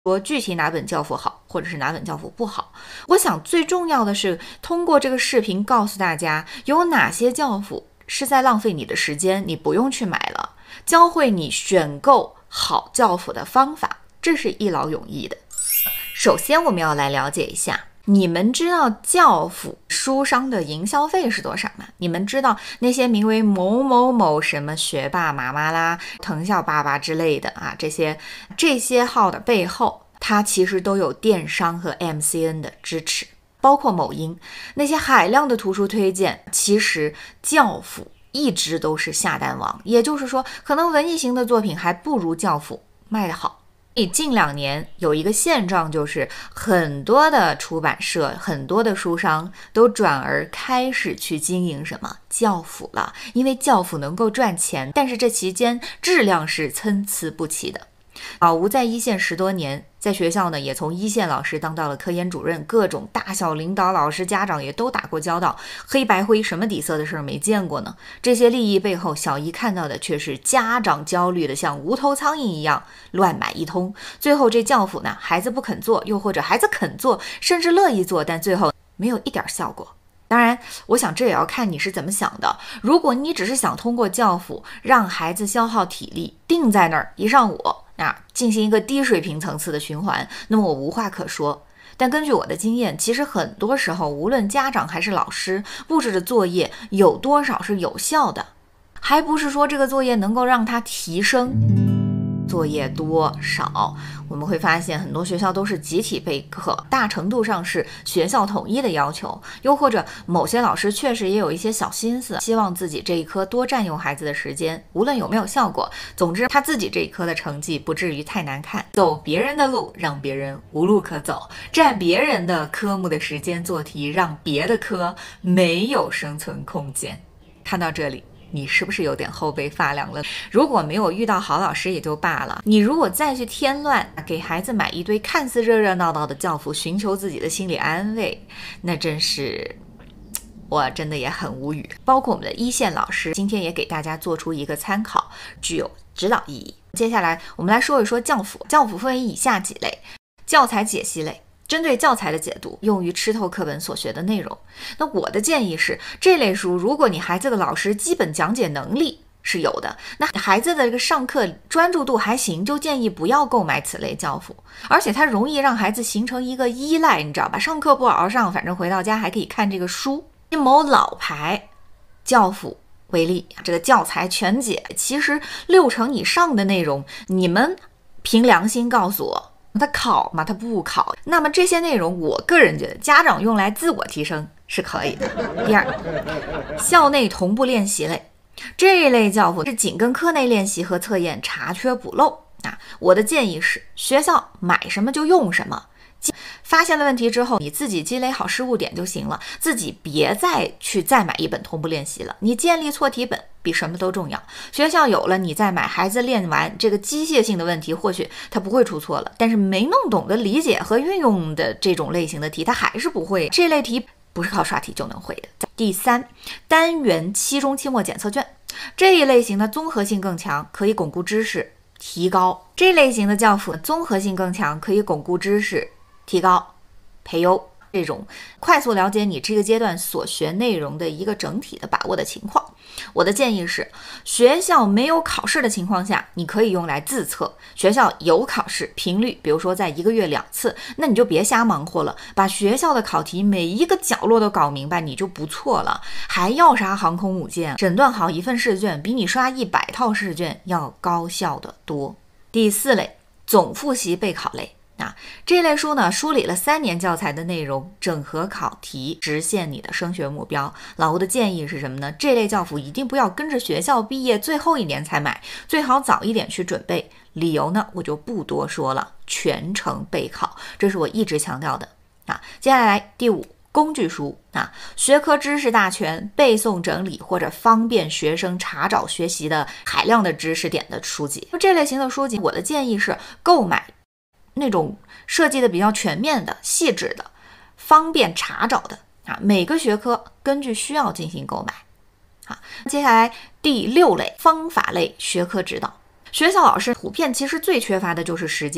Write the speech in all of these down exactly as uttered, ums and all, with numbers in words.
说具体哪本教辅好，或者是哪本教辅不好。我想最重要的是通过这个视频告诉大家，有哪些教辅是在浪费你的时间，你不用去买了，教会你选购好教辅的方法，这是一劳永逸的。首先我们要来了解一下，你们知道教辅书商的营销费是多少吗？你们知道那些名为某某某什么学霸妈妈啦、藤校爸爸之类的啊，这些这些号的背后，它其实都有电商和 M C N 的支持，包括某音那些海量的图书推荐，其实教辅一直都是下单王，也就是说，可能文艺型的作品还不如教辅卖得好。近两年有一个现状，就是很多的出版社、很多的书商都转而开始去经营什么教辅了，因为教辅能够赚钱，但是这期间质量是参差不齐的。老吴在一线十多年，在学校呢也从一线老师当到了科研主任，各种大小领导、老师、家长也都打过交道，黑白灰什么底色的事儿没见过呢？这些利益背后，小姨看到的却是家长焦虑的像无头苍蝇一样乱买一通，最后这教辅呢，孩子不肯做，又或者孩子肯做，甚至乐意做，但最后没有一点效果。当然，我想这也要看你是怎么想的。如果你只是想通过教辅让孩子消耗体力，定在那儿一上午啊，进行一个低水平层次的循环，那么我无话可说。但根据我的经验，其实很多时候，无论家长还是老师布置的作业有多少是有效的，还不是说这个作业能够让他提升。作业多少，我们会发现很多学校都是集体备课，大程度上是学校统一的要求，又或者某些老师确实也有一些小心思，希望自己这一科多占用孩子的时间，无论有没有效果，总之他自己这一科的成绩不至于太难看。走别人的路，让别人无路可走，占别人的科目的时间做题，让别的科没有生存空间。看到这里，你是不是有点后背发凉了？如果没有遇到好老师也就罢了，你如果再去添乱，给孩子买一堆看似热热闹闹的教辅，寻求自己的心理安慰，那真是，我真的也很无语。包括我们的一线老师，今天也给大家做出一个参考，具有指导意义。接下来我们来说一说教辅。教辅分为以下几类：教材解析类，针对教材的解读，用于吃透课本所学的内容。那我的建议是，这类书如果你孩子的老师基本讲解能力是有的，那孩子的这个上课专注度还行，就建议不要购买此类教辅，而且它容易让孩子形成一个依赖，你知道吧？上课不好好上，反正回到家还可以看这个书。以某老牌教辅为例，这个教材全解，其实六成以上的内容，你们凭良心告诉我，他考吗？他不考。那么这些内容，我个人觉得家长用来自我提升是可以的。第二，校内同步练习类，这一类教辅是紧跟课内练习和测验，查缺补漏啊。我的建议是，学校买什么就用什么。发现了问题之后，你自己积累好失误点就行了，自己别再去再买一本同步练习了。你建立错题本比什么都重要。学校有了，你再买，孩子练完这个机械性的问题，或许他不会出错了，但是没弄懂的理解和运用的这种类型的题，他还是不会。这类题不是靠刷题就能会的。第三，单元期中、期末检测卷这一类型的综合性更强，可以巩固知识，提高。这类型的教辅综合性更强，可以巩固知识，提高培优，这种快速了解你这个阶段所学内容的一个整体的把握的情况。我的建议是，学校没有考试的情况下，你可以用来自测；学校有考试，频率比如说在一个月两次，那你就别瞎忙活了，把学校的考题每一个角落都搞明白，你就不错了。还要啥航空母舰？诊断好一份试卷，比你刷一百套试卷要高效的多。第四类，总复习备考类。啊，这类书呢，梳理了三年教材的内容，整合考题，实现你的升学目标。老吴的建议是什么呢？这类教辅一定不要跟着学校毕业最后一年才买，最好早一点去准备。理由呢，我就不多说了，全程备考，这是我一直强调的。啊，接下来第五，工具书啊，学科知识大全、背诵整理或者方便学生查找学习的海量的知识点的书籍。这类型的书籍，我的建议是购买那种设计的比较全面的、细致的、方便查找的啊，每个学科根据需要进行购买。啊，接下来第六类，方法类学科指导。学校老师普遍其实最缺乏的就是时间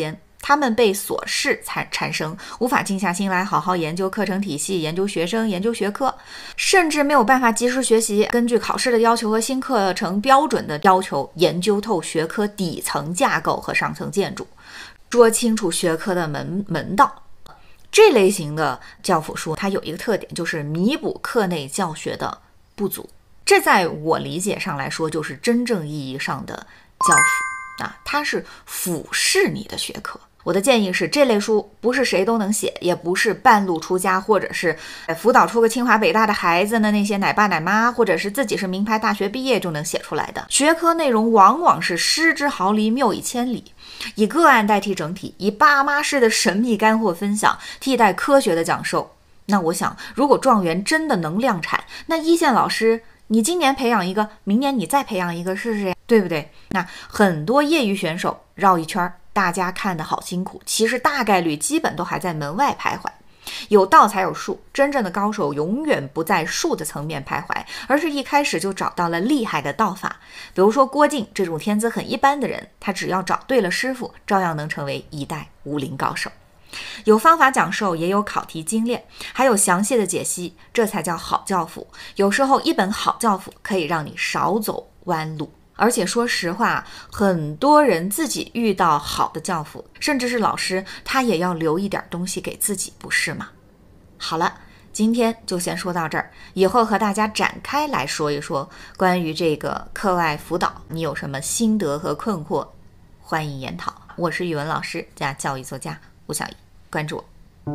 他们被琐事产产生，无法静下心来好好研究课程体系、研究学生、研究学科，甚至没有办法及时学习，根据考试的要求和新课程标准的要求，研究透学科底层架构和上层建筑，说清楚学科的门门道。这类型的教辅书，它有一个特点，就是弥补课内教学的不足。这在我理解上来说，就是真正意义上的教辅啊，它是俯视你的学科。我的建议是，这类书不是谁都能写，也不是半路出家或者是辅导出个清华北大的孩子呢，那些奶爸奶妈或者是自己是名牌大学毕业就能写出来的。学科内容往往是失之毫厘，谬以千里，以个案代替整体，以爸妈式的神秘干货分享替代科学的讲授。那我想，如果状元真的能量产，那一线老师你今年培养一个，明年你再培养一个试试呀，对不对？那很多业余选手绕一圈，大家看得好辛苦，其实大概率基本都还在门外徘徊。有道才有术，真正的高手永远不在术的层面徘徊，而是一开始就找到了厉害的道法。比如说郭靖这种天资很一般的人，他只要找对了师傅，照样能成为一代武林高手。有方法讲授，也有考题精炼，还有详细的解析，这才叫好教辅。有时候一本好教辅可以让你少走弯路。而且说实话，很多人自己遇到好的教辅，甚至是老师，他也要留一点东西给自己，不是吗？好了，今天就先说到这儿，以后和大家展开来说一说关于这个课外辅导，你有什么心得和困惑，欢迎研讨。我是语文老师加教育作家吴小怡，关注我。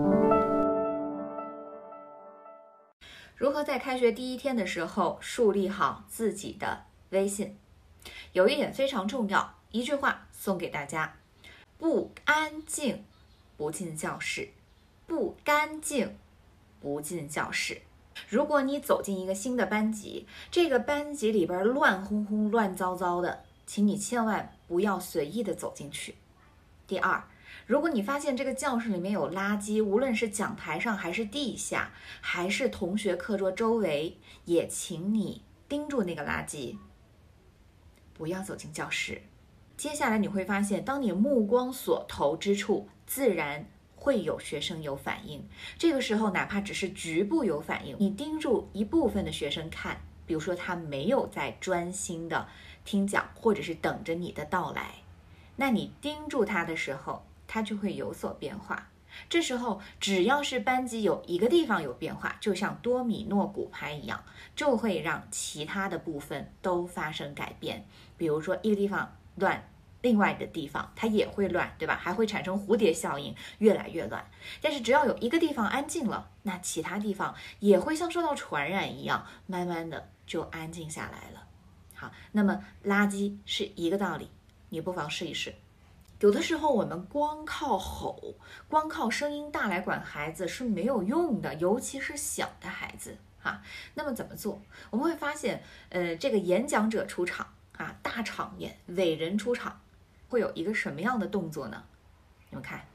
如何在开学第一天的时候树立好自己的威信？有一点非常重要，一句话送给大家：不安静不进教室，不干净不进教室。如果你走进一个新的班级，这个班级里边乱哄哄乱糟糟的，请你千万不要随意的走进去。第二，如果你发现这个教室里面有垃圾，无论是讲台上还是地下，还是同学课桌周围，也请你盯住那个垃圾，不要走进教室。接下来你会发现，当你目光所投之处，自然会有学生有反应。这个时候哪怕只是局部有反应，你盯住一部分的学生看，比如说他没有在专心的听讲，或者是等着你的到来，那你盯住他的时候，他就会有所变化。这时候只要是班级有一个地方有变化，就像多米诺骨牌一样，就会让其他的部分都发生改变。比如说一个地方乱，另外的地方它也会乱，对吧？还会产生蝴蝶效应，越来越乱。但是只要有一个地方安静了，那其他地方也会像受到传染一样，慢慢的就安静下来了。好，那么垃圾是一个道理，你不妨试一试。有的时候我们光靠吼，光靠声音大来管孩子是没有用的，尤其是小的孩子啊。那么怎么做？我们会发现，呃，这个演讲者出场啊，大场面，伟人出场，会有一个什么样的动作呢？你们看，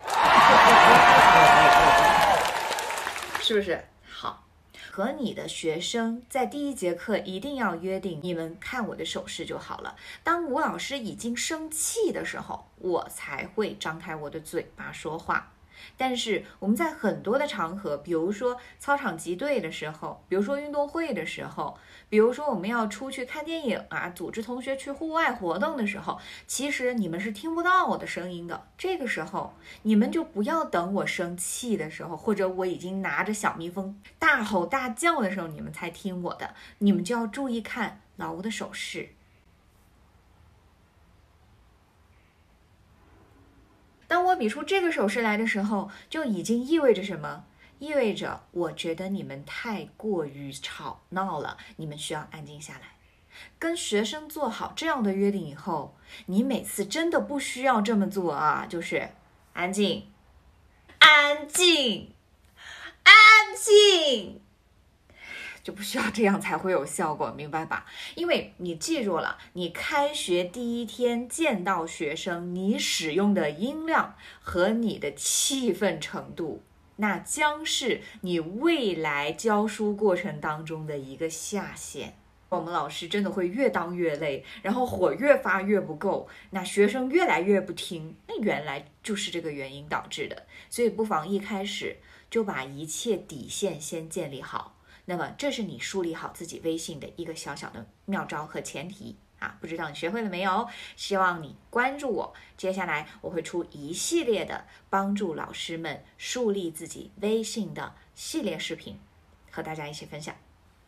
是不是？好。和你的学生在第一节课一定要约定，你们看我的手势就好了。当吴老师已经生气的时候，我才会张开我的嘴巴说话。但是我们在很多的场合，比如说操场集队的时候，比如说运动会的时候，比如说我们要出去看电影啊，组织同学去户外活动的时候，其实你们是听不到我的声音的。这个时候你们就不要等我生气的时候，或者我已经拿着小蜜蜂大吼大叫的时候，你们才听我的。你们就要注意看老吴的手势。当我比出这个手势来的时候，就已经意味着什么？意味着我觉得你们太过于吵闹了，你们需要安静下来。跟学生做好这样的约定以后，你每次真的不需要这么做啊，就是安静，安静，安静。就不需要这样才会有效果，明白吧？因为你记住了，你开学第一天见到学生，你使用的音量和你的气氛程度，那将是你未来教书过程当中的一个下限。 我们老师真的会越当越累，然后火越发越不够，那学生越来越不听，那原来就是这个原因导致的。所以不妨一开始就把一切底线先建立好，那么这是你树立好自己威信的一个小小的妙招和前提啊！不知道你学会了没有？希望你关注我，接下来我会出一系列的帮助老师们树立自己威信的系列视频，和大家一起分享。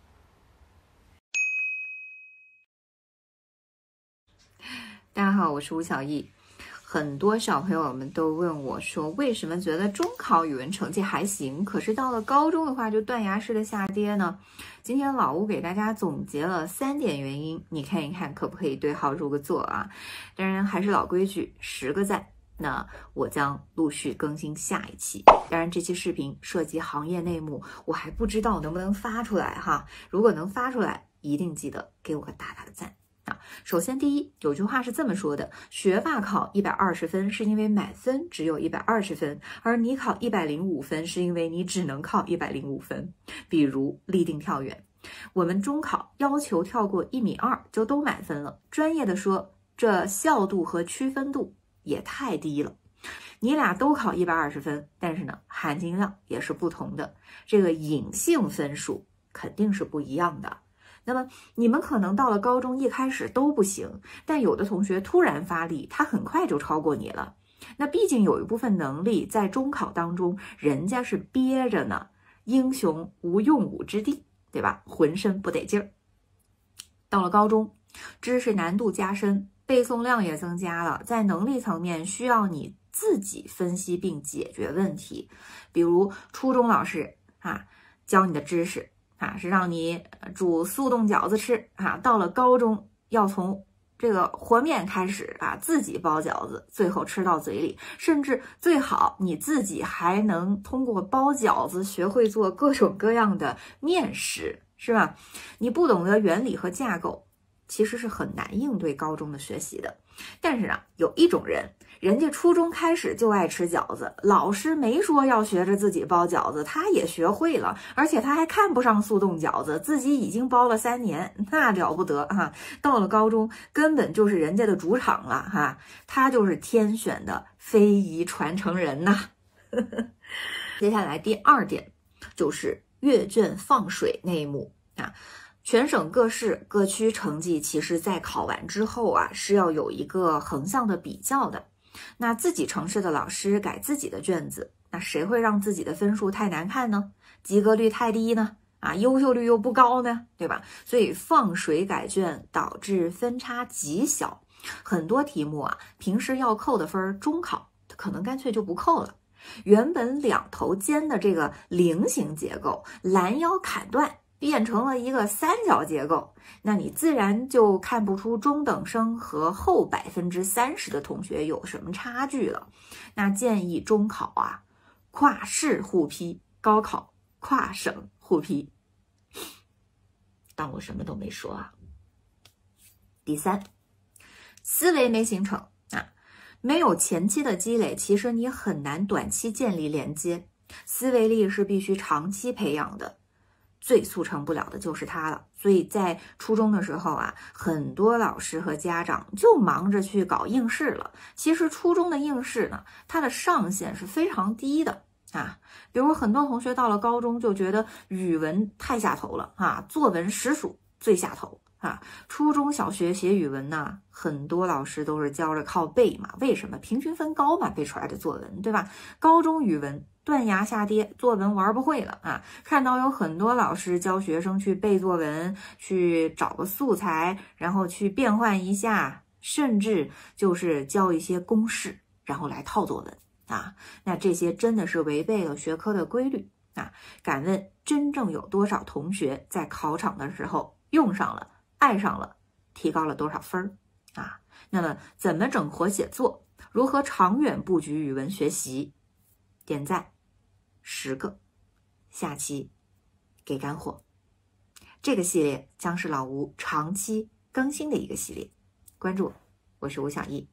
大家好，我是吴小艺。很多小朋友们都问我说，为什么觉得中考语文成绩还行，可是到了高中的话就断崖式的下跌呢？今天老吴给大家总结了三点原因，你看一看可不可以对号入个座啊？当然还是老规矩，十个赞。那我将陆续更新下一期。当然这期视频涉及行业内幕，我还不知道能不能发出来哈。如果能发出来，一定记得给我个大大的赞。啊，首先第一，有句话是这么说的，学霸考一百二十分是因为满分只有一百二十分，而你考一百零五分是因为你只能考一百零五分。比如立定跳远，我们中考要求跳过一米二就都满分了，专业的说这效度和区分度也太低了。你俩都考一百二十分，但是呢含金量也是不同的，这个隐性分数肯定是不一样的。那么你们可能到了高中一开始都不行，但有的同学突然发力，他很快就超过你了。那毕竟有一部分能力在中考当中人家是憋着呢，英雄无用武之地，对吧？浑身不得劲儿。到了高中，知识难度加深，背诵量也增加了，在能力层面需要你自己分析并解决问题。比如初中老师啊教你的知识啊，是让你煮速冻饺子吃啊，到了高中要从这个和面开始啊，自己包饺子，最后吃到嘴里，甚至最好你自己还能通过包饺子学会做各种各样的面食，是吧？你不懂得原理和架构，其实是很难应对高中的学习的。但是啊，有一种人，人家初中开始就爱吃饺子，老师没说要学着自己包饺子，他也学会了，而且他还看不上速冻饺子，自己已经包了三年，那了不得哈！到了高中，根本就是人家的主场了哈，他就是天选的非遗传承人呐。接下来第二点就是阅卷放水那一幕啊。全省各市各区成绩其实在考完之后啊是要有一个横向的比较的。那自己城市的老师改自己的卷子，那谁会让自己的分数太难看呢？及格率太低呢？啊，优秀率又不高呢，对吧？所以放水改卷导致分差极小，很多题目啊平时要扣的分，中考可能干脆就不扣了。原本两头尖的这个菱形结构拦腰砍断，变成了一个三角结构，那你自然就看不出中等生和后百分之三十的同学有什么差距了。那建议中考啊，跨市互批，高考跨省互批。当我什么都没说啊。第三，思维没形成啊，没有前期的积累，其实你很难短期建立连接。思维力是必须长期培养的。最速成不了的就是它了，所以在初中的时候啊，很多老师和家长就忙着去搞应试了。其实初中的应试呢，它的上限是非常低的啊。比如很多同学到了高中就觉得语文太下头了啊，作文实属最下头啊。初中小学写语文呢，很多老师都是教着靠背嘛，为什么？平均分高嘛，背出来的作文，对吧？高中语文断崖下跌，作文玩不会了啊！看到有很多老师教学生去背作文，去找个素材，然后去变换一下，甚至就是教一些公式，然后来套作文啊。那这些真的是违背了学科的规律啊！敢问真正有多少同学在考场的时候用上了、爱上了，提高了多少分儿啊？那么怎么整活写作？如何长远布局语文学习？点赞十个，下期给干货。这个系列将是老吴长期更新的一个系列，关注我，我是吴小艺。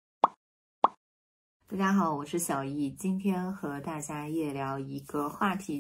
大家好，我是小艺，今天和大家夜聊一个话题，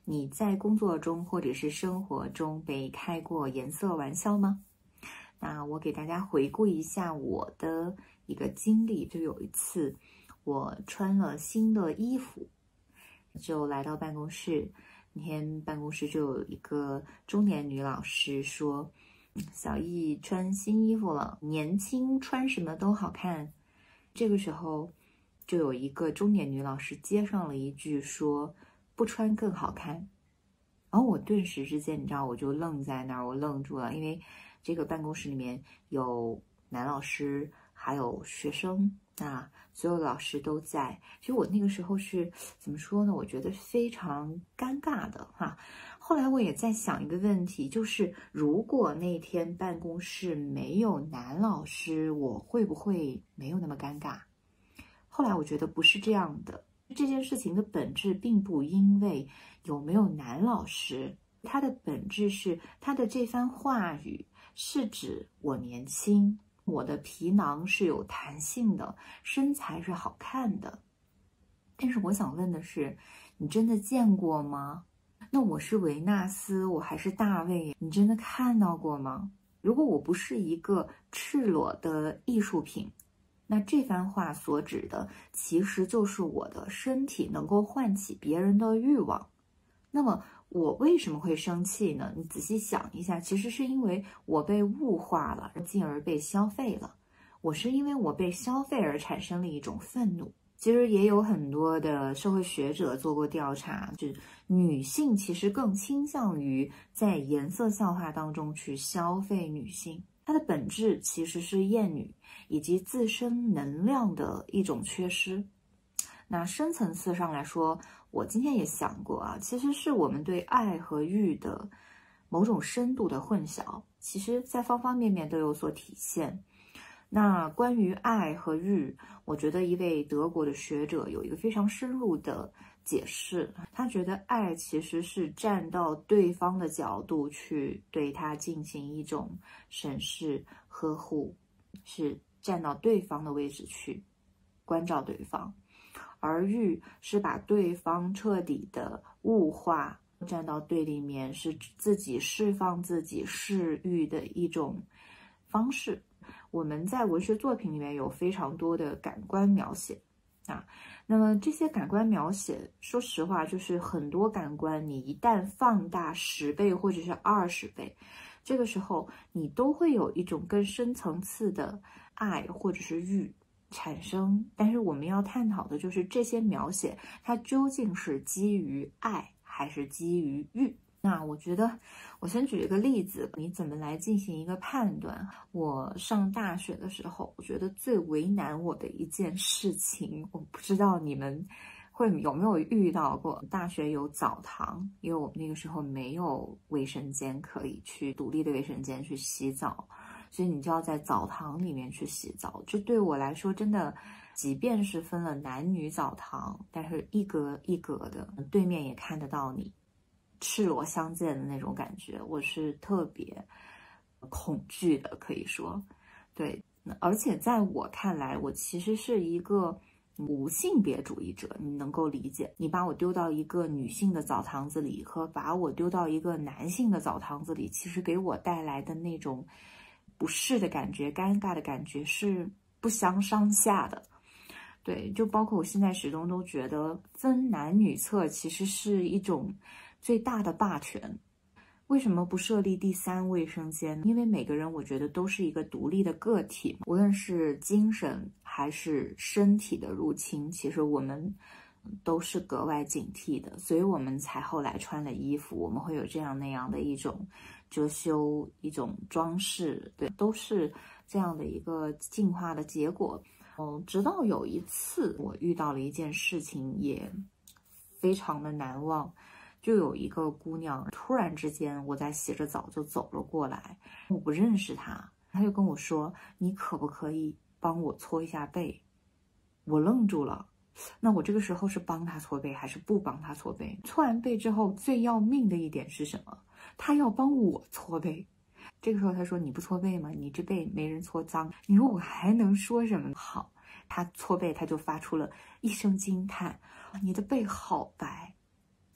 你在工作中或者是生活中被开过颜色玩笑吗？那我给大家回顾一下我的一个经历，就有一次我穿了新的衣服，就来到办公室，那天办公室就有一个中年女老师说，小易穿新衣服了，年轻穿什么都好看。这个时候就有一个中年女老师接上了一句说，不穿更好看。然后我顿时之间，你知道，我就愣在那儿，我愣住了，因为这个办公室里面有男老师，还有学生啊，所有老师都在。其实我那个时候是怎么说呢？我觉得非常尴尬的哈。后来我也在想一个问题，就是如果那天办公室没有男老师，我会不会没有那么尴尬？后来我觉得不是这样的。这件事情的本质并不因为有没有男老师，它的本质是他的这番话语是指我年轻，我的皮囊是有弹性的，身材是好看的。但是我想问的是，你真的见过吗？那我是维纳斯，我还是大卫，你真的看到过吗？如果我不是一个赤裸的艺术品，那这番话所指的其实就是我的身体能够唤起别人的欲望。那么我为什么会生气呢？你仔细想一下，其实是因为我被物化了，进而被消费了。我是因为我被消费而产生了一种愤怒。其实也有很多的社会学者做过调查，就是女性其实更倾向于在颜色笑话当中去消费女性。它的本质其实是厌女以及自身能量的一种缺失。那深层次上来说，我今天也想过啊，其实是我们对爱和欲的某种深度的混淆，其实在方方面面都有所体现。那关于爱和欲，我觉得一位德国的学者有一个非常深入的解释，他觉得爱其实是站到对方的角度去对他进行一种审视、呵护，是站到对方的位置去关照对方。而欲是把对方彻底的物化，站到对立面，是自己释放自己嗜欲的一种方式。我们在文学作品里面有非常多的感官描写啊，那么这些感官描写，说实话，就是很多感官你一旦放大十倍或者是二十倍，这个时候你都会有一种更深层次的爱或者是欲产生。但是我们要探讨的就是这些描写，它究竟是基于爱还是基于欲？那我觉得，我先举一个例子，你怎么来进行一个判断？我上大学的时候，我觉得最为难我的一件事情，我不知道你们会有没有遇到过。大学有澡堂，因为我们那个时候没有卫生间可以去独立的卫生间去洗澡，所以你就要在澡堂里面去洗澡。这对我来说真的，即便是分了男女澡堂，但是一格一格的，对面也看得到你。赤裸相见的那种感觉，我是特别恐惧的，可以说，对。而且在我看来，我其实是一个无性别主义者，你能够理解？你把我丢到一个女性的澡堂子里，和把我丢到一个男性的澡堂子里，其实给我带来的那种不适的感觉、尴尬的感觉是不相上下的。对，就包括我现在始终都觉得分男女厕其实是一种最大的霸权。为什么不设立第三卫生间？因为每个人我觉得都是一个独立的个体，无论是精神还是身体的入侵，其实我们都是格外警惕的，所以我们才后来穿了衣服，我们会有这样那样的一种遮羞、一种装饰，对，都是这样的一个进化的结果。嗯，直到有一次我遇到了一件事情，也非常的难忘。就有一个姑娘，突然之间我在洗着澡就走了过来，我不认识她，她就跟我说：“你可不可以帮我搓一下背？”我愣住了，那我这个时候是帮她搓背还是不帮她搓背？搓完背之后，最要命的一点是什么？她要帮我搓背。这个时候她说：“你不搓背吗？你这背没人搓脏。”你说我还能说什么？好，她搓背，她就发出了一声惊叹：“你的背好白。”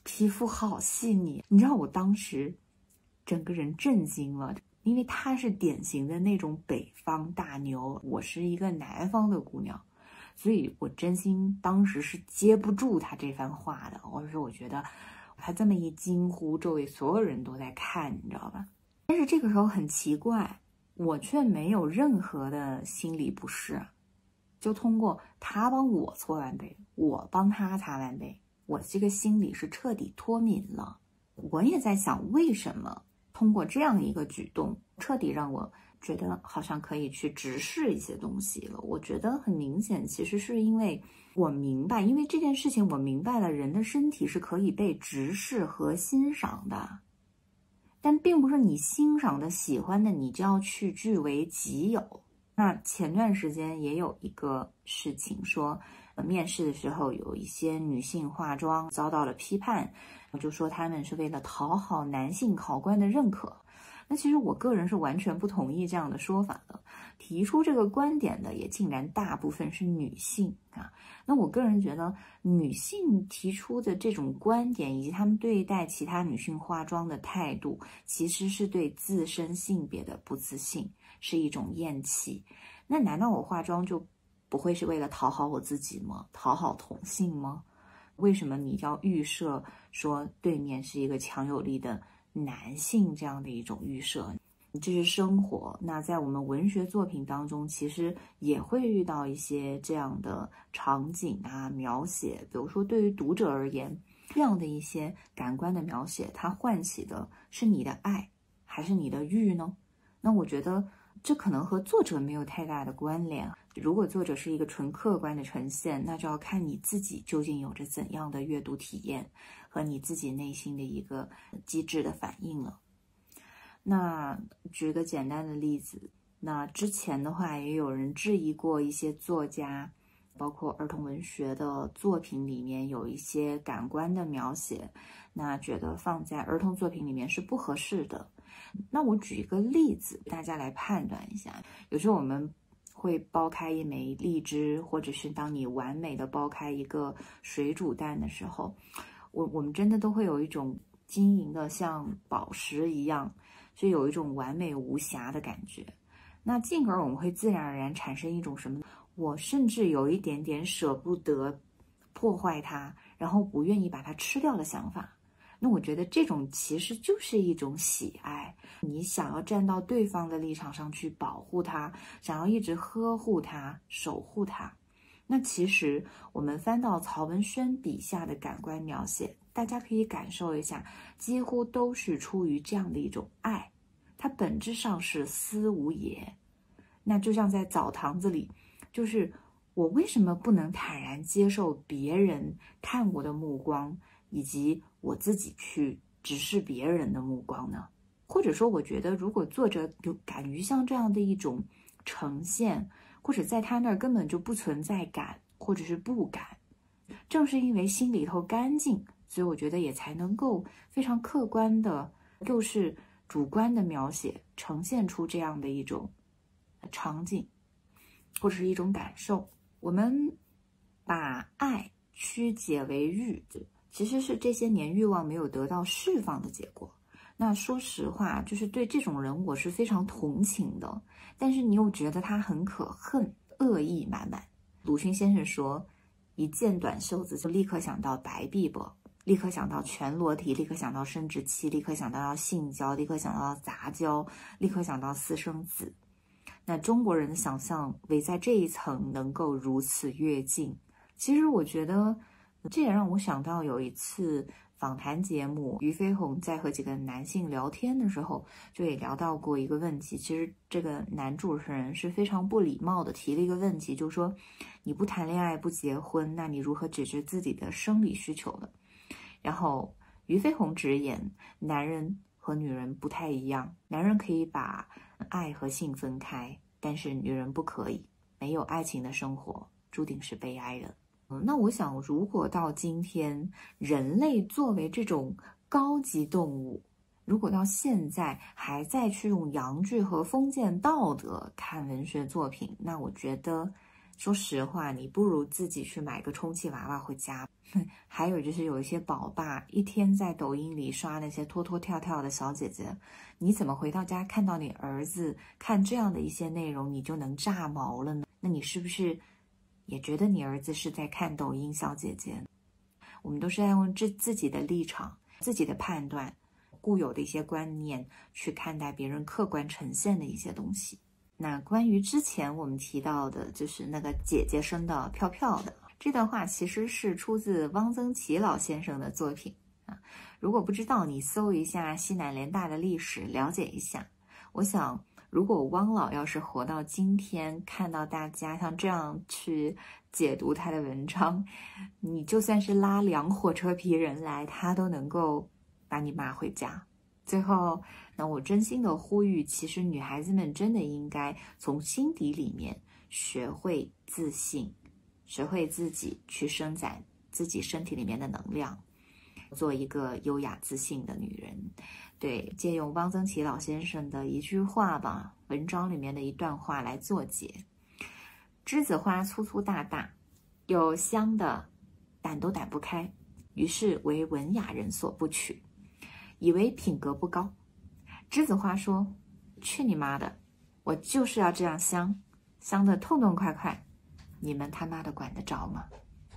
皮肤好细腻。你知道我当时整个人震惊了，因为她是典型的那种北方大妞，我是一个南方的姑娘，所以我真心当时是接不住她这番话的。我说我觉得她这么一惊呼，周围所有人都在看，你知道吧？但是这个时候很奇怪，我却没有任何的心理不适，就通过她帮我搓完背，我帮她擦完背，我这个心里是彻底脱敏了。我也在想，为什么通过这样一个举动，彻底让我觉得好像可以去直视一些东西了。我觉得很明显，其实是因为我明白，因为这件事情我明白了，人的身体是可以被直视和欣赏的，但并不是你欣赏的、喜欢的，你就要去据为己有。那前段时间也有一个事情说，呃，面试的时候有一些女性化妆遭到了批判，我就说她们是为了讨好男性考官的认可。那其实我个人是完全不同意这样的说法的，提出这个观点的也竟然大部分是女性啊。那我个人觉得，女性提出的这种观点以及她们对待其他女性化妆的态度，其实是对自身性别的不自信，是一种厌弃。那难道我化妆就不会是为了讨好我自己吗？讨好同性吗？为什么你要预设说对面是一个强有力的男性这样的一种预设？这是生活。那在我们文学作品当中，其实也会遇到一些这样的场景啊描写，比如说对于读者而言，这样的一些感官的描写，它唤起的是你的爱还是你的欲呢？那我觉得这可能和作者没有太大的关联。如果作者是一个纯客观的呈现，那就要看你自己究竟有着怎样的阅读体验和你自己内心的一个机制的反应了。那举个简单的例子，那之前的话也有人质疑过一些作家，包括儿童文学的作品里面有一些感官的描写，那觉得放在儿童作品里面是不合适的。那我举一个例子，大家来判断一下。有时候我们会剥开一枚荔枝，或者是当你完美的剥开一个水煮蛋的时候，我我们真的都会有一种晶莹的像宝石一样，是有一种完美无瑕的感觉。那进而我们会自然而然产生一种什么？我甚至有一点点舍不得破坏它，然后不愿意把它吃掉的想法。那我觉得这种其实就是一种喜爱，你想要站到对方的立场上去保护他，想要一直呵护他、守护他。那其实我们翻到曹文轩笔下的感官描写，大家可以感受一下，几乎都是出于这样的一种爱，它本质上是思无野。那就像在澡堂子里，就是我为什么不能坦然接受别人看我的目光，以及我自己去直视别人的目光呢？或者说，我觉得如果作者有敢于像这样的一种呈现，或者在他那儿根本就不存在感，或者是不敢，正是因为心里头干净，所以我觉得也才能够非常客观的，又是主观的描写，呈现出这样的一种场景，或者是一种感受。我们把爱曲解为欲，其实是这些年欲望没有得到释放的结果。那说实话，就是对这种人我是非常同情的，但是你又觉得他很可恨，恶意满满。鲁迅先生说，一见短袖子就立刻想到白臂膊，立刻想到全裸体，立刻想到生殖器，立刻想到要性交，立刻想到要杂交，立刻想到私生子。那中国人的想象围在这一层能够如此跃进，其实我觉得这也让我想到有一次访谈节目，俞飞鸿在和几个男性聊天的时候，就也聊到过一个问题。其实这个男主持人是非常不礼貌的提了一个问题，就是说你不谈恋爱不结婚，那你如何解决自己的生理需求呢？然后俞飞鸿直言，男人和女人不太一样，男人可以把爱和性分开，但是女人不可以，没有爱情的生活注定是悲哀的。那我想，如果到今天人类作为这种高级动物，如果到现在还在去用洋剧和封建道德看文学作品，那我觉得说实话，你不如自己去买个充气娃娃回家。 还有就是有一些宝爸一天在抖音里刷那些脱脱跳跳的小姐姐，你怎么回到家看到你儿子看这样的一些内容你就能炸毛了呢？那你是不是也觉得你儿子是在看抖音小姐姐呢？我们都是在用自自己的立场、自己的判断、固有的一些观念去看待别人客观呈现的一些东西。那关于之前我们提到的就是那个姐姐生的飘飘的这段话，其实是出自汪曾祺老先生的作品啊。如果不知道，你搜一下西南联大的历史，了解一下。我想，如果汪老要是活到今天，看到大家像这样去解读他的文章，你就算是拉两火车皮人来，他都能够把你骂回家。最后，那我真心的呼吁，其实女孩子们真的应该从心底里面学会自信，学会自己去伸展自己身体里面的能量，做一个优雅自信的女人。对，借用汪曾祺老先生的一句话吧，文章里面的一段话来作解：栀子花粗粗大大，有香的掸都掸不开，于是为文雅人所不取，以为品格不高。栀子花说：去你妈的，我就是要这样香，香的痛痛快快，你们他妈的管得着吗？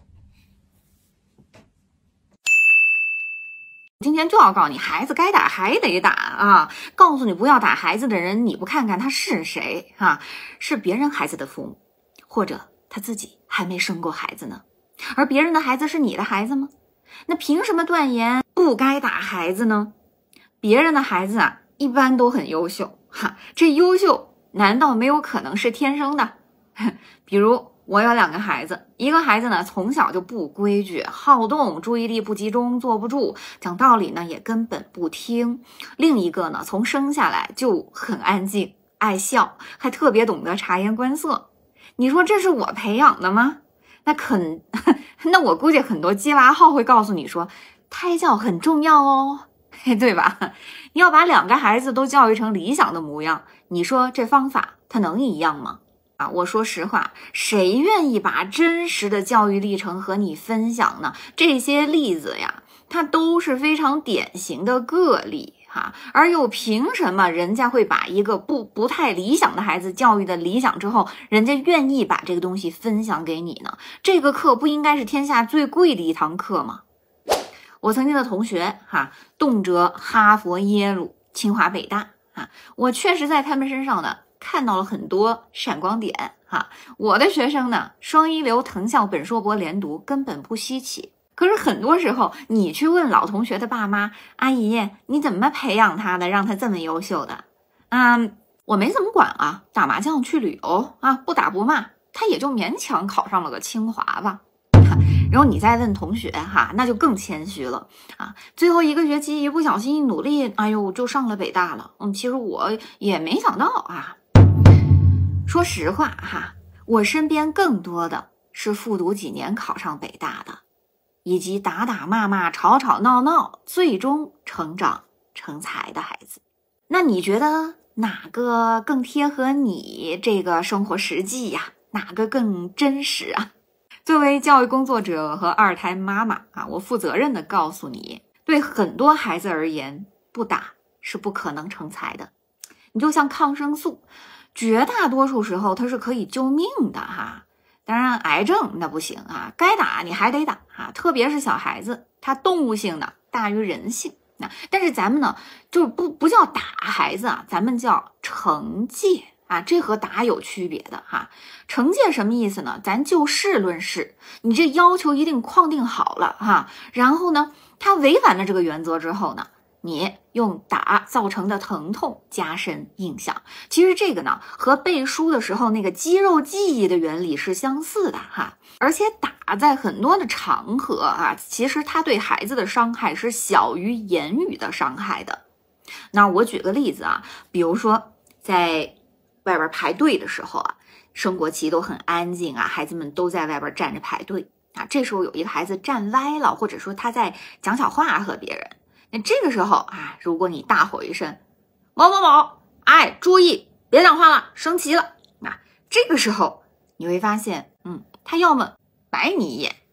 今天就要告诉你，孩子该打还得打啊！告诉你不要打孩子的人，你不看看他是谁啊？是别人孩子的父母，或者他自己还没生过孩子呢。而别人的孩子是你的孩子吗？那凭什么断言不该打孩子呢？别人的孩子啊，一般都很优秀哈，这优秀难道没有可能是天生的？比如我有两个孩子，一个孩子呢从小就不规矩，好动，注意力不集中，坐不住，讲道理呢也根本不听；另一个呢从生下来就很安静，爱笑，还特别懂得察言观色。你说这是我培养的吗？那肯那我估计很多鸡娃号会告诉你说，胎教很重要哦，对吧？你要把两个孩子都教育成理想的模样，你说这方法它能一样吗？啊，我说实话，谁愿意把真实的教育历程和你分享呢？这些例子呀，它都是非常典型的个例哈，而又凭什么人家会把一个不不太理想的孩子教育的理想之后，人家愿意把这个东西分享给你呢？这个课不应该是天下最贵的一堂课吗？我曾经的同学哈，动辄哈佛、耶鲁、清华、北大啊，我确实在他们身上呢看到了很多闪光点哈。我的学生呢，双一流、藤校、本硕博连读根本不稀奇。可是很多时候，你去问老同学的爸妈，阿姨，你怎么培养他的，让他这么优秀的？嗯，我没怎么管啊，打麻将、去旅游啊，不打不骂，他也就勉强考上了个清华吧。然后你再问同学哈，那就更谦虚了啊。最后一个学期一不小心一努力，哎呦，就上了北大了。嗯，其实我也没想到啊。说实话哈，我身边更多的是复读几年考上北大的，以及打打骂骂、吵吵闹闹，最终成长成才的孩子。那你觉得哪个更贴合你这个生活实际呀？哪个更真实啊？作为教育工作者和二胎妈妈啊，我负责任的告诉你，对很多孩子而言，不打是不可能成才的。你就像抗生素，绝大多数时候它是可以救命的哈。当然癌症那不行啊，该打你还得打啊，特别是小孩子，他动物性呢大于人性。那但是咱们呢就不不叫打孩子啊，咱们叫惩戒啊，这和打有区别的哈。惩戒什么意思呢？咱就事论事，你这要求一定框定好了哈，然后呢他违反了这个原则之后呢，你用打造成的疼痛加深印象。其实这个呢和背书的时候那个肌肉记忆的原理是相似的哈。而且打在很多的场合啊，其实它对孩子的伤害是小于言语的伤害的。那我举个例子啊，比如说在外边排队的时候啊，升国旗都很安静啊，孩子们都在外边站着排队啊。这时候有一个孩子站歪了，或者说他在讲小话和别人，那这个时候啊，如果你大吼一声某某某，哎，注意别讲话了，升旗了，那这个时候你会发现，嗯，他要么白你一眼，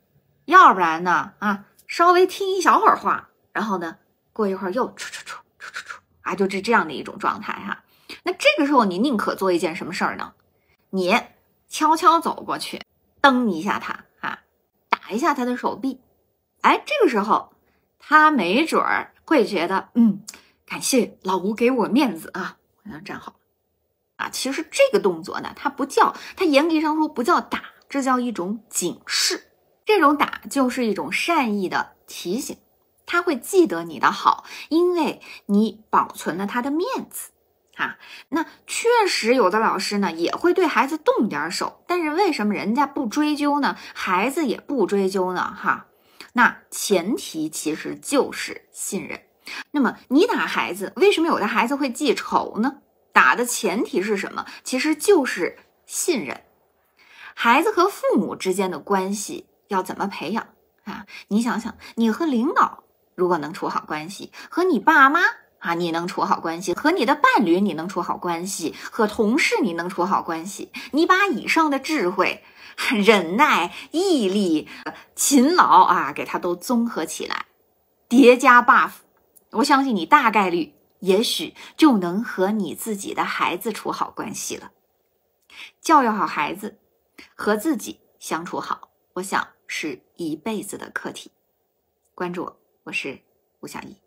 要不然呢啊，稍微听一小会儿话，然后呢，过一会儿又出出出出出出啊，就是这样的一种状态哈。那这个时候你宁可做一件什么事儿呢？你悄悄走过去，蹬一下他啊，打一下他的手臂。哎，这个时候他没准儿会觉得，嗯，感谢老吴给我面子啊，我要站好了啊。其实这个动作呢，它不叫，它严格上说不叫打，这叫一种警示。这种打就是一种善意的提醒，他会记得你的好，因为你保存了他的面子啊。那确实有的老师呢也会对孩子动点手，但是为什么人家不追究呢？孩子也不追究呢？哈，那前提其实就是信任。那么你打孩子，为什么有的孩子会记仇呢？打的前提是什么？其实就是信任。孩子和父母之间的关系要怎么培养啊？你想想，你和领导如果能处好关系，和你爸妈啊，你能处好关系，和你的伴侣你能处好关系，和同事你能处好关系，你把以上的智慧、忍耐、毅力、勤劳啊，给它都综合起来，叠加 buff， 我相信你大概率也许就能和你自己的孩子处好关系了。教育好孩子，和自己相处好，我想是一辈子的课题。关注我，我是吴小艺。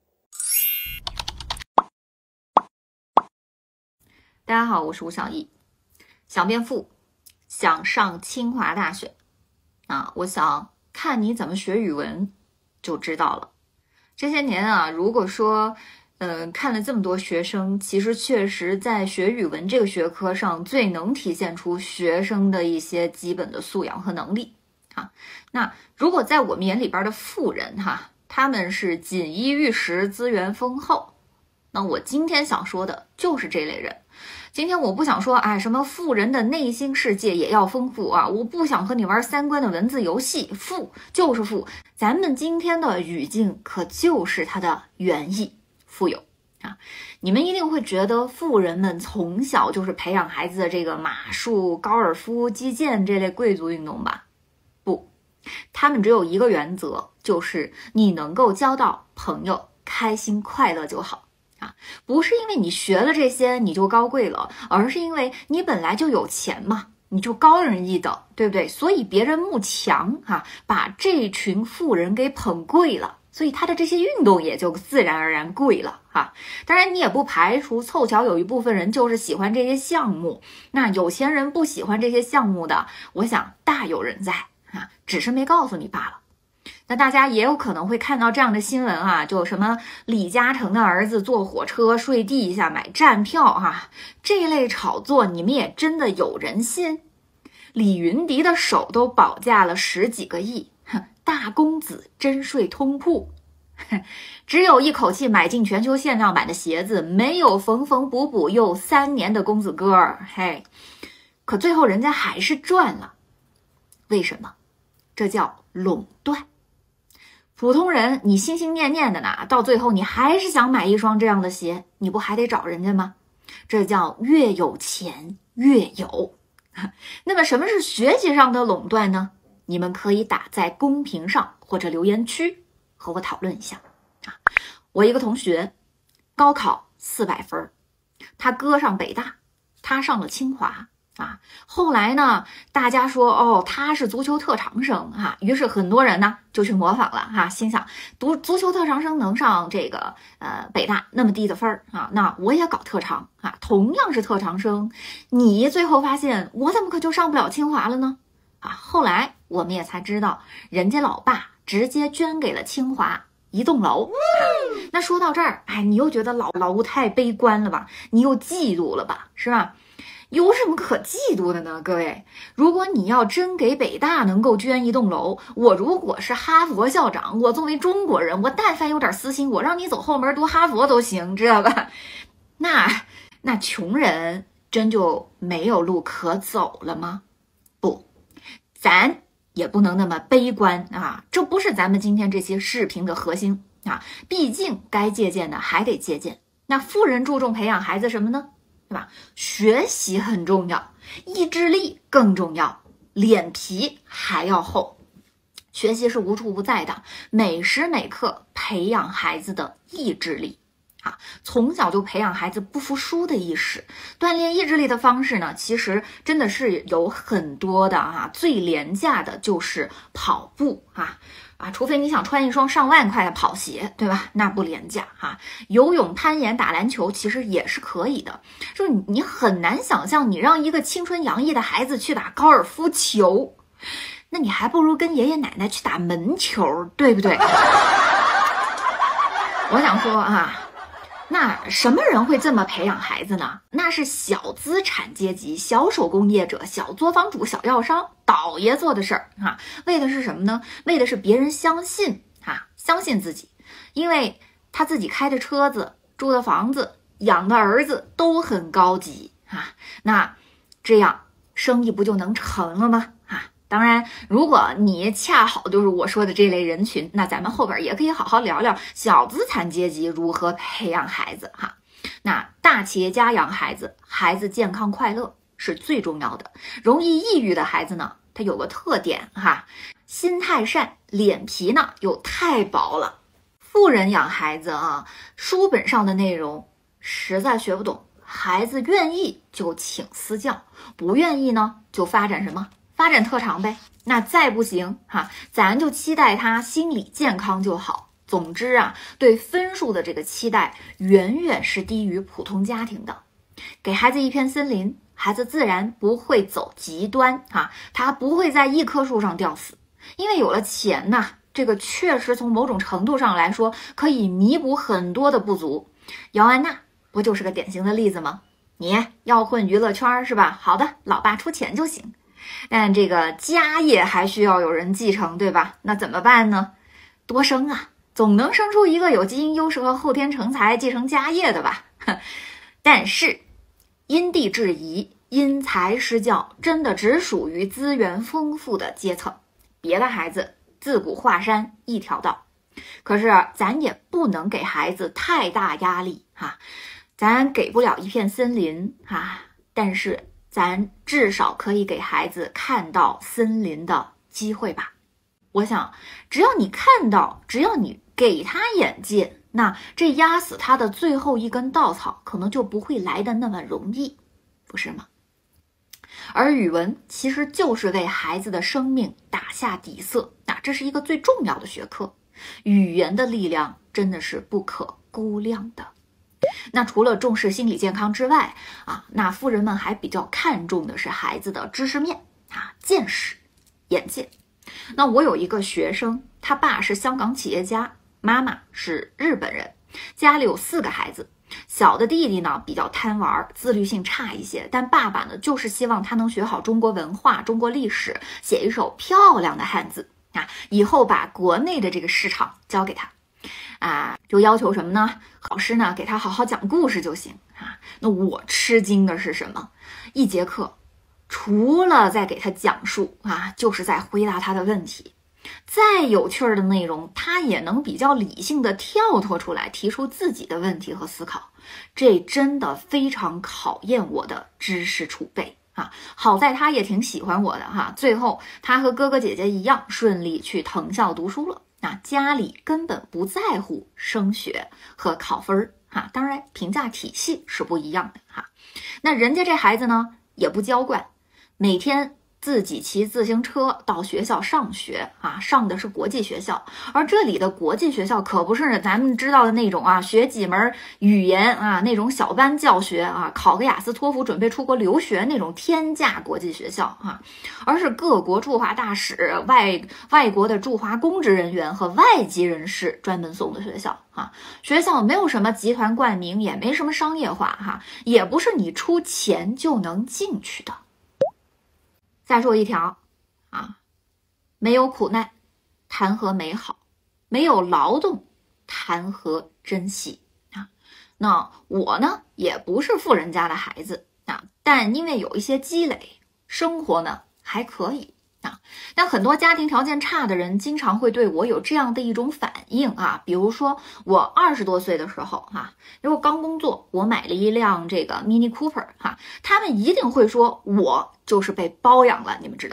大家好，我是吴小艺。想变富，想上清华大学啊，我想看你怎么学语文就知道了。这些年啊，如果说嗯、呃，看了这么多学生，其实确实在学语文这个学科上最能体现出学生的一些基本的素养和能力啊。那如果在我们眼里边的富人哈，他们是锦衣玉食，资源丰厚，那我今天想说的就是这类人。今天我不想说哎，什么富人的内心世界也要丰富啊，我不想和你玩三观的文字游戏，富就是富，咱们今天的语境可就是它的原意，富有啊。你们一定会觉得富人们从小就是培养孩子的这个马术、高尔夫、击剑这类贵族运动吧？不，他们只有一个原则，就是你能够交到朋友，开心快乐就好啊。不是因为你学了这些你就高贵了，而是因为你本来就有钱嘛，你就高人一等，对不对？所以别人慕强啊，把这群富人给捧贵了，所以他的这些运动也就自然而然贵了啊。当然你也不排除凑巧有一部分人就是喜欢这些项目，那有钱人不喜欢这些项目的，我想大有人在啊，只是没告诉你罢了。那大家也有可能会看到这样的新闻啊，就什么李嘉诚的儿子坐火车睡地下买站票啊，这类炒作你们也真的有人信？李云迪的手都保价了十几个亿，大公子真睡通铺，只有一口气买进全球限量版的鞋子，没有缝缝补补又三年的公子哥儿，嘿，可最后人家还是赚了，为什么？这叫垄断。普通人你心心念念的呢，到最后你还是想买一双这样的鞋，你不还得找人家吗？这叫越有钱越有。那么什么是学习上的垄断呢？你们可以打在公屏上或者留言区和我讨论一下啊。我一个同学高考四百分，他哥上北大，他上了清华啊。后来呢，大家说哦，他是足球特长生哈、啊，于是很多人呢就去模仿了哈、啊，心想读足球特长生能上这个呃北大那么低的分儿啊，那我也搞特长啊，同样是特长生，你最后发现我怎么可就上不了清华了呢？啊，后来我们也才知道，人家老爸直接捐给了清华一栋楼。啊、那说到这儿，哎，你又觉得老老吴太悲观了吧？你又嫉妒了吧？是吧？有什么可嫉妒的呢？各位，如果你要真给北大能够捐一栋楼，我如果是哈佛校长，我作为中国人，我但凡有点私心，我让你走后门读哈佛都行，知道吧？那那穷人真就没有路可走了吗？不，咱也不能那么悲观啊，这不是咱们今天这期视频的核心啊，毕竟该借鉴的还得借鉴。那富人注重培养孩子什么呢？对吧？学习很重要，意志力更重要，脸皮还要厚。 学习是无处不在的，每时每刻培养孩子的意志力啊，从小就培养孩子不服输的意识。锻炼意志力的方式呢，其实真的是有很多的啊，最廉价的就是跑步啊。啊，除非你想穿一双上万块的跑鞋，对吧？那不廉价哈、啊。游泳、攀岩、打篮球其实也是可以的。就是你你很难想象，你让一个青春洋溢的孩子去打高尔夫球，那你还不如跟爷爷奶奶去打门球，对不对？我想说啊，那什么人会这么培养孩子呢？那是小资产阶级、小手工业者、小作坊主、小药商、倒爷做的事儿啊！为的是什么呢？为的是别人相信啊，相信自己，因为他自己开的车子、住的房子、养的儿子都很高级啊，那这样生意不就能成了吗？啊！当然，如果你恰好就是我说的这类人群，那咱们后边也可以好好聊聊小资产阶级如何培养孩子哈。那大企业家养孩子，孩子健康快乐是最重要的。容易抑郁的孩子呢，他有个特点哈，心太善，脸皮呢又太薄了。富人养孩子啊，书本上的内容实在学不懂，孩子愿意就请私教，不愿意呢就发展什么？发展特长呗。那再不行哈，咱就期待他心理健康就好。总之啊，对分数的这个期待远远是低于普通家庭的。给孩子一片森林，孩子自然不会走极端啊，他不会在一棵树上吊死，因为有了钱呐，这个确实从某种程度上来说可以弥补很多的不足。姚安娜不就是个典型的例子吗？你要混娱乐圈是吧？好的，老爸出钱就行。但这个家业还需要有人继承，对吧？那怎么办呢？多生啊，总能生出一个有基因优势和后天成才继承家业的吧。但是因地制宜，因材施教，真的只属于资源丰富的阶层。别的孩子自古华山一条道，可是咱也不能给孩子太大压力哈，咱给不了一片森林哈，但是咱至少可以给孩子看到森林的机会吧。我想只要你看到，只要你给他眼界，那这压死他的最后一根稻草可能就不会来的那么容易，不是吗？而语文其实就是为孩子的生命打下底色，那这是一个最重要的学科，语言的力量真的是不可估量的。那除了重视心理健康之外啊，那富人们还比较看重的是孩子的知识面啊、见识、眼界。那我有一个学生，他爸是香港企业家，妈妈是日本人，家里有四个孩子。小的弟弟呢比较贪玩，自律性差一些，但爸爸呢就是希望他能学好中国文化、中国历史，写一手漂亮的汉字啊，以后把国内的这个市场交给他。啊，就要求什么呢？老师呢给他好好讲故事就行啊。那我吃惊的是什么？一节课除了在给他讲述啊，就是在回答他的问题。再有趣儿的内容，他也能比较理性的跳脱出来，提出自己的问题和思考。这真的非常考验我的知识储备啊！好在他也挺喜欢我的哈，最后他和哥哥姐姐一样顺利去藤校读书了。那家里根本不在乎升学和考分哈，当然评价体系是不一样的哈。那人家这孩子呢也不娇惯，每天自己骑自行车到学校上学啊，上的是国际学校，而这里的国际学校可不是咱们知道的那种啊，学几门语言啊，那种小班教学啊，考个雅思托福准备出国留学那种天价国际学校啊，而是各国驻华大使、外外国的驻华公职人员和外籍人士专门送的学校啊。学校没有什么集团冠名，也没什么商业化哈，也不是你出钱就能进去的。再说一条啊，没有苦难谈何美好，没有劳动谈何珍惜啊。那我呢也不是富人家的孩子啊，但因为有一些积累，生活呢还可以啊。但很多家庭条件差的人经常会对我有这样的一种反应啊，比如说我二十多岁的时候哈，如果刚工作，我买了一辆这个 Mini Cooper 哈，他们一定会说我就是被包养了，你们知道吗？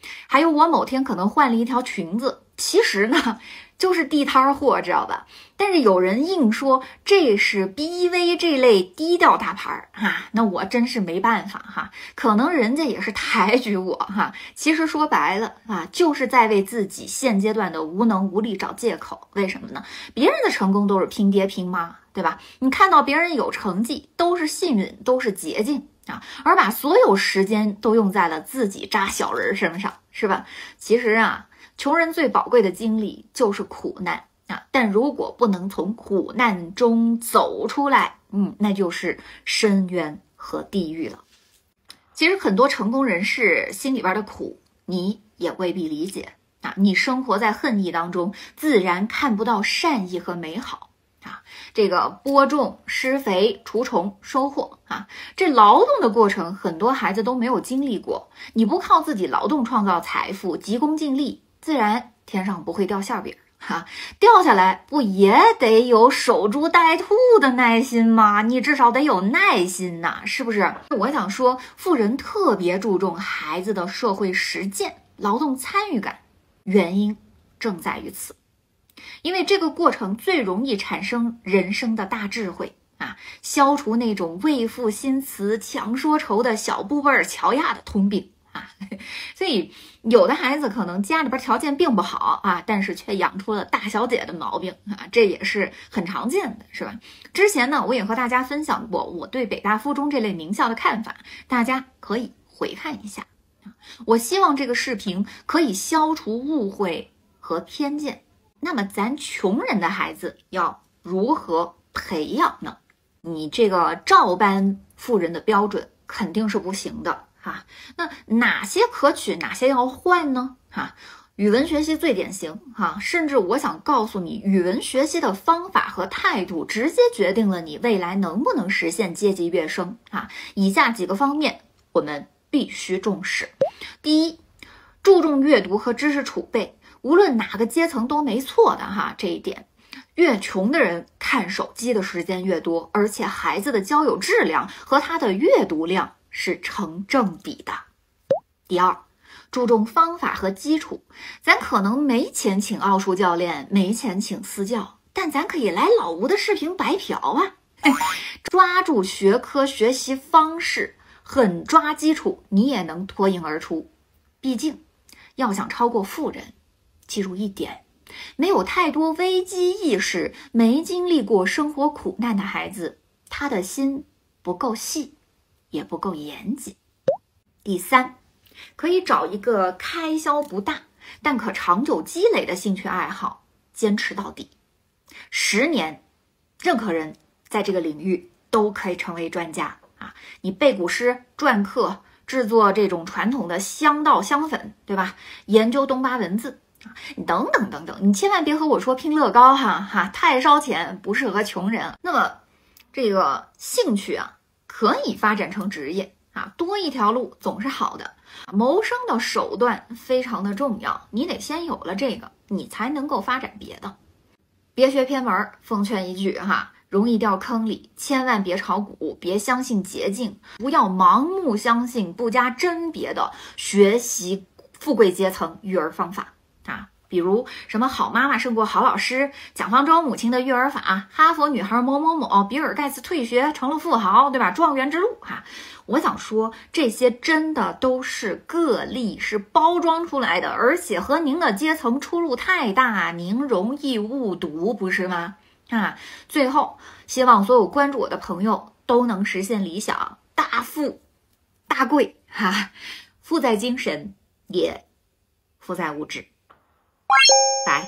还有我某天可能换了一条裙子，其实呢就是地摊货，知道吧？但是有人硬说这是 B V 这类低调大牌哈，那我真是没办法哈。可能人家也是抬举我哈，其实说白了啊，就是在为自己现阶段的无能无力找借口。为什么呢？别人的成功都是拼爹拼妈，对吧？你看到别人有成绩，都是幸运，都是捷径啊，而把所有时间都用在了自己扎小人身上，是吧？其实啊，穷人最宝贵的经历就是苦难啊，但如果不能从苦难中走出来，嗯，那就是深渊和地狱了。其实很多成功人士心里边的苦，你也未必理解啊。你生活在恨意当中，自然看不到善意和美好啊。这个播种、施肥、除虫、收获啊，这劳动的过程，很多孩子都没有经历过。你不靠自己劳动创造财富，急功近利，自然天上不会掉馅饼哈，掉下来不也得有守株待兔的耐心吗？你至少得有耐心呐，是不是？我想说，富人特别注重孩子的社会实践、劳动参与感，原因正在于此。因为这个过程最容易产生人生的大智慧啊，消除那种为赋新词强说愁的小布辈儿乔亚的通病啊。所以有的孩子可能家里边条件并不好啊，但是却养出了大小姐的毛病啊，这也是很常见的，是吧？之前呢，我也和大家分享过我对北大附中这类名校的看法，大家可以回看一下。我希望这个视频可以消除误会和偏见。那么咱穷人的孩子要如何培养呢？你这个照搬富人的标准肯定是不行的哈。那哪些可取，哪些要换呢？哈，语文学习最典型哈，甚至我想告诉你，语文学习的方法和态度直接决定了你未来能不能实现阶级跃升啊。以下几个方面我们必须重视。第一，注重阅读和知识储备。无论哪个阶层都没错的哈，这一点，越穷的人看手机的时间越多，而且孩子的交友质量和他的阅读量是成正比的。第二，注重方法和基础，咱可能没钱请奥数教练，没钱请私教，但咱可以来老吴的视频白嫖啊。抓住学科学习方式，狠抓基础，你也能脱颖而出。毕竟要想超过富人，记住一点，没有太多危机意识，没经历过生活苦难的孩子，他的心不够细，也不够严谨。第三，可以找一个开销不大，但可长久积累的兴趣爱好，坚持到底。十年，任何人在这个领域都可以成为专家啊！你背古诗、篆刻，制作这种传统的香稻香粉，对吧？研究东巴文字。你等等等等，你千万别和我说拼乐高哈哈，太烧钱，不适合穷人。那么这个兴趣啊，可以发展成职业啊，多一条路总是好的。谋生的手段非常的重要，你得先有了这个，你才能够发展别的。别学偏门，奉劝一句哈，容易掉坑里，千万别炒股，别相信捷径，不要盲目相信不加甄别的学习富贵阶层育儿方法。啊，比如什么好妈妈胜过好老师，蒋方舟母亲的育儿法，哈佛女孩某某某，比尔盖茨退学成了富豪，对吧？状元之路哈、啊，我想说这些真的都是个例，是包装出来的，而且和您的阶层出入太大，您容易误读，不是吗？啊，最后希望所有关注我的朋友都能实现理想，大富大贵哈、啊，富在精神，也富在物质。拜。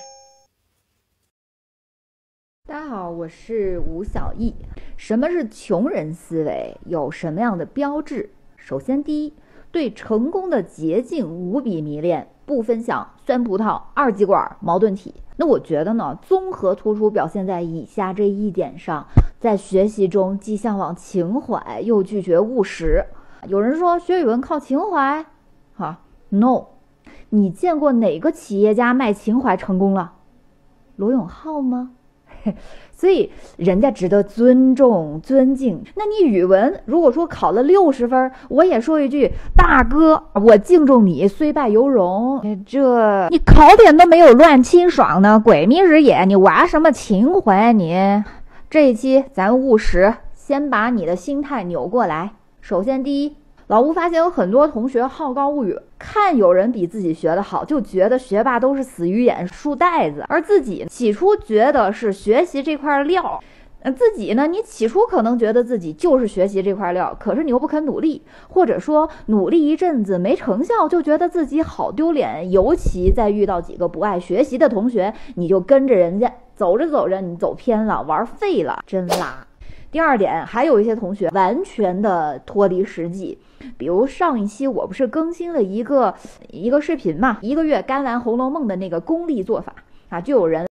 大家好，我是吴小艺。什么是穷人思维？有什么样的标志？首先，第一，对成功的捷径无比迷恋，不分享酸葡萄、二极管、矛盾体。那我觉得呢，综合突出表现在以下这一点上：在学习中既向往情怀，又拒绝务实。有人说学语文靠情怀，哈 ，no。你见过哪个企业家卖情怀成功了？罗永浩吗？ 所以人家值得尊重尊敬。那你语文如果说考了六十分，我也说一句大哥我敬重你，虽败犹荣。这你考点都没有乱清爽呢，鬼迷日眼，你玩什么情怀你？这一期咱务实，先把你的心态扭过来。首先第一，老吴发现有很多同学好高骛远，看有人比自己学得好，就觉得学霸都是死鱼眼、书呆子，而自己起初觉得是学习这块料。呃，自己呢，你起初可能觉得自己就是学习这块料，可是你又不肯努力，或者说努力一阵子没成效，就觉得自己好丢脸。尤其在遇到几个不爱学习的同学，你就跟着人家走着走着，你走偏了，玩废了，真拉。第二点，还有一些同学完全的脱离实际。比如上一期我不是更新了一个一个视频嘛，一个月干完《红楼梦》的那个功力做法啊，就有人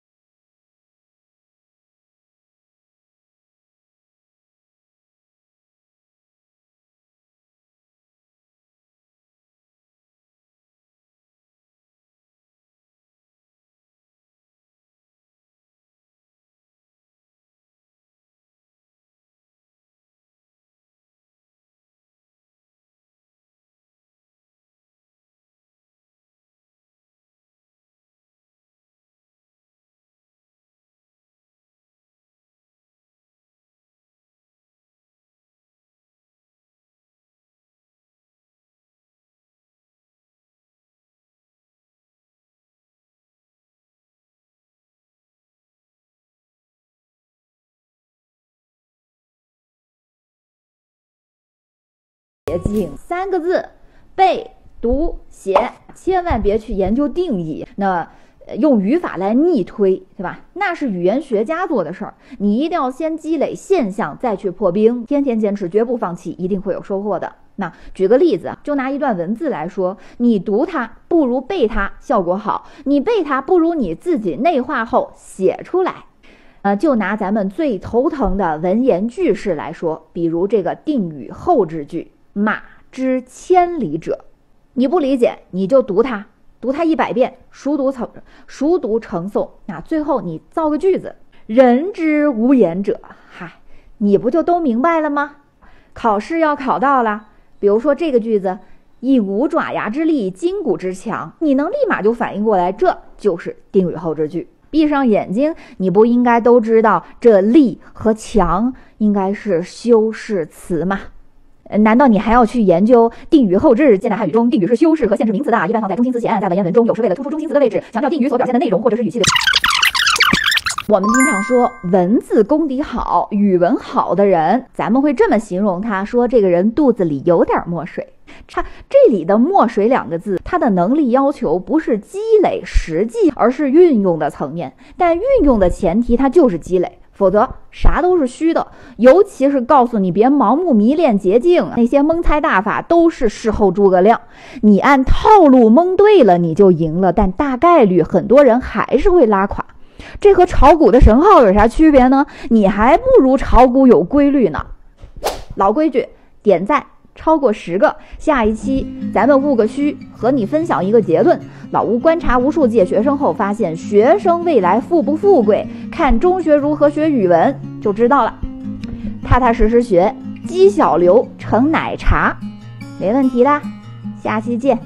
捷径三个字，背读写，千万别去研究定义，那用语法来逆推，对吧？那是语言学家做的事儿。你一定要先积累现象，再去破冰，天天坚持，绝不放弃，一定会有收获的。那举个例子啊，就拿一段文字来说，你读它不如背它效果好，你背它不如你自己内化后写出来。呃，就拿咱们最头疼的文言句式来说，比如这个定语后置句，马之千里者，你不理解你就读它，读它一百遍，熟读成熟读成诵。那最后你造个句子，人之无言者，嗨，你不就都明白了吗？考试要考到了，比如说这个句子，以五爪牙之力，筋骨之强，你能立马就反应过来，这就是定语后置句。闭上眼睛，你不应该都知道这力和强应该是修饰词吗？难道你还要去研究定语后置？现代汉语中定语是修饰和限制名词的，一般放在中心词前，在文言文中有时为了突出中心词的位置，强调定语所表现的内容或者是语气的。我们经常说文字功底好，语文好的人，咱们会这么形容他，说这个人肚子里有点墨水。它这里的墨水两个字，它的能力要求不是积累实际，而是运用的层面。但运用的前提它就是积累，否则啥都是虚的。尤其是告诉你别盲目迷恋捷径，那些蒙猜大法都是事后诸葛亮。你按套路蒙对了你就赢了，但大概率很多人还是会拉垮。这和炒股的神号有啥区别呢？你还不如炒股有规律呢。老规矩，点赞超过十个，下一期咱们悟个虚，和你分享一个结论。老吴观察无数届学生后发现，学生未来富不富贵，看中学如何学语文就知道了。踏踏实实学，积小流成奶茶，没问题的。下期见。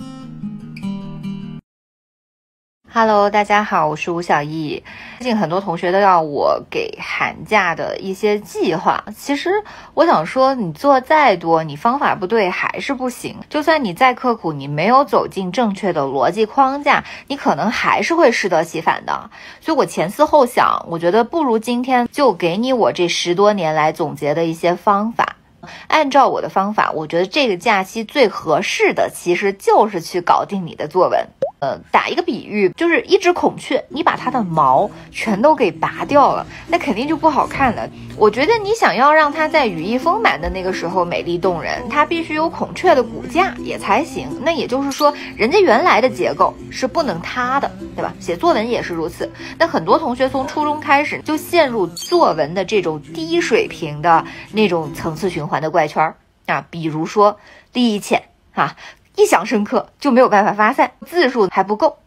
Hello， 大家好，我是吴小艺。最近很多同学都要我给寒假的一些计划，其实我想说，你做再多，你方法不对还是不行。就算你再刻苦，你没有走进正确的逻辑框架，你可能还是会适得其反的。所以我前思后想，我觉得不如今天就给你我这十多年来总结的一些方法。按照我的方法，我觉得这个假期最合适的其实就是去搞定你的作文。呃，打一个比喻，就是一只孔雀，你把它的毛全都给拔掉了，那肯定就不好看了。我觉得你想要让它在羽翼丰满的那个时候美丽动人，它必须有孔雀的骨架也才行。那也就是说，人家原来的结构是不能塌的，对吧？写作文也是如此。那很多同学从初中开始就陷入作文的这种低水平的那种层次循环的怪圈啊，比如说第一浅啊。一想深刻就没有办法发散，字数还不够，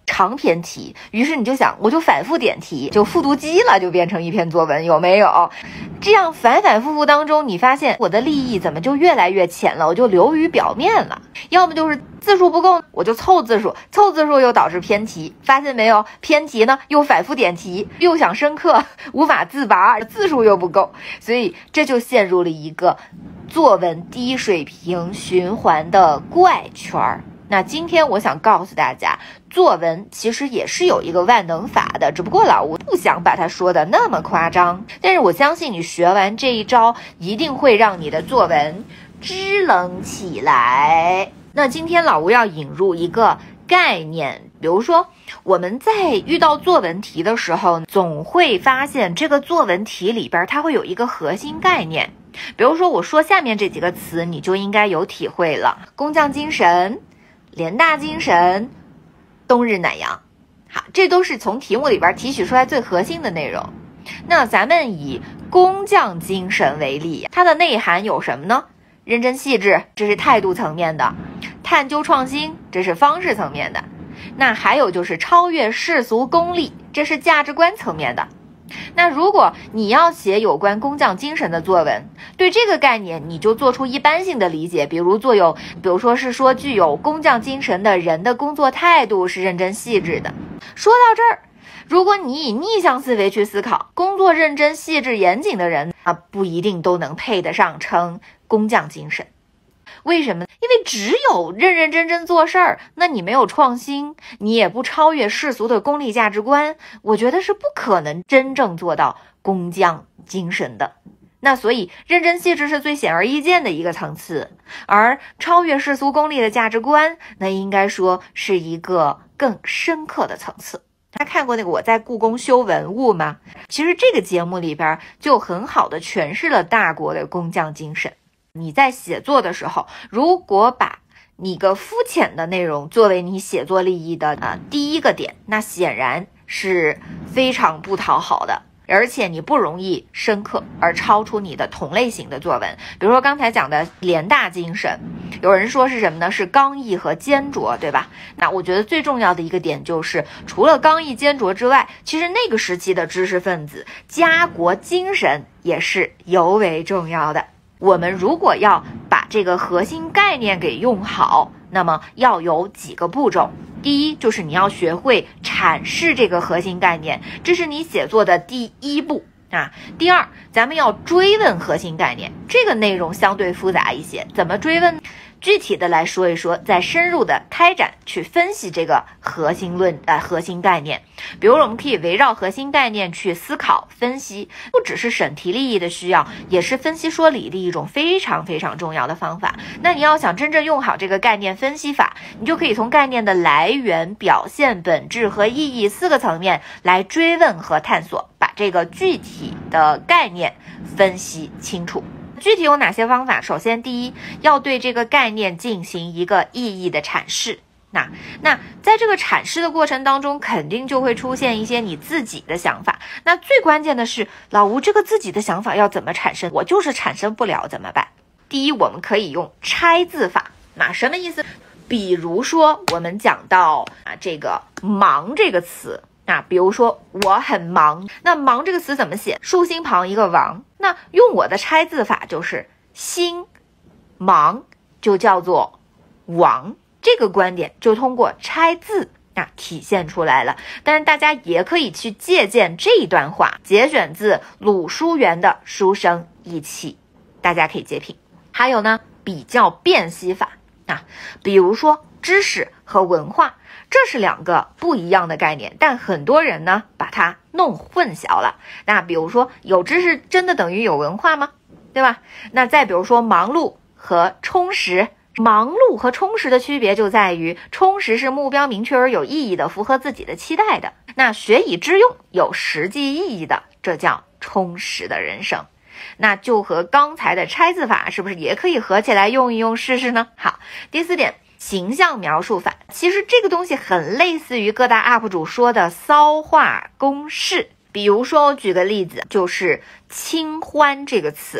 长篇题，于是你就想，我就反复点题，就复读机了，就变成一篇作文，有没有？这样反反复复当中，你发现我的立意怎么就越来越浅了，我就流于表面了。要么就是字数不够，我就凑字数，凑字数又导致偏题，发现没有？偏题呢又反复点题，又想深刻，无法自拔，字数又不够，所以这就陷入了一个作文低水平循环的怪圈儿。那今天我想告诉大家，作文其实也是有一个万能法的，只不过老吴不想把它说的那么夸张，但是我相信你学完这一招，一定会让你的作文支棱起来。那今天老吴要引入一个概念，比如说我们在遇到作文题的时候，总会发现这个作文题里边它会有一个核心概念，比如说我说下面这几个词，你就应该有体会了：工匠精神、联大精神、冬日暖阳。好，这都是从题目里边提取出来最核心的内容。那咱们以工匠精神为例，它的内涵有什么呢？认真细致，这是态度层面的；探究创新，这是方式层面的；那还有就是超越世俗功利，这是价值观层面的。那如果你要写有关工匠精神的作文，对这个概念你就做出一般性的理解，比如做有，比如说是说具有工匠精神的人的工作态度是认真细致的。说到这儿，如果你以逆向思维去思考，工作认真细致严谨的人啊，不一定都能配得上称工匠精神。为什么？因为只有认认真真做事儿，那你没有创新，你也不超越世俗的功利价值观，我觉得是不可能真正做到工匠精神的。那所以认真细致是最显而易见的一个层次，而超越世俗功利的价值观，那应该说是一个更深刻的层次。大家看过那个我在故宫修文物吗？其实这个节目里边就很好的诠释了大国的工匠精神。你在写作的时候，如果把你个肤浅的内容作为你写作立意的啊第一个点，那显然是非常不讨好的，而且你不容易深刻而超出你的同类型的作文。比如说刚才讲的联大精神，有人说是什么呢？是刚毅和坚卓，对吧？那我觉得最重要的一个点就是，除了刚毅坚卓之外，其实那个时期的知识分子家国精神也是尤为重要的。我们如果要把这个核心概念给用好，那么要有几个步骤。第一，就是你要学会阐释这个核心概念，这是你写作的第一步啊。第二，咱们要追问核心概念，这个内容相对复杂一些，怎么追问？具体的来说一说，再深入的开展去分析这个核心论呃核心概念。比如我们可以围绕核心概念去思考分析，不只是审题立意的需要，也是分析说理的一种非常非常重要的方法。那你要想真正用好这个概念分析法，你就可以从概念的来源、表现、本质和意义四个层面来追问和探索，把这个具体的概念分析清楚。具体有哪些方法？首先，第一，要对这个概念进行一个意义的阐释。那那在这个阐释的过程当中，肯定就会出现一些你自己的想法。那最关键的是，老吴这个自己的想法要怎么产生？我就是产生不了，怎么办？第一，我们可以用拆字法。那什么意思？比如说，我们讲到啊这个忙这个词。那比如说我很忙，那忙这个词怎么写？竖心旁一个王，那用我的拆字法就是心忙就叫做王，这个观点就通过拆字啊体现出来了。但是大家也可以去借鉴这一段话，节选自鲁书源的书生意气，大家可以截屏。还有呢，比较辨析法啊，比如说知识和文化，这是两个不一样的概念，但很多人呢把它弄混淆了。那比如说有知识真的等于有文化吗？对吧？那再比如说忙碌和充实，忙碌和充实的区别就在于，充实是目标明确而有意义的，符合自己的期待的。那学以致用，有实际意义的，这叫充实的人生。那就和刚才的拆字法是不是也可以合起来用一用试试呢？好，第四点，形象描述法。其实这个东西很类似于各大 U P 主说的骚话公式。比如说我举个例子，就是清欢这个词。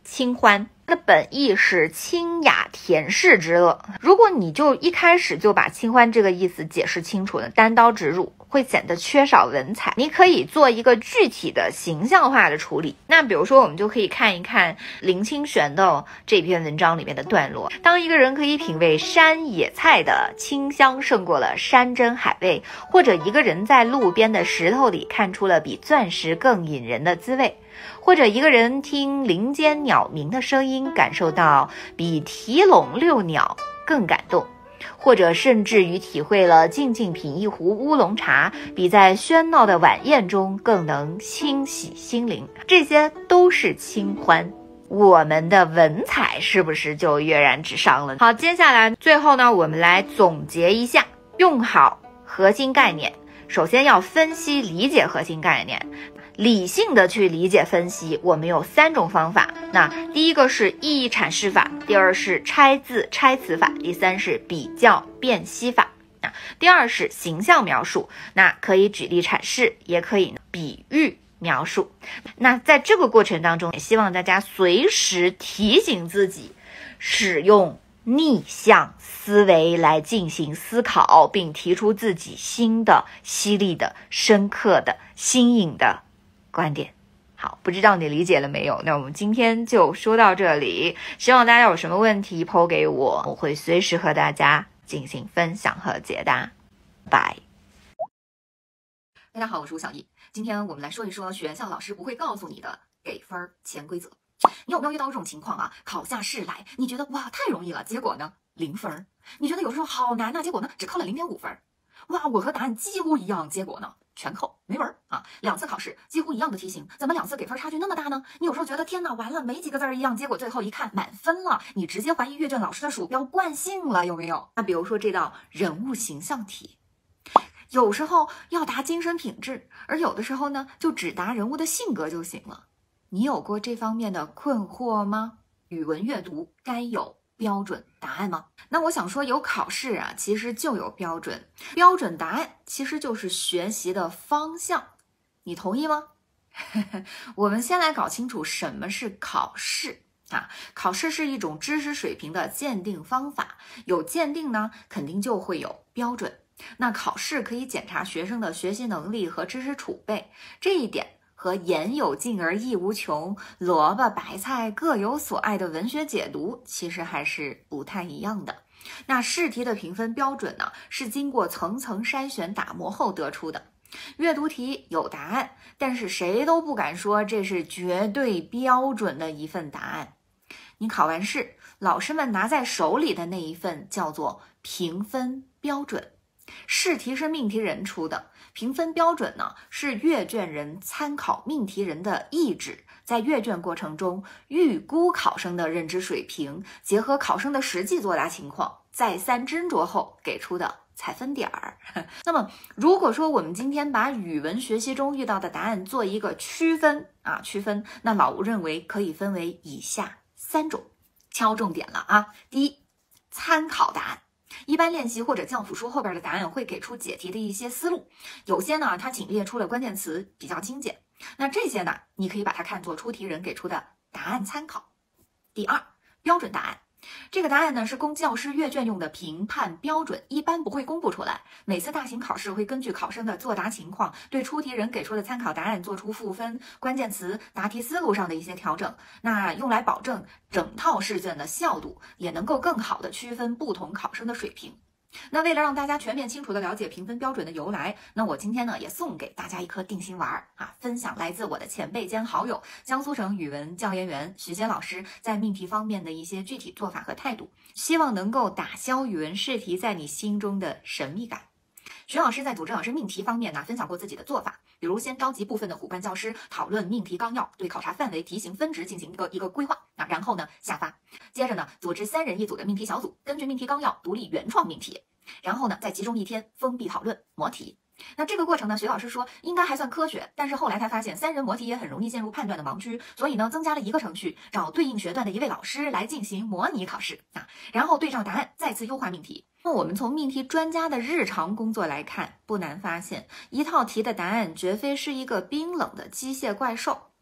清欢，它的本意是清雅恬适之乐。如果你就一开始就把清欢这个意思解释清楚了，单刀直入，会显得缺少文采。你可以做一个具体的形象化的处理。那比如说，我们就可以看一看林清玄的这篇文章里面的段落。当一个人可以品味山野菜的清香胜过了山珍海味，或者一个人在路边的石头里看出了比钻石更引人的滋味，或者一个人听林间鸟鸣的声音，感受到比提笼遛鸟更感动，或者甚至于体会了静静品一壶乌龙茶，比在喧闹的晚宴中更能清洗心灵，这些都是清欢。我们的文采是不是就跃然纸上了？好，接下来最后呢，我们来总结一下，用好核心概念。首先要分析理解核心概念，理性的去理解分析，我们有三种方法。那第一个是意义阐释法，第二是拆字拆词法，第三是比较辨析法。那第二是形象描述，那可以举例阐释，也可以比喻描述。那在这个过程当中，也希望大家随时提醒自己，使用逆向思维来进行思考，并提出自己新的、犀利的、深刻的、新颖的观点。好，不知道你理解了没有？那我们今天就说到这里，希望大家有什么问题抛给我，我会随时和大家进行分享和解答。拜。 大家好，我是吴小艺，今天我们来说一说学校老师不会告诉你的给分潜规则。你有没有遇到这种情况啊？考下试来，你觉得哇太容易了，结果呢零分。你觉得有时候好难呐，结果呢只扣了零点五分。哇，我和答案几乎一样，结果呢全扣没文啊！两次考试几乎一样的题型，怎么两次给分差距那么大呢？你有时候觉得天哪，完了没几个字儿一样，结果最后一看满分了，你直接怀疑阅卷老师的鼠标惯性了，有没有？那比如说这道人物形象题，有时候要答精神品质，而有的时候呢就只答人物的性格就行了。你有过这方面的困惑吗？语文阅读该有标准答案吗？那我想说，有考试啊，其实就有标准。标准答案其实就是学习的方向，你同意吗？我们先来搞清楚什么是考试啊。考试是一种知识水平的鉴定方法，有鉴定呢，肯定就会有标准。那考试可以检查学生的学习能力和知识储备，这一点和言有尽而意无穷，萝卜白菜各有所爱的文学解读其实还是不太一样的。那试题的评分标准呢，是经过层层筛选打磨后得出的。阅读题有答案，但是谁都不敢说这是绝对标准的一份答案。你考完试，老师们拿在手里的那一份叫做评分标准。试题是命题人出的，评分标准呢是阅卷人参考命题人的意志，在阅卷过程中预估考生的认知水平，结合考生的实际作答情况，再三斟酌后给出的采分点儿。那么如果说我们今天把语文学习中遇到的答案做一个区分啊，区分，那老吴认为可以分为以下三种，敲重点了啊。第一，参考答案。一般练习或者教辅书后边的答案会给出解题的一些思路，有些呢它仅列出了关键词，比较精简。那这些呢，你可以把它看作出题人给出的答案参考。第二，标准答案。这个答案呢是供教师阅卷用的评判标准，一般不会公布出来。每次大型考试会根据考生的作答情况，对出题人给出的参考答案做出赋分、关键词、答题思路上的一些调整，那用来保证整套试卷的效度，也能够更好的区分不同考生的水平。那为了让大家全面清楚的了解评分标准的由来，那我今天呢也送给大家一颗定心丸啊，分享来自我的前辈兼好友江苏省语文教研员徐杰老师在命题方面的一些具体做法和态度，希望能够打消语文试题在你心中的神秘感。徐老师在组织老师命题方面呢分享过自己的做法，比如先召集部分的骨干教师讨论命题纲要，对考察范围、题型、分值进行一个一个规划啊，然后呢下发。接着呢组织三人一组的命题小组，根据命题纲要独立原创命题，然后呢再集中一天封闭讨论模题。那这个过程呢，徐老师说应该还算科学，但是后来他发现三人模题也很容易陷入判断的盲区，所以呢增加了一个程序，找对应学段的一位老师来进行模拟考试啊，然后对照答案再次优化命题。那我们从命题专家的日常工作来看，不难发现一套题的答案绝非是一个冰冷的机械怪兽。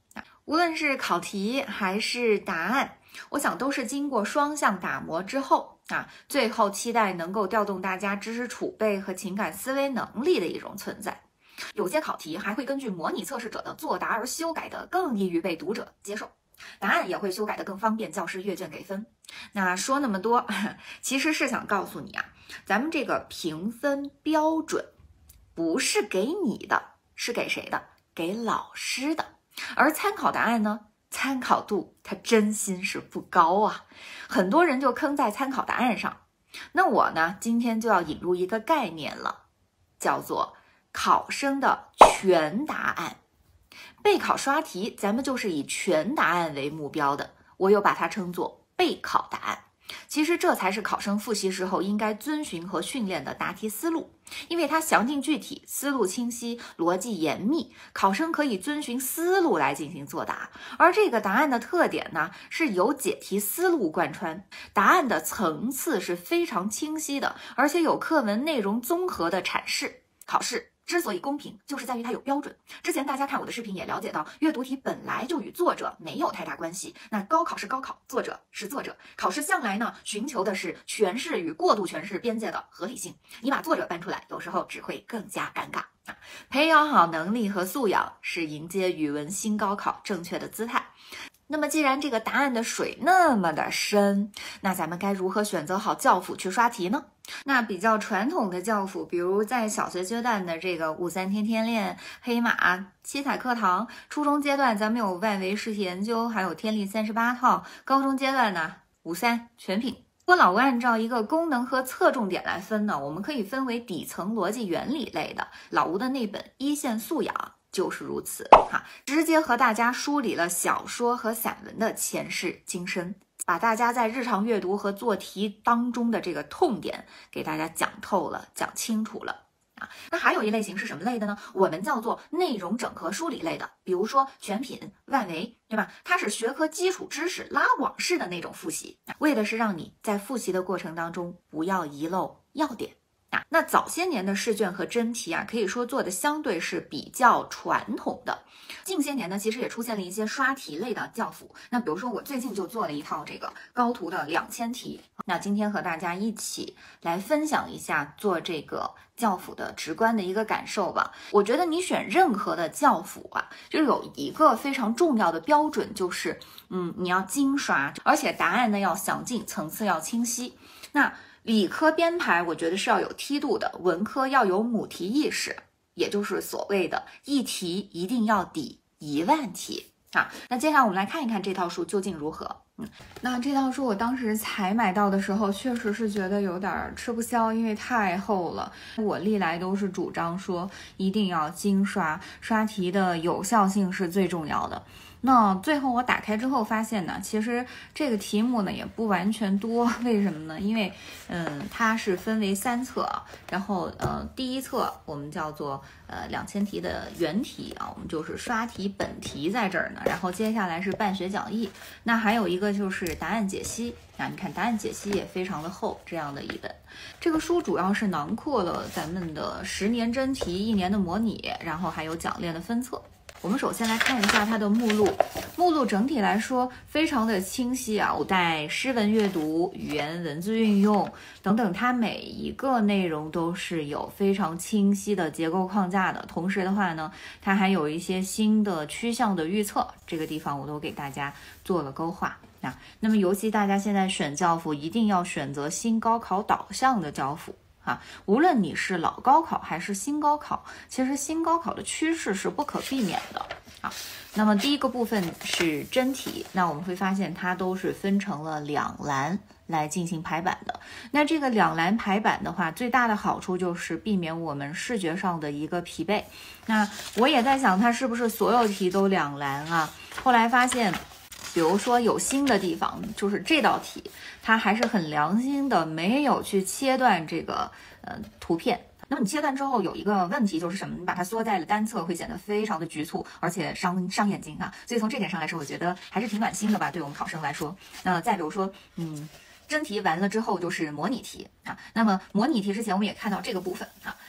无论是考题还是答案，我想都是经过双向打磨之后啊，最后期待能够调动大家知识储备和情感思维能力的一种存在。有些考题还会根据模拟测试者的作答而修改的更易于被读者接受，答案也会修改的更方便教师阅卷给分。那说那么多，其实是想告诉你啊，咱们这个评分标准不是给你的，是给谁的？给老师的。而参考答案呢，参考度它真心是不高啊，很多人就坑在参考答案上。那我呢，今天就要引入一个概念了，叫做考生的全答案。备考刷题，咱们就是以全答案为目标的，我又把它称作备考答案。其实这才是考生复习时候应该遵循和训练的答题思路，因为它详尽具体，思路清晰，逻辑严密，考生可以遵循思路来进行作答。而这个答案的特点呢，是由解题思路贯穿，答案的层次是非常清晰的，而且有课文内容综合的阐释。考试之所以公平，就是在于它有标准。之前大家看我的视频也了解到，阅读题本来就与作者没有太大关系。那高考是高考，作者是作者，考试向来呢寻求的是诠释与过度诠释边界的合理性。你把作者搬出来，有时候只会更加尴尬啊！培养好能力和素养，是迎接语文新高考正确的姿态。那么既然这个答案的水那么的深，那咱们该如何选择好教辅去刷题呢？那比较传统的教辅，比如在小学阶段的这个五三天天练、黑马、七彩课堂，初中阶段咱们有外围试题研究，还有天历三十八套，高中阶段呢五三全品。如果老吴按照一个功能和侧重点来分呢，我们可以分为底层逻辑原理类的，老吴的那本一线素养就是如此哈，直接和大家梳理了小说和散文的前世今生，把大家在日常阅读和做题当中的这个痛点给大家讲透了，讲清楚了啊。那还有一类型是什么类的呢？我们叫做内容整合梳理类的，比如说全品、外围，对吧？它是学科基础知识拉网式的那种复习，为的是让你在复习的过程当中不要遗漏要点。啊，那早些年的试卷和真题啊，可以说做的相对是比较传统的。近些年呢，其实也出现了一些刷题类的教辅。那比如说我最近就做了一套这个高图的两千题。那今天和大家一起来分享一下做这个教辅的直观的一个感受吧。我觉得你选任何的教辅啊，就有一个非常重要的标准，就是嗯，你要精刷，而且答案呢要详尽，层次要清晰。那理科编排我觉得是要有梯度的，文科要有母题意识，也就是所谓的一题一定要抵一万题啊。那接下来我们来看一看这套书究竟如何。嗯，那这套书我当时才买到的时候，确实是觉得有点吃不消，因为太厚了。我历来都是主张说一定要精刷，刷题的有效性是最重要的。那最后我打开之后发现呢，其实这个题目呢也不完全多，为什么呢？因为嗯，它是分为三册，然后呃，第一册我们叫做呃两千题的原题啊，我们就是刷题本题在这儿呢，然后接下来是办学讲义，那还有一个就是答案解析啊，你看答案解析也非常的厚，这样的一本。这个书主要是囊括了咱们的十年真题、一年的模拟，然后还有讲练的分册。我们首先来看一下它的目录，目录整体来说非常的清晰啊，带诗文阅读、语言文字运用等等，它每一个内容都是有非常清晰的结构框架的。同时的话呢，它还有一些新的趋向的预测，这个地方我都给大家做了勾画啊。那么尤其大家现在选教辅，一定要选择新高考导向的教辅。啊，无论你是老高考还是新高考，其实新高考的趋势是不可避免的啊。那么第一个部分是真题，那我们会发现它都是分成了两栏来进行排版的。那这个两栏排版的话，最大的好处就是避免我们视觉上的一个疲惫。那我也在想，它是不是所有题都两栏啊？后来发现，比如说有新的地方，就是这道题它还是很良心的，没有去切断这个呃图片。那么你切断之后有一个问题就是什么？你把它缩在了单侧，会显得非常的局促，而且伤伤眼睛啊。所以从这点上来说，我觉得还是挺暖心的吧，对我们考生来说。那再比如说，嗯。真题完了之后就是模拟题啊，那么模拟题之前我们也看到这个部分啊，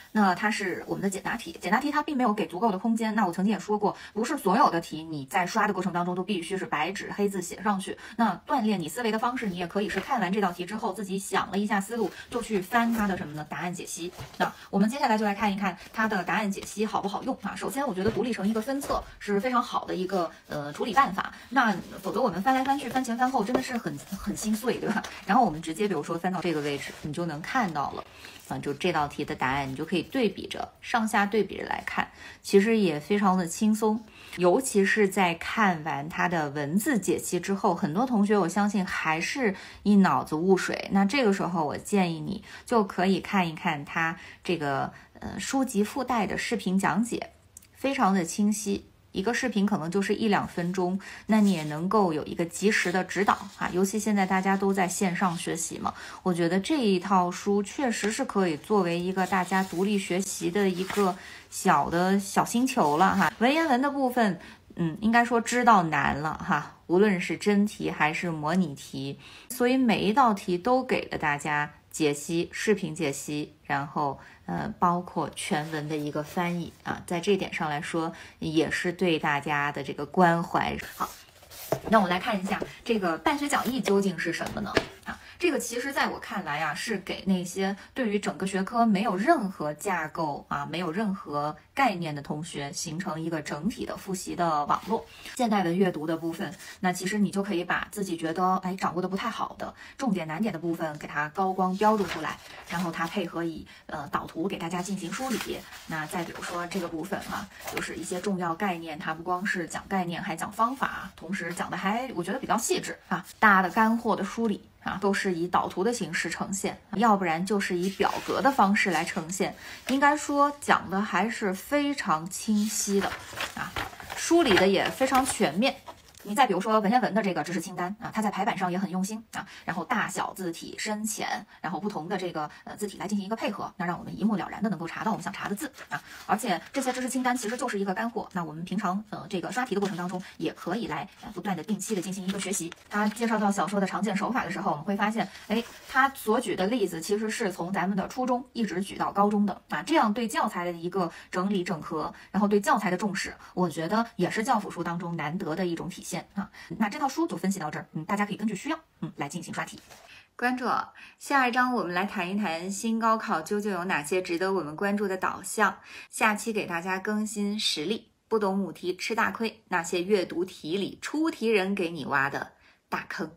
那它是我们的简答题，简答题它并没有给足够的空间。那我曾经也说过，不是所有的题你在刷的过程当中都必须是白纸黑字写上去。那锻炼你思维的方式，你也可以是看完这道题之后，自己想了一下思路，就去翻它的什么呢？答案解析。那我们接下来就来看一看它的答案解析好不好用啊？首先，我觉得独立成一个分册是非常好的一个呃处理办法。那否则我们翻来翻去，翻前翻后，真的是很很心碎，对吧？然后我们直接比如说翻到这个位置，你就能看到了。啊，就这道题的答案，你就可以对比着上下对比着来看，其实也非常的轻松。尤其是在看完它的文字解析之后，很多同学我相信还是一脑子雾水。那这个时候，我建议你就可以看一看它这个呃书籍附带的视频讲解，非常的清晰。一个视频可能就是一两分钟，那你也能够有一个及时的指导啊。尤其现在大家都在线上学习嘛，我觉得这一套书确实是可以作为一个大家独立学习的一个小的小星球了哈。文言文的部分，嗯，应该说知道难了哈，无论是真题还是模拟题，所以每一道题都给了大家解析、视频解析，然后呃，包括全文的一个翻译啊，在这点上来说，也是对大家的这个关怀。好，那我们来看一下这个办学讲义究竟是什么呢？啊，这个其实在我看来啊，是给那些对于整个学科没有任何架构啊，没有任何概念的同学形成一个整体的复习的网络。现代文阅读的部分，那其实你就可以把自己觉得哎掌握的不太好的重点难点的部分给它高光标注出来，然后它配合以呃导图给大家进行梳理。那再比如说这个部分啊，就是一些重要概念，它不光是讲概念，还讲方法，同时讲的还我觉得比较细致啊，大的干货的梳理啊，都是以导图的形式呈现，要不然就是以表格的方式来呈现。应该说讲的还是非常清晰的啊，梳理的也非常全面。你再比如说文言文的这个知识清单啊，它在排版上也很用心啊，然后大小字体、深浅，然后不同的这个呃字体来进行一个配合，那让我们一目了然的能够查到我们想查的字啊。而且这些知识清单其实就是一个干货，那我们平常呃这个刷题的过程当中，也可以来呃不断的定期的进行一个学习。他介绍到小说的常见手法的时候，我们会发现，哎，他所举的例子其实是从咱们的初中一直举到高中的啊，这样对教材的一个整理整合，然后对教材的重视，我觉得也是教辅书当中难得的一种体现。啊，那这套书就分析到这儿，嗯，大家可以根据需要，嗯，来进行刷题。关注我，下一章我们来谈一谈新高考究竟有哪些值得我们关注的导向。下期给大家更新实例，不懂母题吃大亏，那些阅读题里出题人给你挖的大坑。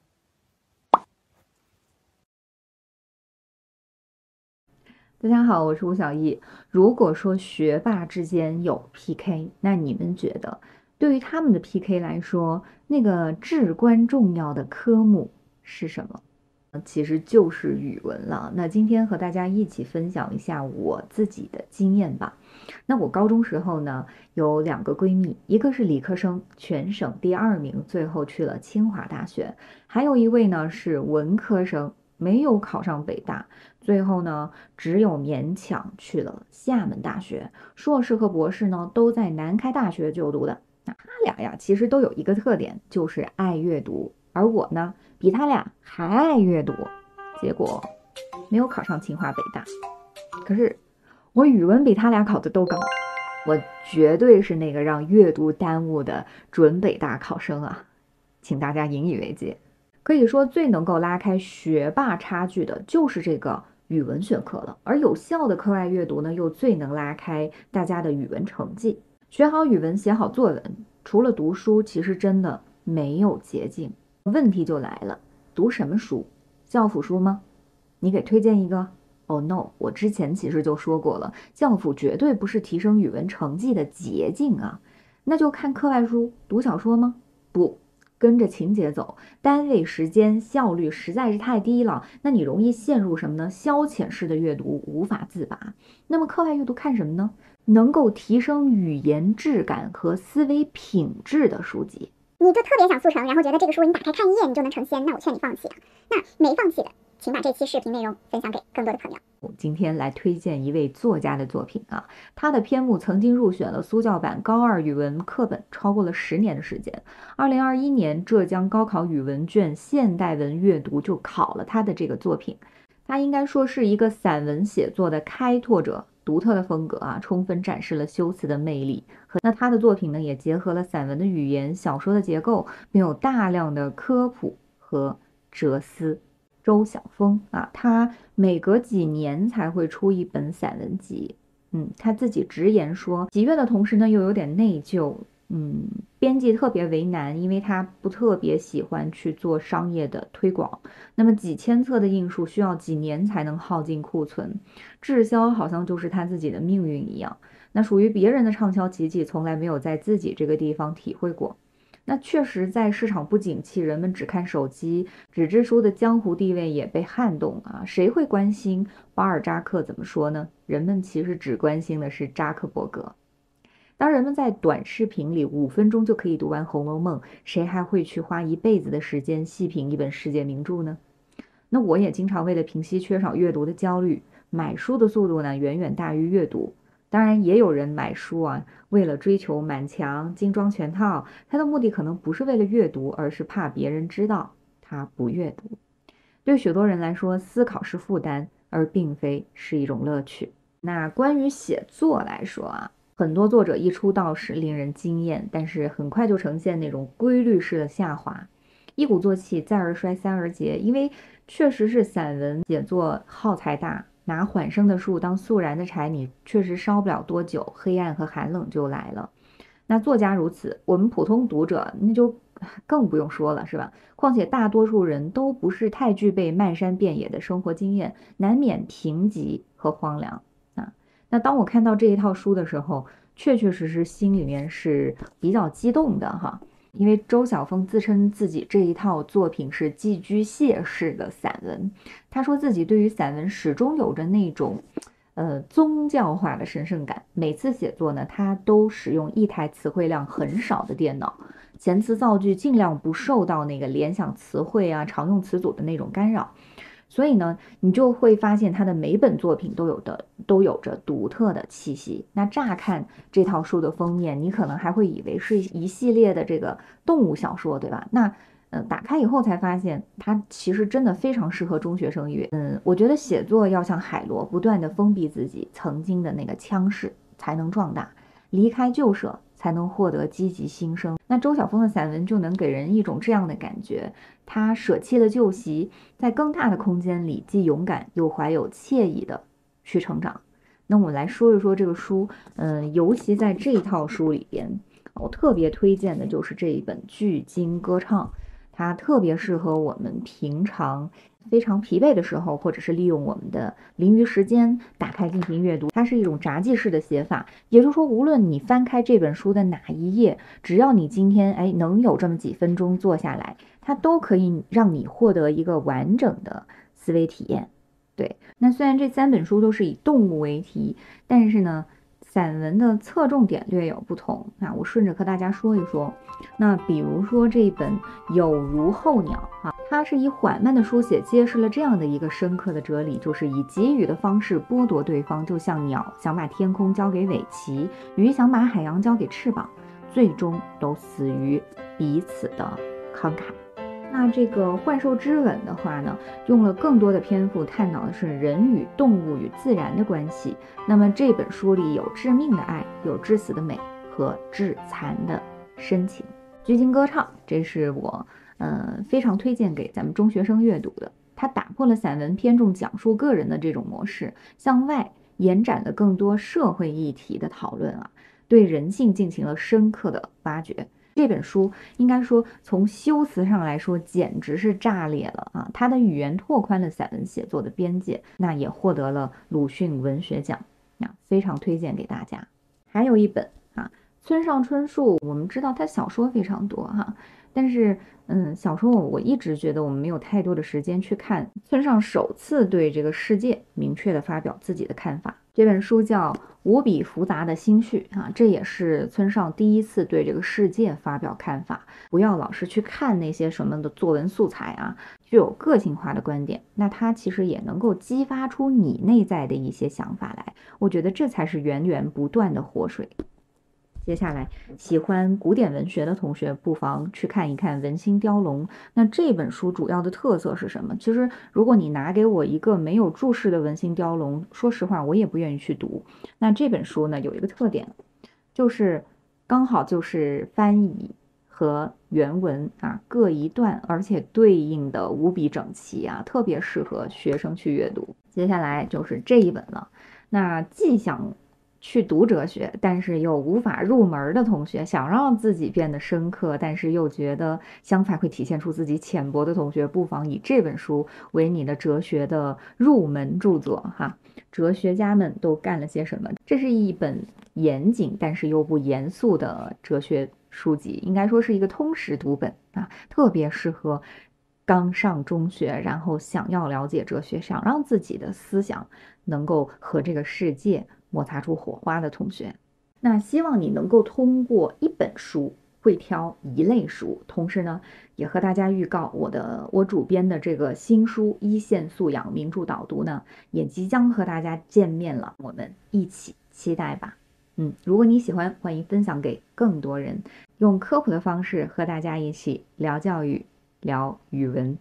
大家好，我是吴小艺。如果说学霸之间有 P K， 那你们觉得对于他们的 P K 来说，那个至关重要的科目是什么？其实就是语文了。那今天和大家一起分享一下我自己的经验吧。那我高中时候呢，有两个闺蜜，一个是理科生，全省第二名，最后去了清华大学；还有一位呢是文科生，没有考上北大，最后呢只有勉强去了厦门大学，硕士和博士呢都在南开大学就读的。那他俩呀，其实都有一个特点，就是爱阅读，而我呢，比他俩还爱阅读，结果没有考上清华北大。可是我语文比他俩考的都高，我绝对是那个让阅读耽误的准北大考生啊，请大家引以为戒。可以说最能够拉开学霸差距的就是这个语文选课了，而有效的课外阅读呢，又最能拉开大家的语文成绩。学好语文，写好作文，除了读书，其实真的没有捷径。问题就来了，读什么书？教辅书吗？你给推荐一个？ Oh no， 我之前其实就说过了，教辅绝对不是提升语文成绩的捷径啊。那就看课外书，读小说吗？不，跟着情节走，单位时间效率实在是太低了，那你容易陷入什么呢？消遣式的阅读，无法自拔。那么课外阅读看什么呢？能够提升语言质感和思维品质的书籍。 你就特别想速成，然后觉得这个书你打开看一页你就能成仙，那我劝你放弃啊。那没放弃的，请把这期视频内容分享给更多的朋友。 我今天来推荐一位作家的作品啊，他的篇目曾经入选了苏教版高二语文课本，超过了十年的时间。二零二一年浙江高考语文卷现代文阅读就考了他的这个作品。他应该说是一个散文写作的开拓者， 独特的风格啊，充分展示了修辞的魅力。和那他的作品呢，也结合了散文的语言、小说的结构，并有大量的科普和哲思。周晓峰啊，他每隔几年才会出一本散文集。嗯，他自己直言说，喜悦的同时呢，又有点内疚。嗯，编辑特别为难，因为他不特别喜欢去做商业的推广。那么几千册的印数需要几年才能耗尽库存，滞销好像就是他自己的命运一样。那属于别人的畅销奇迹，从来没有在自己这个地方体会过。那确实，在市场不景气，人们只看手机，纸质书的江湖地位也被撼动啊！谁会关心巴尔扎克怎么说呢？人们其实只关心的是扎克伯格。当人们在短视频里五分钟就可以读完《红楼梦》，谁还会去花一辈子的时间细品一本世界名著呢？那我也经常为了平息缺少阅读的焦虑，买书的速度呢远远大于阅读。当然也有人买书啊，为了追求满墙精装全套，他的目的可能不是为了阅读，而是怕别人知道他不阅读。对许多人来说，思考是负担，而并非是一种乐趣。那关于写作来说啊，很多作者一出道时令人惊艳，但是很快就呈现那种规律式的下滑，一鼓作气，再而衰，三而竭。因为确实是散文写作耗材大，拿缓生的树当速燃的柴，你确实烧不了多久，黑暗和寒冷就来了。那作家如此，我们普通读者那就更不用说了，是吧？况且大多数人都不是太具备漫山遍野的生活经验，难免贫瘠和荒凉啊。那当我看到这一套书的时候，确确实实心里面是比较激动的哈。因为周晓峰自称自己这一套作品是寄居蟹式的散文，他说自己对于散文始终有着那种呃宗教化的神圣感。每次写作呢，他都使用一台词汇量很少的电脑，遣词造句尽量不受到那个联想词汇啊、常用词组的那种干扰。所以呢，你就会发现他的每本作品都有的都有着独特的气息。那乍看这套书的封面，你可能还会以为是一系列的这个动物小说，对吧？那呃，打开以后才发现，它其实真的非常适合中学生阅。嗯，我觉得写作要像海螺，不断的封闭自己曾经的那个腔势，才能壮大；离开旧舍，才能获得积极新生。那周晓峰的散文就能给人一种这样的感觉，他舍弃了旧习，在更大的空间里既勇敢又怀有惬意的去成长。那我们来说一说这个书，嗯，尤其在这一套书里边，我特别推荐的就是这一本《巨鲸歌唱》，它特别适合我们平常非常疲惫的时候，或者是利用我们的零余时间打开进行阅读。它是一种札记式的写法，也就是说，无论你翻开这本书的哪一页，只要你今天哎能有这么几分钟坐下来，它都可以让你获得一个完整的思维体验。对，那虽然这三本书都是以动物为题，但是呢，散文的侧重点略有不同。那我顺着和大家说一说。那比如说这一本《有如候鸟》啊，它是以缓慢的书写揭示了这样的一个深刻的哲理，就是以给予的方式剥夺对方，就像鸟想把天空交给尾鳍，鱼想把海洋交给翅膀，最终都死于彼此的慷慨。那这个幻兽之吻的话呢，用了更多的篇幅探讨的是人与动物与自然的关系。那么这本书里有致命的爱，有至死的美和至残的深情。巨鲸歌唱，这是我呃非常推荐给咱们中学生阅读的。它打破了散文偏重讲述个人的这种模式，向外延展了更多社会议题的讨论啊，对人性进行了深刻的挖掘。这本书应该说从修辞上来说简直是炸裂了啊！它的语言拓宽了散文写作的边界，那也获得了鲁迅文学奖，那非常推荐给大家。还有一本啊，村上春树，我们知道他小说非常多哈，但是嗯，小说我一直觉得我们没有太多的时间去看村上首次对这个世界明确的发表自己的看法。这本书叫《无比复杂的心绪》啊，这也是村上第一次对这个世界发表看法。不要老是去看那些什么的作文素材啊，具有个性化的观点，那它其实也能够激发出你内在的一些想法来。我觉得这才是源源不断的活水。 接下来，喜欢古典文学的同学不妨去看一看《文心雕龙》。那这本书主要的特色是什么？其实，如果你拿给我一个没有注释的《文心雕龙》，说实话，我也不愿意去读。那这本书呢，有一个特点，就是刚好就是翻译和原文啊各一段，而且对应的无比整齐啊，特别适合学生去阅读。接下来就是这一本了。那既想去读哲学，但是又无法入门的同学，想让自己变得深刻，但是又觉得相反会体现出自己浅薄的同学，不妨以这本书为你的哲学的入门著作哈。哲学家们都干了些什么？这是一本严谨但是又不严肃的哲学书籍，应该说是一个通识读本啊，特别适合刚上中学，然后想要了解哲学，想让自己的思想能够和这个世界摩擦出火花的同学。那希望你能够通过一本书会挑一类书，同时呢也和大家预告我的我主编的这个新书一线素养名著导读呢也即将和大家见面了，我们一起期待吧。嗯，如果你喜欢，欢迎分享给更多人，用科普的方式和大家一起聊教育，聊语文。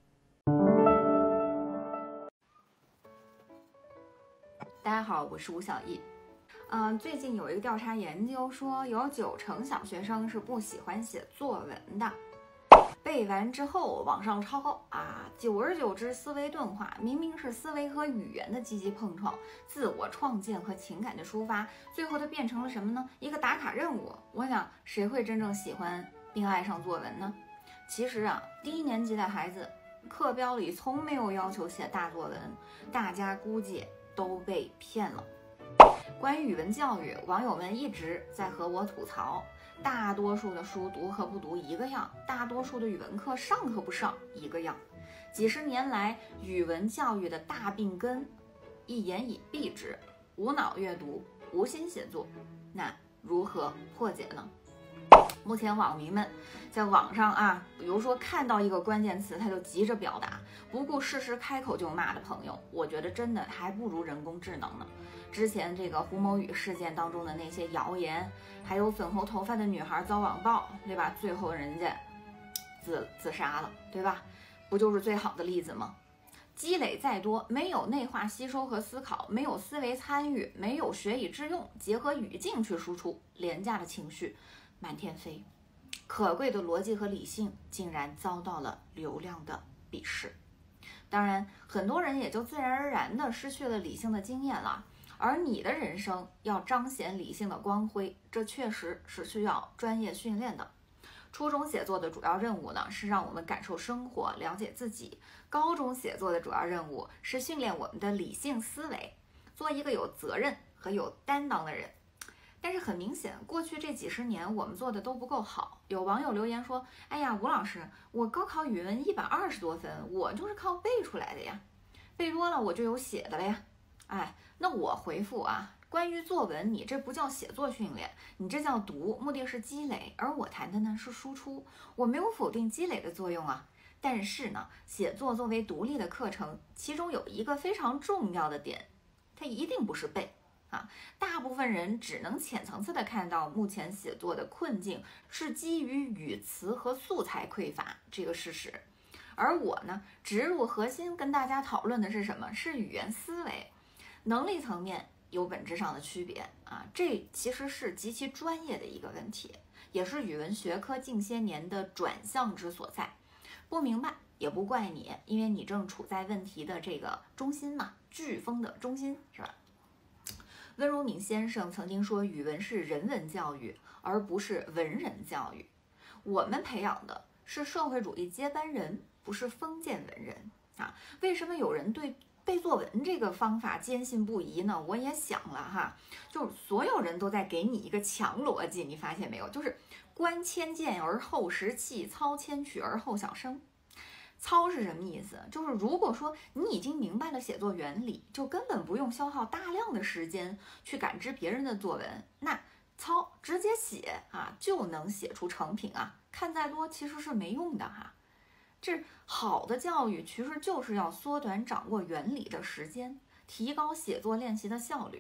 大家好，我是吴小艺。嗯、呃，最近有一个调查研究说，有九成小学生是不喜欢写作文的。背完之后往上抄啊，久而久之思维钝化，明明是思维和语言的积极碰撞，自我创建和情感的抒发，最后它变成了什么呢？一个打卡任务。我想，谁会真正喜欢并爱上作文呢？其实啊，低年级的孩子课标里从没有要求写大作文，大家估计都被骗了。关于语文教育，网友们一直在和我吐槽，大多数的书读和不读一个样，大多数的语文课上和不上一个样。几十年来，语文教育的大病根，一言以蔽之，无脑阅读，无心写作。那如何破解呢？目前网民们在网上啊，比如说看到一个关键词，他就急着表达，不顾事实开口就骂的朋友，我觉得真的还不如人工智能呢。之前这个胡某宇事件当中的那些谣言，还有粉红头发的女孩遭网暴，对吧？最后人家自自杀了，对吧？不就是最好的例子吗？积累再多，没有内化吸收和思考，没有思维参与，没有学以致用，结合语境去输出，廉价的情绪满天飞，可贵的逻辑和理性竟然遭到了流量的鄙视。当然，很多人也就自然而然地失去了理性的经验了。而你的人生要彰显理性的光辉，这确实是需要专业训练的。初中写作的主要任务呢，是让我们感受生活，了解自己；高中写作的主要任务是训练我们的理性思维，做一个有责任和有担当的人。但是很明显，过去这几十年我们做的都不够好。有网友留言说：“哎呀，吴老师，我高考语文一百二十多分，我就是靠背出来的呀，背多了我就有写的了呀。”哎，那我回复啊，关于作文，你这不叫写作训练，你这叫读，目的是积累，而我谈的呢是输出。我没有否定积累的作用啊，但是呢，写作作为独立的课程，其中有一个非常重要的点，它一定不是背啊。大部分人只能浅层次的看到目前写作的困境是基于语词和素材匮乏这个事实，而我呢，植入核心跟大家讨论的是什么？是语言思维。能力层面有本质上的区别啊，这其实是极其专业的一个问题，也是语文学科近些年的转向之所在。不明白也不怪你，因为你正处在问题的这个中心嘛，飓风的中心，是吧？温如敏先生曾经说，语文是人文教育，而不是文人教育。我们培养的是社会主义接班人，不是封建文人啊。为什么有人对背作文这个方法坚信不疑呢？我也想了哈，就是所有人都在给你一个强逻辑，你发现没有？就是观千剑而后识器，操千曲而后晓声。操是什么意思？就是如果说你已经明白了写作原理，就根本不用消耗大量的时间去感知别人的作文，那操直接写啊，就能写出成品啊，看再多其实是没用的哈。这好的教育其实就是要缩短掌握原理的时间，提高写作练习的效率。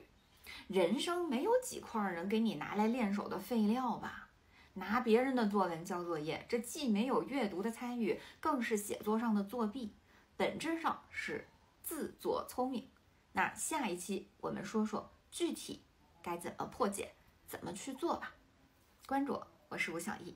人生没有几块能给你拿来练手的废料吧？拿别人的作文交作业，这既没有阅读的参与，更是写作上的作弊，本质上是自作聪明。那下一期我们说说具体该怎么破解，怎么去做吧。关注我，我是吴小艺。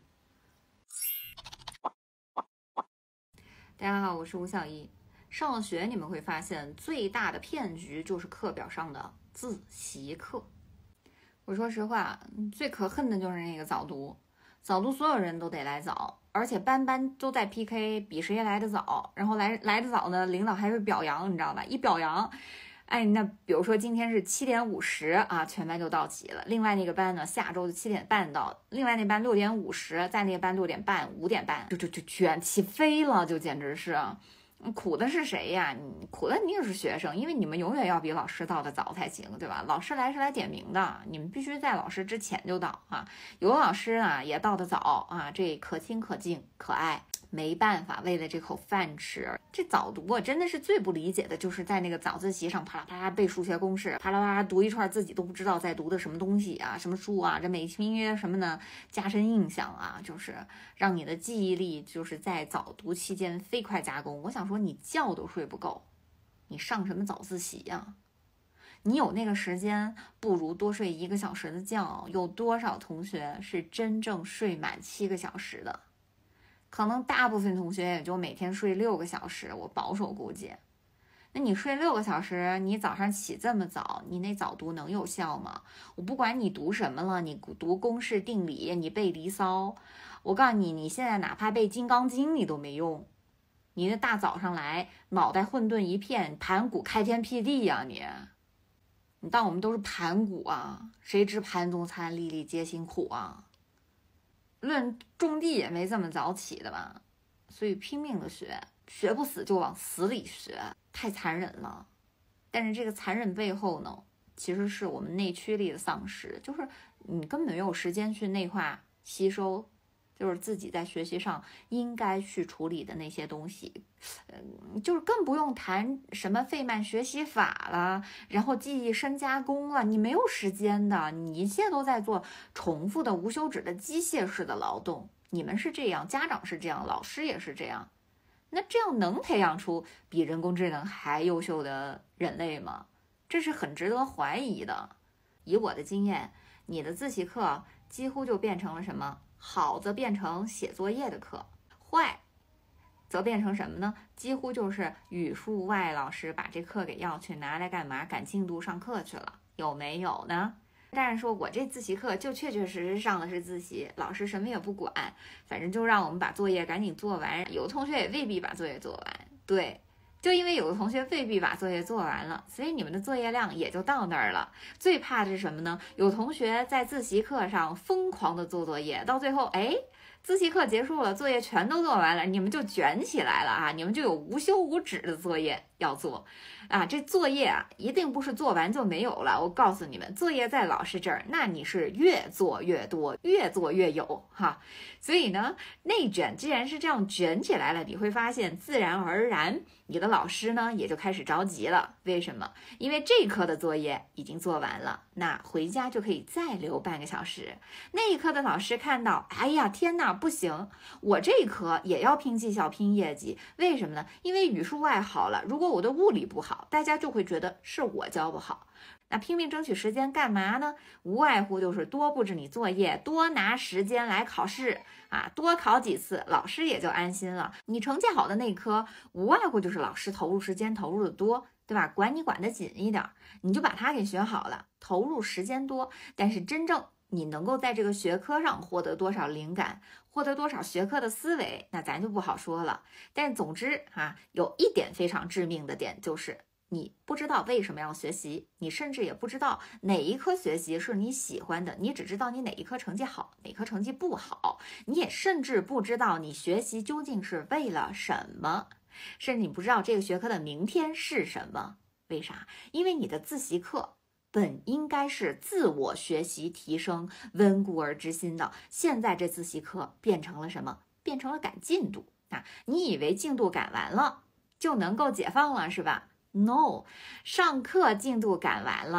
大家好，我是吴小艺。上了学你们会发现最大的骗局就是课表上的自习课。我说实话，最可恨的就是那个早读。早读所有人都得来早，而且班班都在 P K 比谁来的早，然后来来的早呢，领导还会表扬，你知道吧？一表扬，哎，那比如说今天是七点五十啊，全班就到齐了。另外那个班呢，下周就七点半到，另外那班六点五十，在那个班六点半、五点半，就就就全起飞了，就简直是。苦的是谁呀？你苦的你也是学生，因为你们永远要比老师到的早才行，对吧？老师来是来点名的，你们必须在老师之前就到啊。有的老师啊也到的早啊，这可亲可敬可爱，没办法，为了这口饭吃。这早读我真的是最不理解的，就是在那个早自习上啪啦啪啦背数学公式，啪啦啪啦读一串自己都不知道在读的什么东西啊，什么书啊，这美其名曰什么呢？加深印象啊，就是让你的记忆力就是在早读期间飞快加工。我想说你觉都睡不够，你上什么早自习呀？你有那个时间，不如多睡一个小时的觉。有多少同学是真正睡满七个小时的？可能大部分同学也就每天睡六个小时，我保守估计。那你睡六个小时，你早上起这么早，你那早读能有效吗？我不管你读什么了，你读公式定理，你背离骚，我告诉你，你现在哪怕背金刚经你都没用。你那大早上来，脑袋混沌一片，盘古开天辟地呀、啊、你！你当我们都是盘古啊？谁知盘中餐，粒粒皆辛苦啊！论种地也没这么早起的吧？所以拼命的学，学不死就往死里学，太残忍了。但是这个残忍背后呢，其实是我们内驱力的丧失，就是你根本没有时间去内化吸收。就是自己在学习上应该去处理的那些东西，嗯，就是更不用谈什么费曼学习法了，然后记忆深加工了，你没有时间的，你一切都在做重复的无休止的机械式的劳动。你们是这样，家长是这样，老师也是这样，那这样能培养出比人工智能还优秀的人类吗？这是很值得怀疑的。以我的经验，你的自习课几乎就变成了什么？好则变成写作业的课，坏则变成什么呢？几乎就是语数外老师把这课给要去拿来干嘛？赶进度上课去了，有没有呢？但是说我这自习课就确确实实上的是自习，老师什么也不管，反正就让我们把作业赶紧做完。有的同学也未必把作业做完，对，就因为有的同学未必把作业做完了，所以你们的作业量也就到那儿了。最怕的是什么呢？有同学在自习课上疯狂的做作业，到最后，哎，自习课结束了，作业全都做完了，你们就卷起来了啊！你们就有无休无止的作业要做啊！这作业啊，一定不是做完就没有了。我告诉你们，作业在老师这儿，那你是越做越多，越做越有哈。所以呢，内卷既然是这样卷起来了，你会发现自然而然，你的老师呢也就开始着急了。为什么？因为这一科的作业已经做完了，那回家就可以再留半个小时。那一科的老师看到，哎呀，天哪！不行，我这一科也要拼绩效拼业绩，为什么呢？因为语数外好了，如果我的物理不好，大家就会觉得是我教不好。那拼命争取时间干嘛呢？无外乎就是多布置你作业，多拿时间来考试啊，多考几次，老师也就安心了。你成绩好的那科，无外乎就是老师投入时间投入的多，对吧？管你管得紧一点，你就把它给学好了，投入时间多，但是真正你能够在这个学科上获得多少灵感，获得多少学科的思维，那咱就不好说了。但总之啊，有一点非常致命的点，就是你不知道为什么要学习，你甚至也不知道哪一科学习是你喜欢的，你只知道你哪一科成绩好，哪科成绩不好，你也甚至不知道你学习究竟是为了什么，甚至你不知道这个学科的明天是什么。为啥？因为你的自习课本应该是自我学习提升温故而知新的，现在这自习课变成了什么？变成了赶进度啊！你以为进度赶完了就能够解放了是吧？ No， 上课进度赶完了，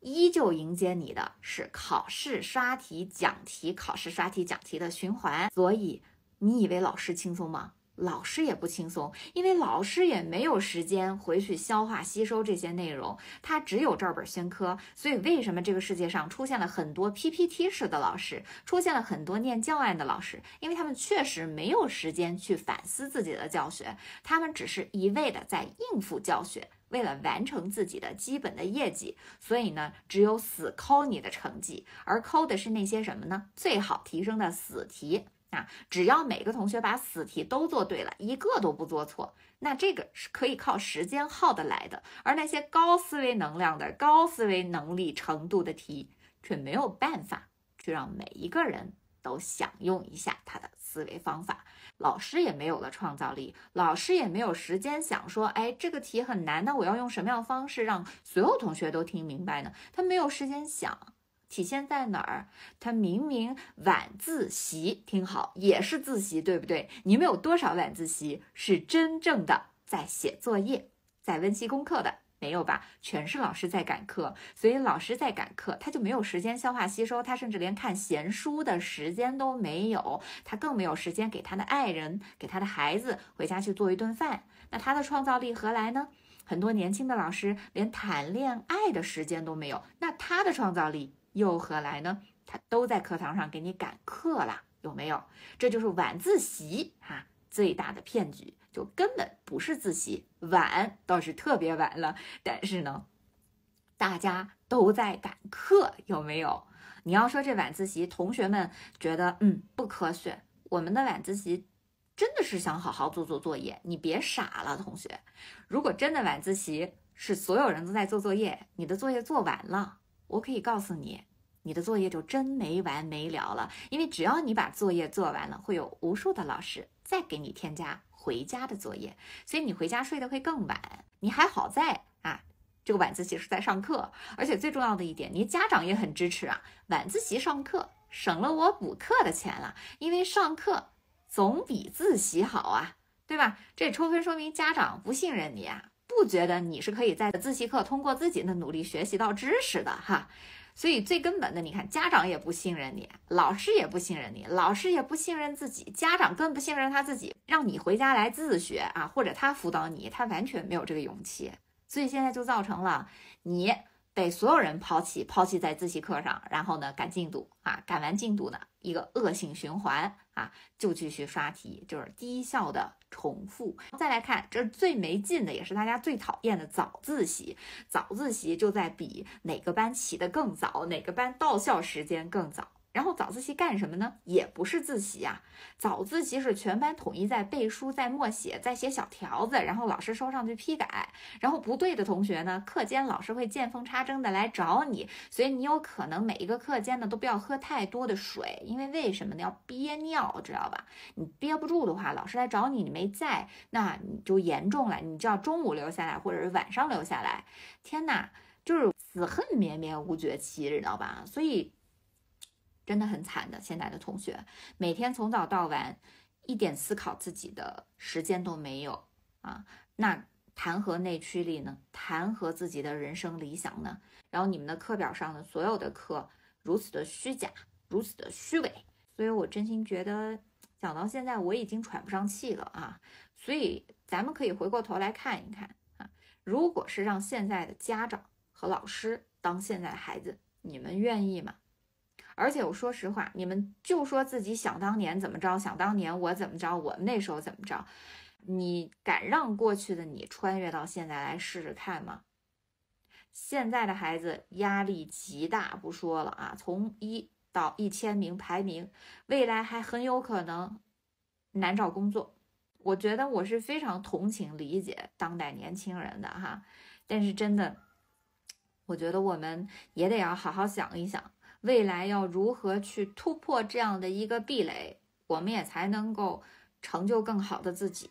依旧迎接你的是考试刷题讲题考试刷题讲题的循环。所以你以为老师轻松吗？老师也不轻松，因为老师也没有时间回去消化吸收这些内容，他只有照本宣科。所以为什么这个世界上出现了很多 P P T 式的老师，出现了很多念教案的老师？因为他们确实没有时间去反思自己的教学，他们只是一味的在应付教学，为了完成自己的基本的业绩，所以呢，只有死抠你的成绩，而抠的是那些什么呢？最好提升的死题。啊，只要每个同学把死题都做对了，一个都不做错，那这个是可以靠时间耗得来的。而那些高思维能量的、高思维能力程度的题，却没有办法去让每一个人都享用一下他的思维方法。老师也没有了创造力，老师也没有时间想说，哎，这个题很难，那我要用什么样的方式让所有同学都听明白呢？他没有时间想。体现在哪儿？他明明晚自习，听好，也是自习，对不对？你们有多少晚自习是真正的在写作业，在温习功课的？没有吧？全是老师在赶课，所以老师在赶课，他就没有时间消化吸收，他甚至连看闲书的时间都没有，他更没有时间给他的爱人、给他的孩子回家去做一顿饭。那他的创造力何来呢？很多年轻的老师连谈恋爱的时间都没有，那他的创造力又何来呢？他都在课堂上给你赶课啦，有没有？这就是晚自习哈、啊，最大的骗局，就根本不是自习，晚倒是特别晚了，但是呢，大家都在赶课，有没有？你要说这晚自习，同学们觉得嗯不科学，我们的晚自习真的是想好好做做作业，你别傻了，同学。如果真的晚自习是所有人都在做作业，你的作业做完了，我可以告诉你，你的作业就真没完没了了。因为只要你把作业做完了，会有无数的老师再给你添加回家的作业，所以你回家睡得会更晚。你还好在啊，这个晚自习是在上课，而且最重要的一点，你家长也很支持啊。晚自习上课省了我补课的钱了，因为上课总比自习好啊，对吧？这充分说明家长不信任你啊，不觉得你是可以在自习课通过自己的努力学习到知识的哈。所以最根本的，你看家长也不信任你，老师也不信任你，老师也不信任自己，家长更不信任他自己，让你回家来自学啊，或者他辅导你，他完全没有这个勇气。所以现在就造成了你被所有人抛弃，抛弃在自习课上，然后呢赶进度啊，赶完进度呢一个恶性循环啊，就继续刷题，就是低效的重复。再来看，这最没劲的，也是大家最讨厌的早自习。早自习就在比哪个班起得更早，哪个班到校时间更早。然后早自习干什么呢？也不是自习啊，早自习是全班统一在背书，在默写，在写小条子，然后老师收上去批改，然后不对的同学呢，课间老师会见缝插针的来找你，所以你有可能每一个课间呢都不要喝太多的水，因为为什么呢？要憋尿，知道吧？你憋不住的话，老师来找你，你没在，那你就严重了，你就要中午留下来，或者是晚上留下来。天哪，就是死恨绵绵无绝期，知道吧？所以真的很惨的，现在的同学每天从早到晚一点思考自己的时间都没有啊，那谈何内驱力呢？谈何自己的人生理想呢？然后你们的课表上的所有的课如此的虚假，如此的虚伪，所以我真心觉得讲到现在我已经喘不上气了啊！所以咱们可以回过头来看一看啊，如果是让现在的家长和老师当现在的孩子，你们愿意吗？而且我说实话，你们就说自己想当年怎么着，想当年我怎么着，我们那时候怎么着，你敢让过去的你穿越到现在来试试看吗？现在的孩子压力极大，不说了啊，从一到一千名排名，未来还很有可能难找工作。我觉得我是非常同情理解当代年轻人的哈，但是真的，我觉得我们也得要好好想一想，未来要如何去突破这样的一个壁垒，我们也才能够成就更好的自己。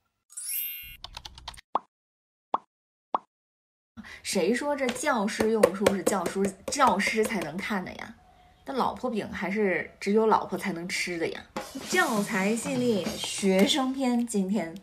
谁说这教师用书是教书教师才能看的呀？那老婆饼还是只有老婆才能吃的呀？教材系列学生篇今天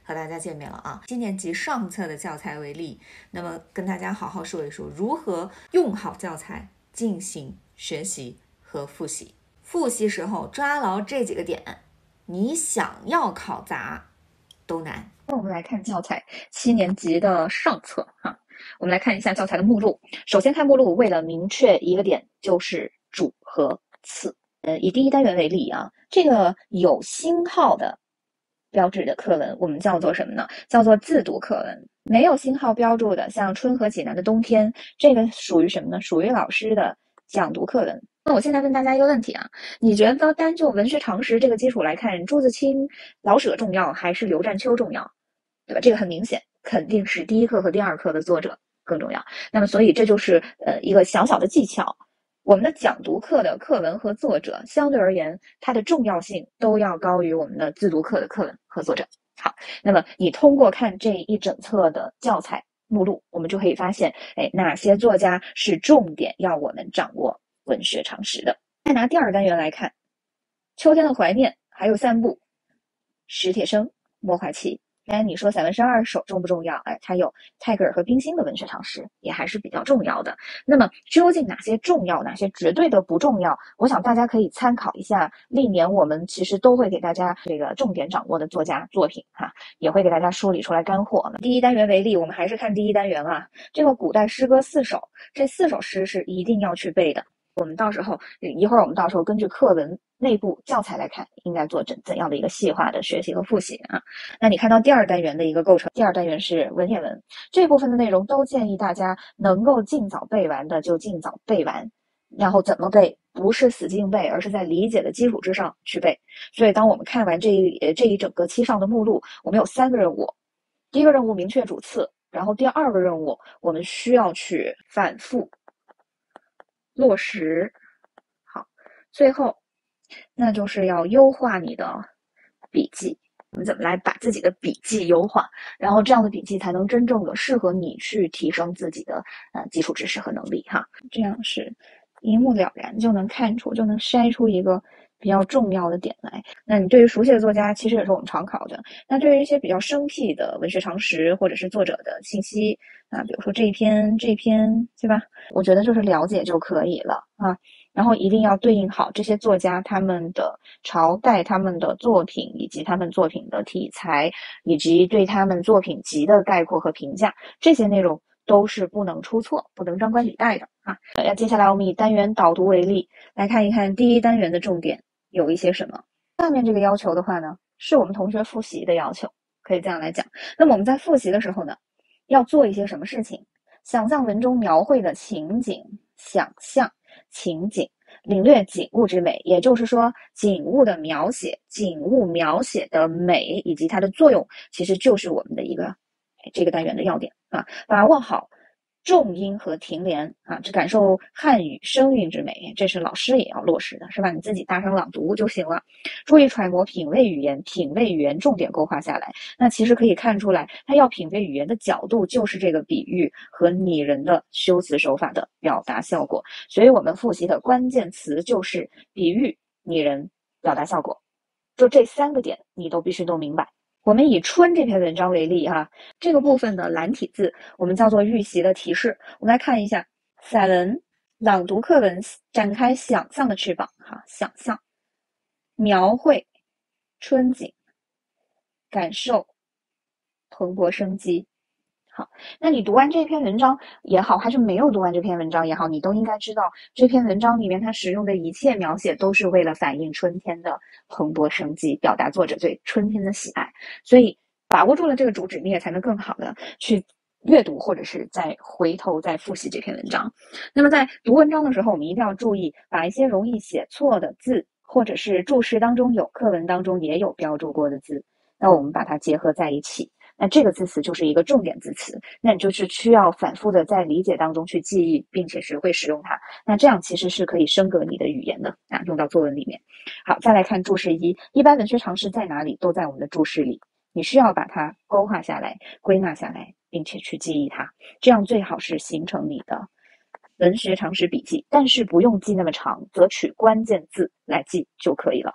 和大家见面了啊。七年级上册的教材为例，那么跟大家好好说一说如何用好教材进行学习和复习。复习时候抓牢这几个点，你想要考砸都难。 那我们来看教材七年级的上册哈，我们来看一下教材的目录。首先看目录，为了明确一个点，就是主和次。呃，以第一单元为例啊，这个有星号的标志的课文，我们叫做什么呢？叫做自读课文。没有星号标注的，像春和济南的冬天，这个属于什么呢？属于老师的讲读课文。那我现在问大家一个问题啊，你觉得单就文学常识这个基础来看，朱自清、老舍重要还是刘占秋重要？对吧？这个很明显，肯定是第一课和第二课的作者更重要。那么，所以这就是呃一个小小的技巧。我们的讲读课的课文和作者相对而言，它的重要性都要高于我们的自读课的课文和作者。好，那么你通过看这一整册的教材目录，我们就可以发现，哎，哪些作家是重点要我们掌握文学常识的。再拿第二单元来看，秋天的怀念，还有散步，史铁生、莫怀奇。哎，你说散文十二首重不重要？哎，它有泰戈尔和冰心的文学常识，也还是比较重要的。那么究竟哪些重要，哪些绝对的不重要？我想大家可以参考一下，历年我们其实都会给大家这个重点掌握的作家作品哈，也会给大家梳理出来干货。第一单元为例，我们还是看第一单元啊，这个古代诗歌四首，这四首诗是一定要去背的。我们到时候一会儿我们到时候根据课文内部教材来看，应该做怎怎样的一个细化的学习和复习啊？那你看到第二单元的一个构成，第二单元是文言文，这部分的内容都建议大家能够尽早背完的就尽早背完，然后怎么背？不是死记硬背，而是在理解的基础之上去背。所以当我们看完这一这一整个期上的目录，我们有三个任务。第一个任务明确主次，然后第二个任务我们需要去反复落实。好，最后那就是要优化你的笔记。我们怎么来把自己的笔记优化，然后这样的笔记才能真正的适合你去提升自己的呃基础知识和能力哈。这样是一目了然，就能看出，就能筛出一个比较重要的点来。那你对于熟悉的作家，其实也是我们常考的。那对于一些比较生僻的文学常识或者是作者的信息啊，比如说这一篇这一篇，对吧？我觉得就是了解就可以了啊。然后一定要对应好这些作家他们的朝代、他们的作品以及他们作品的题材，以及对他们作品集的概括和评价，这些内容都是不能出错，不能张冠李戴的啊。那接下来我们以单元导读为例，来看一看第一单元的重点有一些什么。下面这个要求的话呢，是我们同学复习的要求，可以这样来讲。那么我们在复习的时候呢，要做一些什么事情？想象文中描绘的情景，想象情景，领略景物之美，也就是说景物的描写，景物描写的美以及它的作用，其实就是我们的一个这个单元的要点啊。把握好重音和停连啊，这感受汉语声韵之美，这是老师也要落实的，是吧？你自己大声朗读就行了。注意揣摩品味语言，品味语言重点勾画下来。那其实可以看出来，他要品味语言的角度就是这个比喻和拟人的修辞手法的表达效果。所以我们复习的关键词就是比喻、拟人、表达效果，就这三个点你都必须都明白。我们以春这篇文章为例哈，这个部分的蓝体字我们叫做预习的提示。我们来看一下散文朗读课文，展开想象的翅膀哈，想象描绘春景，感受蓬勃生机。好，那你读完这篇文章也好，还是没有读完这篇文章也好，你都应该知道这篇文章里面它使用的一切描写都是为了反映春天的蓬勃生机，表达作者对春天的喜爱。所以把握住了这个主旨，你也才能更好的去阅读或者是再回头再复习这篇文章。那么在读文章的时候，我们一定要注意把一些容易写错的字，或者是注释当中有，课文当中也有标注过的字，那我们把它结合在一起，那这个字词就是一个重点字词，那你就是需要反复的在理解当中去记忆，并且学会使用它。那这样其实是可以升格你的语言的啊，用到作文里面。好，再来看注释一，一般文学常识在哪里？都在我们的注释里，你需要把它勾画下来，归纳下来，并且去记忆它，这样最好是形成你的文学常识笔记，但是不用记那么长，择取关键字来记就可以了。好。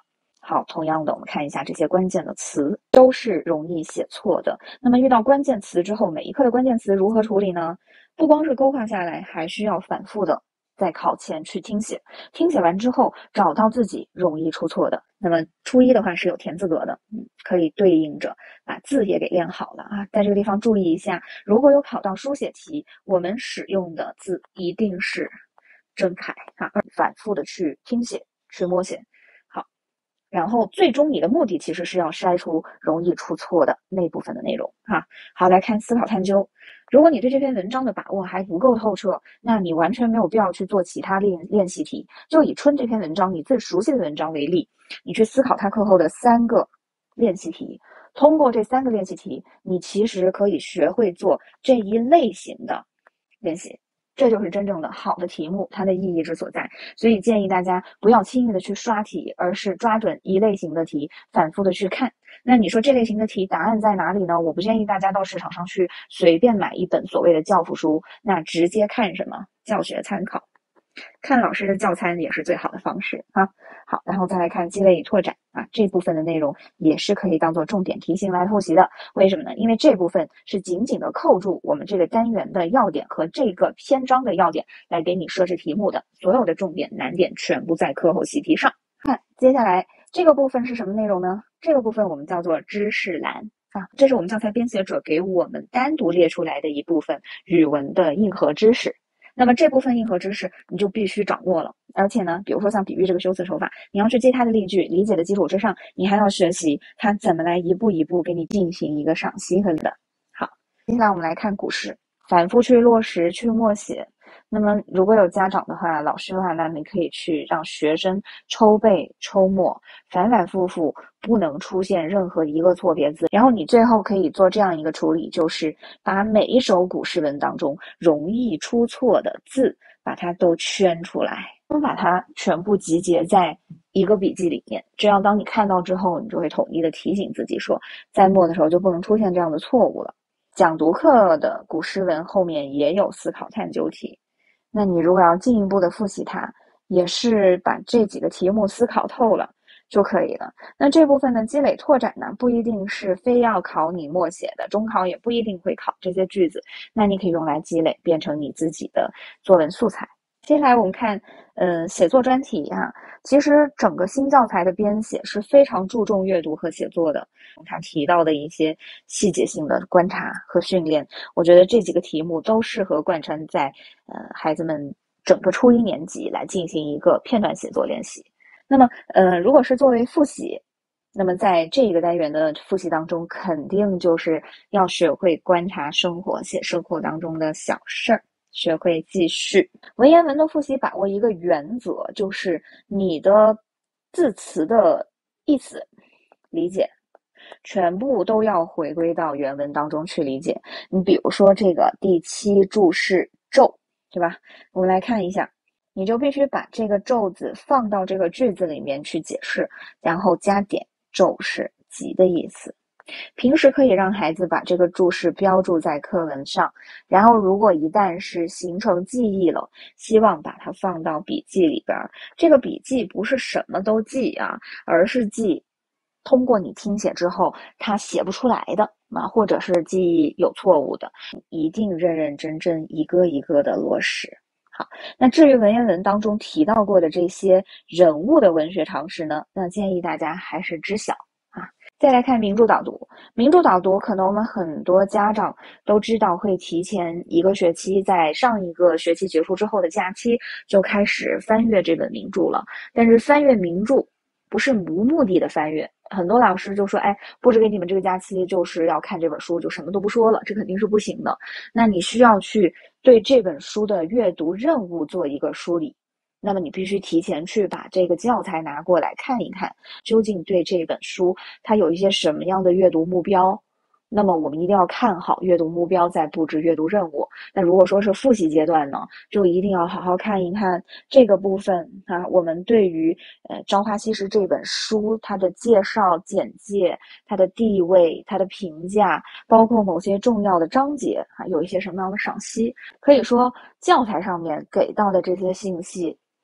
好，同样的，我们看一下这些关键的词，都是容易写错的。那么遇到关键词之后，每一课的关键词如何处理呢？不光是勾画下来，还需要反复的在考前去听写，听写完之后找到自己容易出错的。那么初一的话是有田字格的，嗯，可以对应着把字也给练好了啊。在这个地方注意一下，如果有考到书写题，我们使用的字一定是正楷啊，反复的去听写，去默写。好，然后最终你的目的其实是要筛出容易出错的那部分的内容哈。好，来看思考探究。如果你对这篇文章的把握还不够透彻，那你完全没有必要去做其他练练习题。就以春这篇文章，你最熟悉的文章为例，你去思考它课后的三个练习题。通过这三个练习题，你其实可以学会做这一类型的练习。这就是真正的好的题目，它的意义之所在。所以建议大家不要轻易的去刷题，而是抓准一类型的题，反复的去看。那你说这类型的题答案在哪里呢？我不建议大家到市场上去随便买一本所谓的教辅书，那直接看什么教学参考，看老师的教参也是最好的方式啊。好，然后再来看积累与拓展啊，这部分的内容也是可以当做重点题型来复习的。为什么呢？因为这部分是紧紧的扣住我们这个单元的要点和这个篇章的要点来给你设置题目的，所有的重点难点全部在课后习题上。看接下来这个部分是什么内容呢？这个部分我们叫做知识栏啊，这是我们教材编写者给我们单独列出来的一部分语文的硬核知识。那么这部分硬核知识你就必须掌握了，而且呢，比如说像比喻这个修辞手法，你要去接它的例句，理解的基础之上，你还要学习它怎么来一步一步给你进行一个赏析和的。好，接下来我们来看古诗，反复去落实，去默写。那么如果有家长的话，老师的话，那你可以去让学生抽背抽默，反反复复，不能出现任何一个错别字。然后你最后可以做这样一个处理，就是把每一首古诗文当中容易出错的字把它都圈出来，把它全部集结在一个笔记里面。这样当你看到之后，你就会统一的提醒自己说，在默的时候就不能出现这样的错误了。讲读课的古诗文后面也有思考探究题，那你如果要进一步的复习它，也是把这几个题目思考透了就可以了。那这部分的积累拓展呢，不一定是非要考你默写的，中考也不一定会考这些句子，那你可以用来积累，变成你自己的作文素材。接下来我们看呃，写作专题啊，其实整个新教材的编写是非常注重阅读和写作的。他提到的一些细节性的观察和训练，我觉得这几个题目都适合贯穿在呃孩子们整个初一年级来进行一个片段写作练习。那么呃，如果是作为复习，那么在这个单元的复习当中，肯定就是要学会观察生活，写生活当中的小事儿，学会记叙。文言文的复习把握一个原则，就是你的字词的意思理解全部都要回归到原文当中去理解。你比如说这个第七注释骤，对吧？我们来看一下，你就必须把这个骤字放到这个句子里面去解释，然后加点，骤是急的意思。平时可以让孩子把这个注释标注在课文上，然后如果一旦是形成记忆了，希望把它放到笔记里边。这个笔记不是什么都记啊，而是记通过你听写之后他写不出来的啊，或者是记忆有错误的，一定认认真真一个一个的落实。好，那至于文言文当中提到过的这些人物的文学常识呢，那建议大家还是知晓啊。再来看名著导读，名著导读可能我们很多家长都知道会提前一个学期，在上一个学期结束之后的假期就开始翻阅这本名著了，但是翻阅名著不是无目的的翻阅。很多老师就说，哎，布置给你们这个假期就是要看这本书，就什么都不说了，这肯定是不行的。那你需要去对这本书的阅读任务做一个梳理，那么你必须提前去把这个教材拿过来看一看，究竟对这本书它有一些什么样的阅读目标。那么我们一定要看好阅读目标，再布置阅读任务。那如果说是复习阶段呢，就一定要好好看一看这个部分啊，我们对于呃《朝花夕拾》这本书它的介绍、简介、它的地位、它的评价，包括某些重要的章节啊，有一些什么样的赏析。可以说教材上面给到的这些信息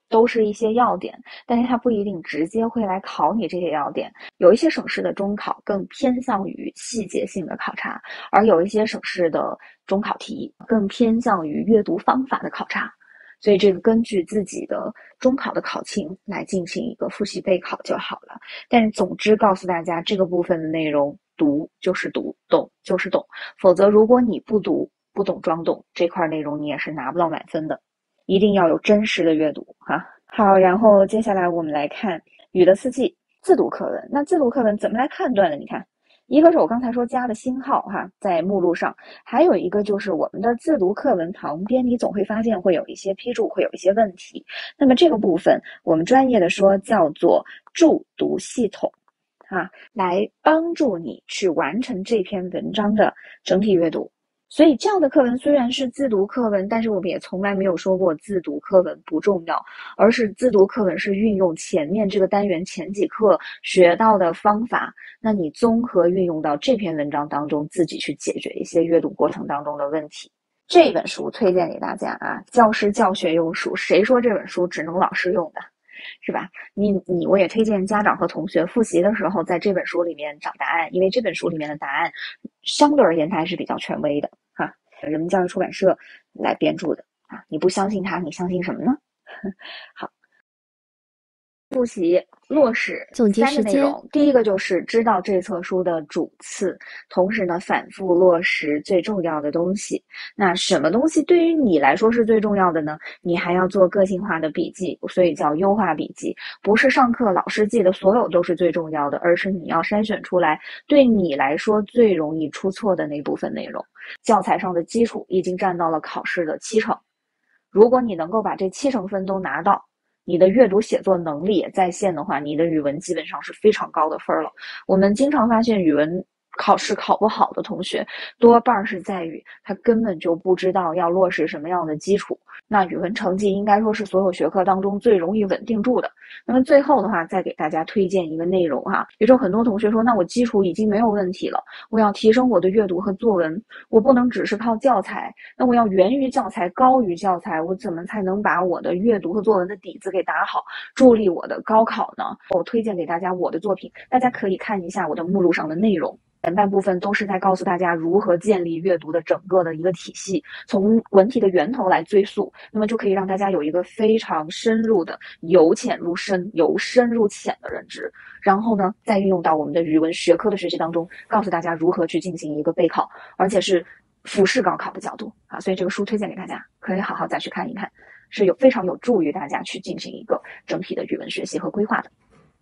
都是一些要点，但是它不一定直接会来考你这些要点。有一些省市的中考更偏向于细节性的考察，而有一些省市的中考题更偏向于阅读方法的考察。所以这个根据自己的中考的考情来进行一个复习备考就好了。但是总之告诉大家，这个部分的内容读就是读，懂就是懂，否则如果你不读不懂装懂，这块内容你也是拿不到满分的。一定要有真实的阅读哈。好，然后接下来我们来看语的四季自读课文。那自读课文怎么来判断呢？你看，一个是我刚才说加的星号哈，在目录上，还有一个就是我们的自读课文旁边，你总会发现会有一些批注，会有一些问题。那么这个部分我们专业的说叫做助读系统啊，来帮助你去完成这篇文章的整体阅读。所以这样的课文虽然是自读课文，但是我们也从来没有说过自读课文不重要，而是自读课文是运用前面这个单元前几课学到的方法，那你综合运用到这篇文章当中，自己去解决一些阅读过程当中的问题。这本书推荐给大家啊，教师教学用书，谁说这本书只能老师用的？是吧？你你我也推荐家长和同学复习的时候，在这本书里面找答案，因为这本书里面的答案相对而言它还是比较权威的哈。人民教育出版社来编著的啊，你不相信它，你相信什么呢？好，复习落实总结时间。 第一个就是知道这册书的主次，同时呢反复落实最重要的东西。那什么东西对于你来说是最重要的呢？你还要做个性化的笔记，所以叫优化笔记。不是上课老师记的所有都是最重要的，而是你要筛选出来对你来说最容易出错的那部分内容。教材上的基础已经占到了考试的七成，如果你能够把这七成分都拿到，你的阅读写作能力也在线的话，你的语文基本上是非常高的分了。我们经常发现语文考试考不好的同学，多半是在于他根本就不知道要落实什么样的基础。那语文成绩应该说是所有学科当中最容易稳定住的。那么最后的话，再给大家推荐一个内容哈，也就很多同学说，那我基础已经没有问题了，我要提升我的阅读和作文，我不能只是靠教材，那我要源于教材，高于教材，我怎么才能把我的阅读和作文的底子给打好，助力我的高考呢？我推荐给大家我的作品，大家可以看一下我的目录上的内容。前半部分都是在告诉大家如何建立阅读的整个的一个体系，从文体的源头来追溯，那么就可以让大家有一个非常深入的由浅入深、由深入浅的认知，然后呢再运用到我们的语文学科的学习当中，告诉大家如何去进行一个备考，而且是俯视高考的角度啊，所以这个书推荐给大家，可以好好再去看一看，是有非常有助于大家去进行一个整体的语文学习和规划的。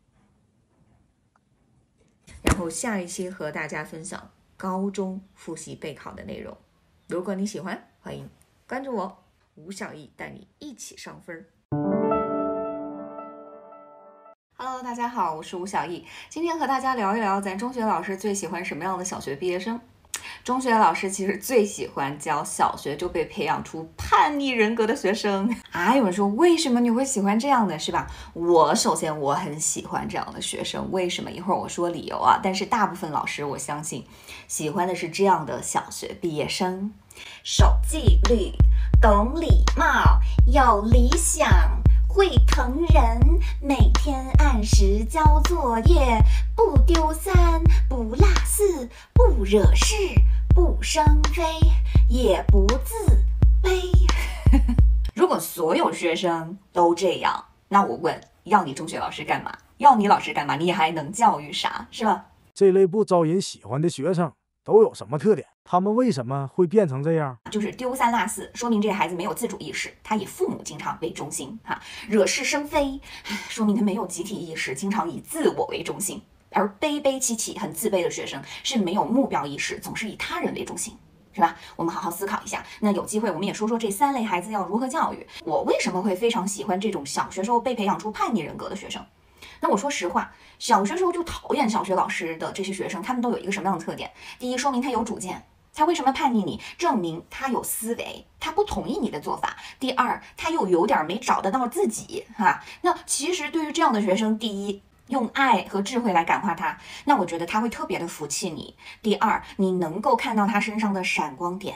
然后下一期和大家分享高中复习备考的内容。如果你喜欢，欢迎关注我，吴小艺带你一起上分。Hello， 大家好，我是吴小艺，今天和大家聊一聊咱中学老师最喜欢什么样的小学毕业生。中学老师其实最喜欢教小学就被培养出叛逆人格的学生啊！有人说为什么你会喜欢这样的，是吧？我首先我很喜欢这样的学生，为什么？一会儿我说理由啊。但是大部分老师我相信喜欢的是这样的小学毕业生：守纪律，懂礼貌，有理想，会疼人，每天按时交作业，不丢三，不落四，不惹事，不生非，也不自卑。如果所有学生都这样，那我问，要你中学老师干嘛？要你老师干嘛？你还能教育啥，是吧？ 这类不招人喜欢的学生都有什么特点？他们为什么会变成这样？ 就是丢三落四，说明这个孩子没有自主意识，他以父母经常为中心哈。惹是生非，说明他没有集体意识，经常以自我为中心。而卑卑戚戚很自卑的学生是没有目标意识，总是以他人为中心，是吧？我们好好思考一下。那有机会我们也说说这三类孩子要如何教育。我为什么会非常喜欢这种小学时候被培养出叛逆人格的学生？那我说实话，小学时候就讨厌小学老师的这些学生，他们都有一个什么样的特点？第一，说明他有主见，他为什么叛逆你？证明他有思维，他不同意你的做法。第二，他又有点没找得到自己哈。那其实对于这样的学生，第一，用爱和智慧来感化他，那我觉得他会特别的服气你。第二，你能够看到他身上的闪光点。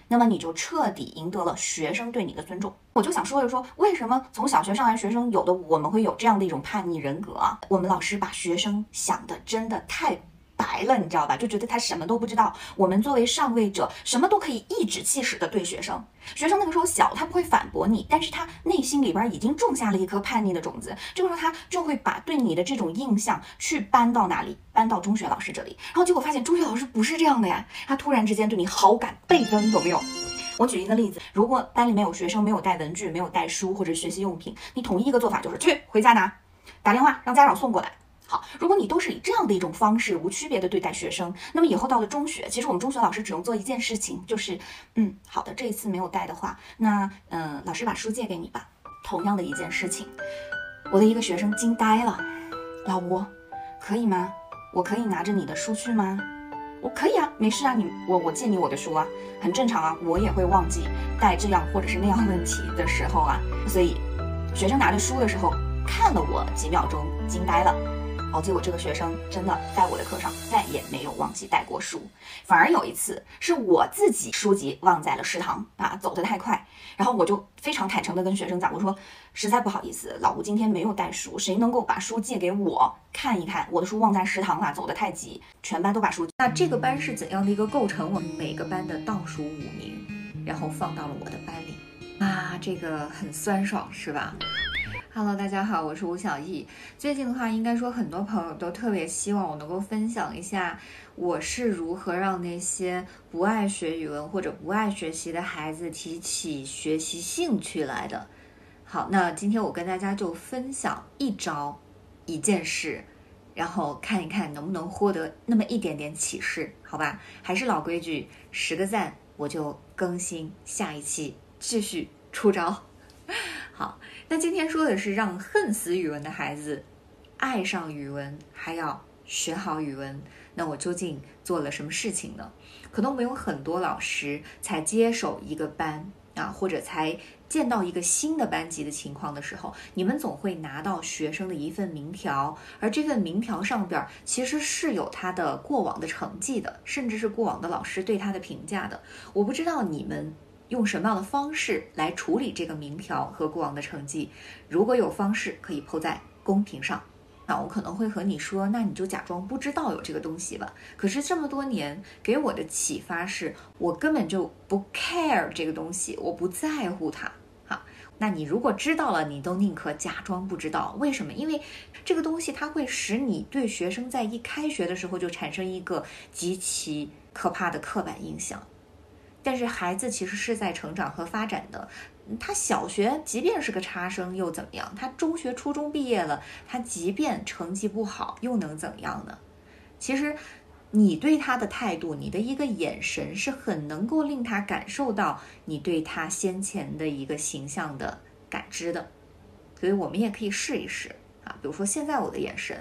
那么你就彻底赢得了学生对你的尊重。我就想说一说，为什么从小学上来学生有的我们会有这样的一种叛逆人格啊？我们老师把学生想的真的太白了，你知道吧？就觉得他什么都不知道。我们作为上位者，什么都可以颐指气使的对学生。学生那个时候小，他不会反驳你，但是他内心里边已经种下了一颗叛逆的种子。这个时候他就会把对你的这种印象去搬到哪里？搬到中学老师这里。然后结果发现中学老师不是这样的呀，他突然之间对你好感倍增，有没有？我举一个例子，如果班里面有学生没有带文具，没有带书或者学习用品，你统一一个做法就是去回家拿，打电话让家长送过来。好，如果你都是以这样的一种方式无区别的对待学生，那么以后到了中学，其实我们中学老师只用做一件事情，就是嗯，好的，这一次没有带的话，那嗯、呃，老师把书借给你吧。同样的一件事情，我的一个学生惊呆了，老吴，可以吗？我可以拿着你的书去吗？我可以啊，没事啊，你我我借你我的书啊，很正常啊，我也会忘记带这样或者是那样问题的时候啊，所以学生拿着书的时候看了我几秒钟，惊呆了。哦，结果这个学生真的在我的课上再也没有忘记带过书，反而有一次是我自己书籍忘在了食堂啊，走得太快，然后我就非常坦诚的跟学生讲，我说实在不好意思，老吴今天没有带书，谁能够把书借给我看一看？我的书忘在食堂了，走得太急，全班都把书。 那这个班是怎样的一个构成？我们每个班的倒数五名，然后放到了我的班里啊，这个很酸爽是吧？Hello， 大家好，我是吴小艺。最近的话，应该说很多朋友都特别希望我能够分享一下我是如何让那些不爱学语文或者不爱学习的孩子提起学习兴趣来的。好，那今天我跟大家就分享一招一件事，然后看一看能不能获得那么一点点启示，好吧？还是老规矩，十个赞我就更新下一期，继续出招。好，那今天说的是让恨死语文的孩子爱上语文，还要学好语文。那我究竟做了什么事情呢？可能我们有很多老师才接手一个班啊，或者才见到一个新的班级的情况的时候，你们总会拿到学生的一份名条，而这份名条上边其实是有他的过往的成绩的，甚至是过往的老师对他的评价的。我不知道你们用什么样的方式来处理这个名条和过往的成绩，如果有方式可以 po 在公屏上，那我可能会和你说，那你就假装不知道有这个东西吧。可是这么多年给我的启发是，我根本就不 care 这个东西，我不在乎它。好，那你如果知道了，你都宁可假装不知道。为什么？因为这个东西它会使你对学生在一开学的时候就产生一个极其可怕的刻板印象。但是孩子其实是在成长和发展的，他小学即便是个差生又怎么样？他中学初中毕业了，他即便成绩不好又能怎样呢？其实你对他的态度，你的一个眼神是很能够令他感受到你对他先前的一个形象的感知的。所以我们也可以试一试啊，比如说现在我的眼神，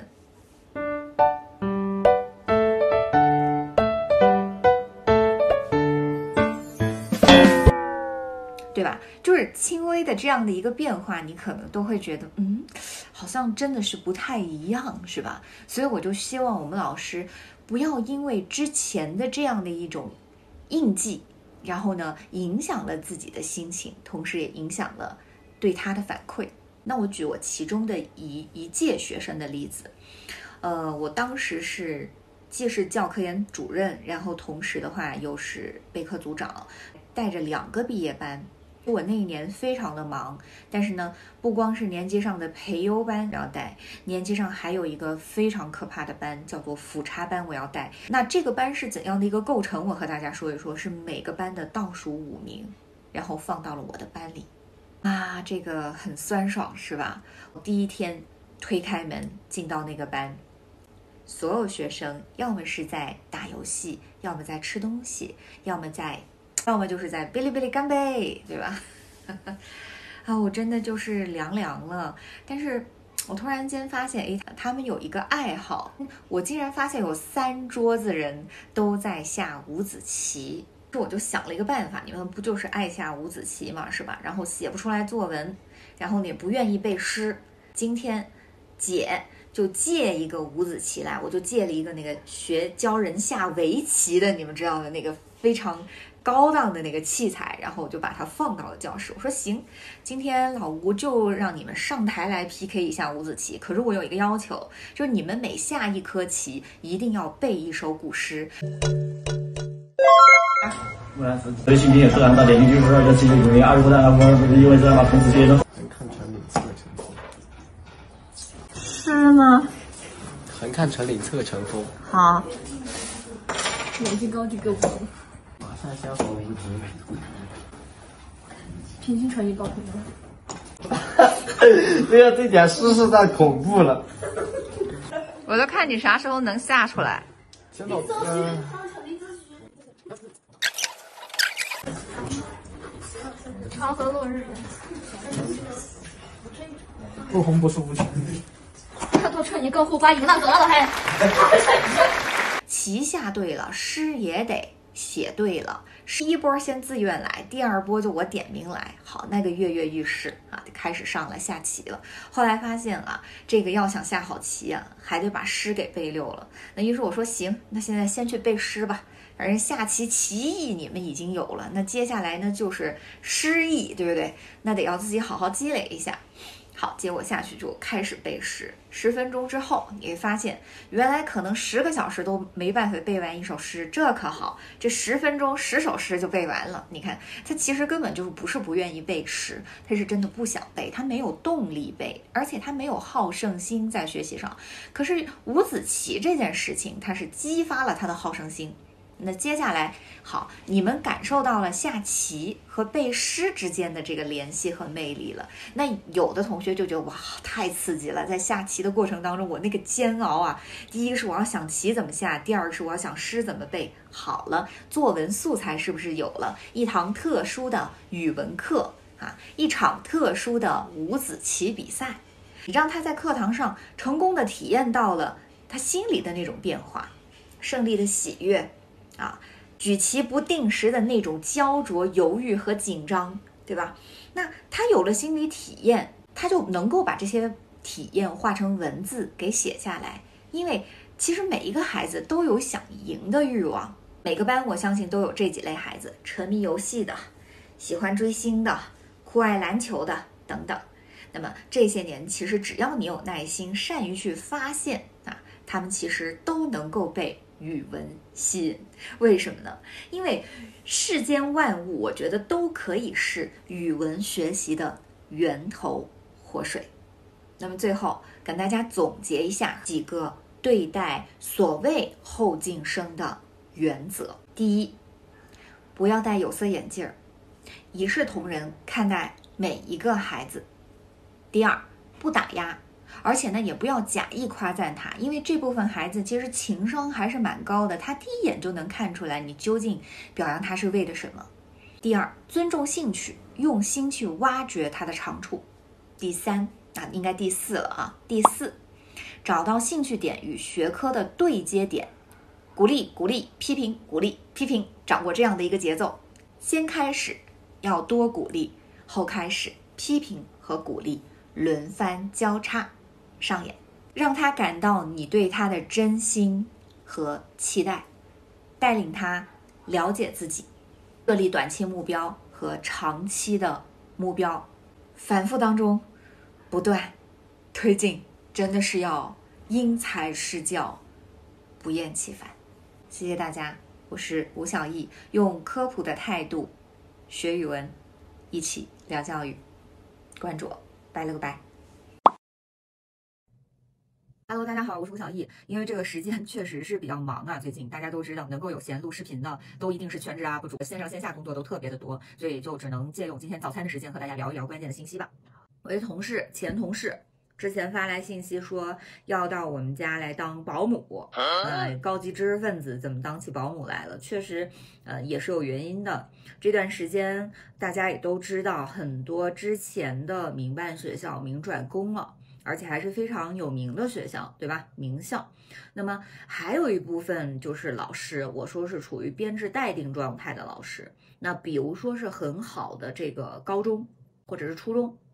对吧？就是轻微的这样的一个变化，你可能都会觉得，嗯，好像真的是不太一样，是吧？所以我就希望我们老师不要因为之前的这样的一种印记，然后呢，影响了自己的心情，同时也影响了对他的反馈。那我举我其中的一一届学生的例子，呃，我当时是既是教科研主任，然后同时的话又是备课组长，带着两个毕业班。我那一年非常的忙，但是呢，不光是年级上的培优班要带，年级上还有一个非常可怕的班，叫做辅差班，我要带。那这个班是怎样的一个构成？我和大家说一说，是每个班的倒数五名，然后放到了我的班里。啊，这个很酸爽是吧？我第一天推开门进到那个班，所有学生要么是在打游戏，要么在吃东西，要么在要么就是在哔哩哔哩干杯，对吧？啊，我真的就是凉凉了。但是我突然间发现，哎，他们有一个爱好，我竟然发现有三桌子人都在下五子棋。这我就想了一个办法，你们不就是爱下五子棋嘛，是吧？然后写不出来作文，然后也不愿意背诗。今天姐就借一个五子棋来，我就借了一个那个学教人下围棋的，你们知道的那个非常高档的那个器材，然后我就把它放到了教室。我说行，今天老吴就让你们上台来 P K 一下五子棋，可是我有一个要求，就是你们每下一颗棋一定要背一首古诗。 所以心情也自然大点，一句不二叫七十五零，二十不但不不是意味自然把同时接中。 横看成岭侧成峰。 是吗？ 横看成岭侧成峰。 好。 眼睛高低各不同。 马上相逢临平美。 平心传意报平安。 这个这点诗是太恐怖了。 我就看你啥时候能下出来。 真的。嗯。 长河落日。 不红不是无情。 看都趁你更护花赢了得了还。 棋下对了，诗也得写对了。第一波先自愿来，第二波就我点名来。好，那个跃跃欲试啊，就开始上来下棋了。后来发现啊，这个要想下好棋啊，还得把诗给背溜了。那于是我说行，那现在先去背诗吧。反正下棋棋艺你们已经有了，那接下来呢就是诗艺，对不对？那得要自己好好积累一下。好，结果下去就开始背诗，十分钟之后你会发现，原来可能十个小时都没办法背完一首诗，这可好，这十分钟十首诗就背完了。你看他其实根本就是不是不愿意背诗，他是真的不想背，他没有动力背，而且他没有好胜心在学习上。可是五子棋这件事情，它是激发了他的好胜心。那接下来，好，你们感受到了下棋和背诗之间的这个联系和魅力了。那有的同学就觉得哇，太刺激了！在下棋的过程当中，我那个煎熬啊，第一个是我要想棋怎么下，第二个是我要想诗怎么背。好了，作文素材是不是有了？一堂特殊的语文课啊，一场特殊的五子棋比赛，你让他在课堂上成功的体验到了他心里的那种变化，胜利的喜悦。啊，举棋不定时的那种焦灼、犹豫和紧张，对吧？那他有了心理体验，他就能够把这些体验化成文字给写下来。因为其实每一个孩子都有想赢的欲望，每个班我相信都有这几类孩子：沉迷游戏的、喜欢追星的、酷爱篮球的等等。那么这些年，其实只要你有耐心，善于去发现啊，他们其实都能够被语文吸引。为什么呢？因为世间万物，我觉得都可以是语文学习的源头活水。那么最后跟大家总结一下几个对待所谓后进生的原则。第一，不要戴有色眼镜儿，一视同仁看待每一个孩子。第二，不打压，而且呢，也不要假意夸赞他，因为这部分孩子其实情商还是蛮高的，他第一眼就能看出来你究竟表扬他是为了什么。第二，尊重兴趣，用心去挖掘他的长处。第三，啊，应该第四了啊。第四，找到兴趣点与学科的对接点，鼓励鼓励批评鼓励批评，掌握这样的一个节奏。先开始要多鼓励，后开始批评和鼓励轮番交叉上演，让他感到你对他的真心和期待，带领他了解自己，设立短期目标和长期的目标，反复当中不断推进，真的是要因材施教，不厌其烦。谢谢大家，我是吴小艺，用科普的态度学语文，一起聊教育，关注我，拜了个拜。Hello， 大家好，我是吴小艺。因为这个时间确实是比较忙啊，最近大家都知道，能够有闲录视频的都一定是全职 U P 主，线上线下工作都特别的多，所以就只能借用今天早餐的时间和大家聊一聊关键的信息吧。我的同事，前同事之前发来信息说要到我们家来当保姆，呃，高级知识分子怎么当起保姆来了？确实，呃，也是有原因的。这段时间大家也都知道，很多之前的民办学校民转公了。而且还是非常有名的学校，对吧？名校。那么还有一部分就是老师，我说是处于编制待定状态的老师。那比如说是很好的这个高中或者是初中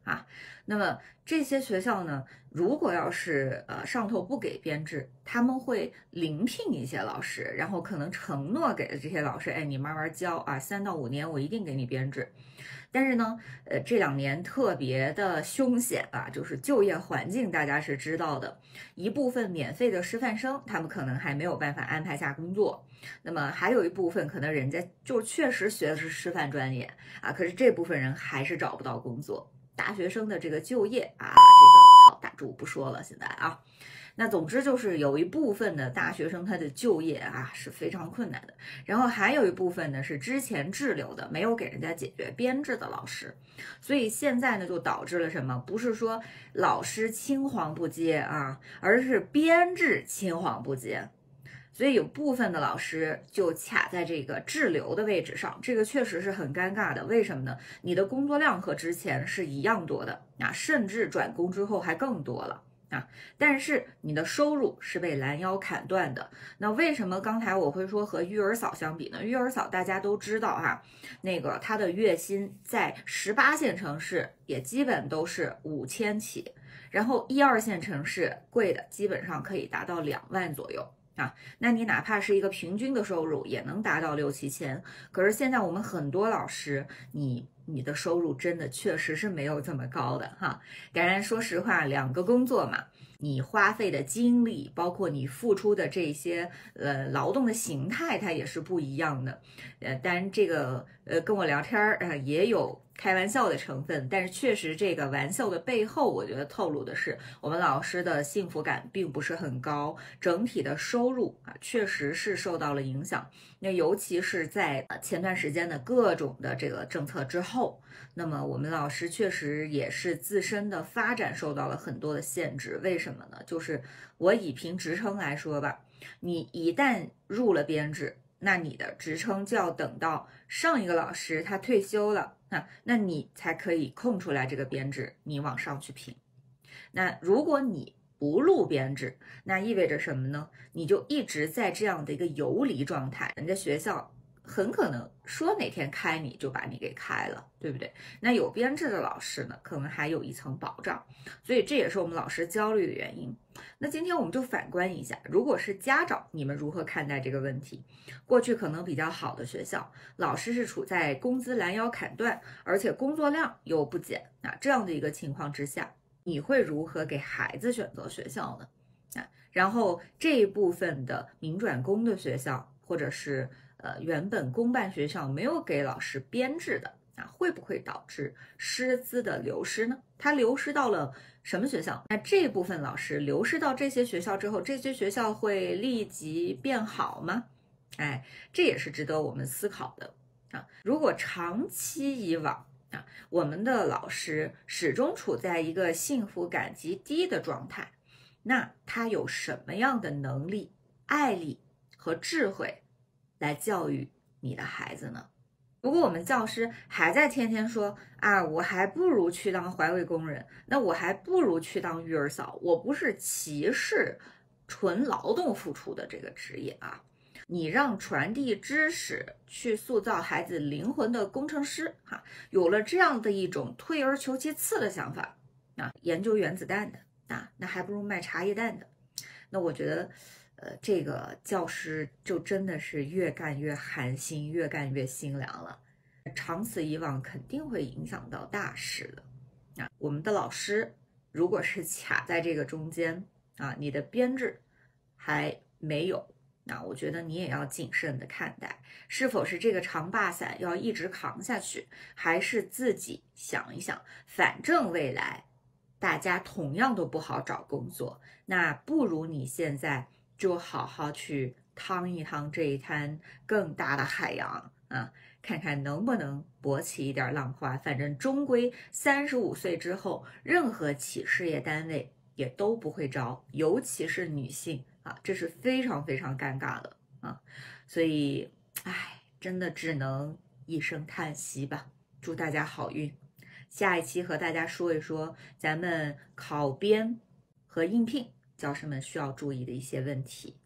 啊。那么这些学校呢，如果要是呃上头不给编制，他们会临聘一些老师，然后可能承诺给了这些老师，哎，你慢慢教啊，三到五年我一定给你编制。但是呢，呃，这两年特别的凶险啊，就是就业环境大家是知道的，一部分免费的师范生，他们可能还没有办法安排下工作，那么还有一部分可能人家就确实学的是师范专业啊，可是这部分人还是找不到工作。大学生的这个就业啊，这个好打住不说了，现在啊。那总之就是有一部分的大学生他的就业啊是非常困难的，然后还有一部分呢是之前滞留的，没有给人家解决编制的老师，所以现在呢就导致了什么？不是说老师青黄不接啊，而是编制青黄不接。所以有部分的老师就卡在这个滞留的位置上，这个确实是很尴尬的。为什么呢？你的工作量和之前是一样多的啊，甚至转工之后还更多了。啊，但是你的收入是被拦腰砍断的。那为什么刚才我会说和育儿嫂相比呢？育儿嫂大家都知道哈，那个她的月薪在十八线城市也基本都是五千起，然后一二线城市贵的基本上可以达到两万左右。啊，那你哪怕是一个平均的收入也能达到六七千，可是现在我们很多老师，你你的收入真的确实是没有这么高的哈。当然，说实话，两个工作嘛，你花费的精力，包括你付出的这些呃劳动的形态，它也是不一样的。呃，当然这个呃跟我聊天儿啊、呃、也有开玩笑的成分，但是确实这个玩笑的背后，我觉得透露的是我们老师的幸福感并不是很高，整体的收入啊确实是受到了影响。那尤其是在前段时间的各种的这个政策之后，那么我们老师确实也是自身的发展受到了很多的限制。为什么呢？就是我以评职称来说吧，你一旦入了编制，那你的职称就要等到上一个老师他退休了啊，那你才可以空出来这个编制，你往上去评。那如果你不入编制，那意味着什么呢？你就一直在这样的一个游离状态，人家学校很可能说哪天开你就把你给开了，对不对？那有编制的老师呢，可能还有一层保障，所以这也是我们老师焦虑的原因。那今天我们就反观一下，如果是家长，你们如何看待这个问题？过去可能比较好的学校，老师是处在工资拦腰砍断，而且工作量又不减啊这样的一个情况之下，你会如何给孩子选择学校呢？啊，然后这一部分的民转公的学校，或者是呃原本公办学校没有给老师编制的啊，会不会导致师资的流失呢？它流失到了什么学校？那这部分老师流失到这些学校之后，这些学校会立即变好吗？哎，这也是值得我们思考的啊。如果长期以往啊，我们的老师始终处在一个幸福感极低的状态，那他有什么样的能力、爱力和智慧来教育你的孩子呢？如果我们教师还在天天说啊，我还不如去当环卫工人，那我还不如去当育儿嫂，我不是歧视纯劳动付出的这个职业啊。你让传递知识去塑造孩子灵魂的工程师哈、啊，有了这样的一种退而求其次的想法啊，研究原子弹的啊，那还不如卖茶叶蛋的。那我觉得呃，这个教师就真的是越干越寒心，越干越心凉了。长此以往，肯定会影响到大事的。啊，我们的老师如果是卡在这个中间啊，你的编制还没有，那我觉得你也要谨慎的看待，是否是这个长把伞要一直扛下去，还是自己想一想，反正未来大家同样都不好找工作，那不如你现在就好好去趟一趟这一滩更大的海洋啊，看看能不能勃起一点浪花。反正终归三十五岁之后，任何企事业单位也都不会招，尤其是女性啊，这是非常非常尴尬的啊。所以，唉，真的只能一声叹息吧。祝大家好运。下一期和大家说一说咱们考编和应聘教师们需要注意的一些问题。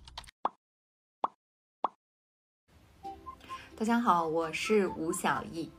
大家好，我是吴小艺。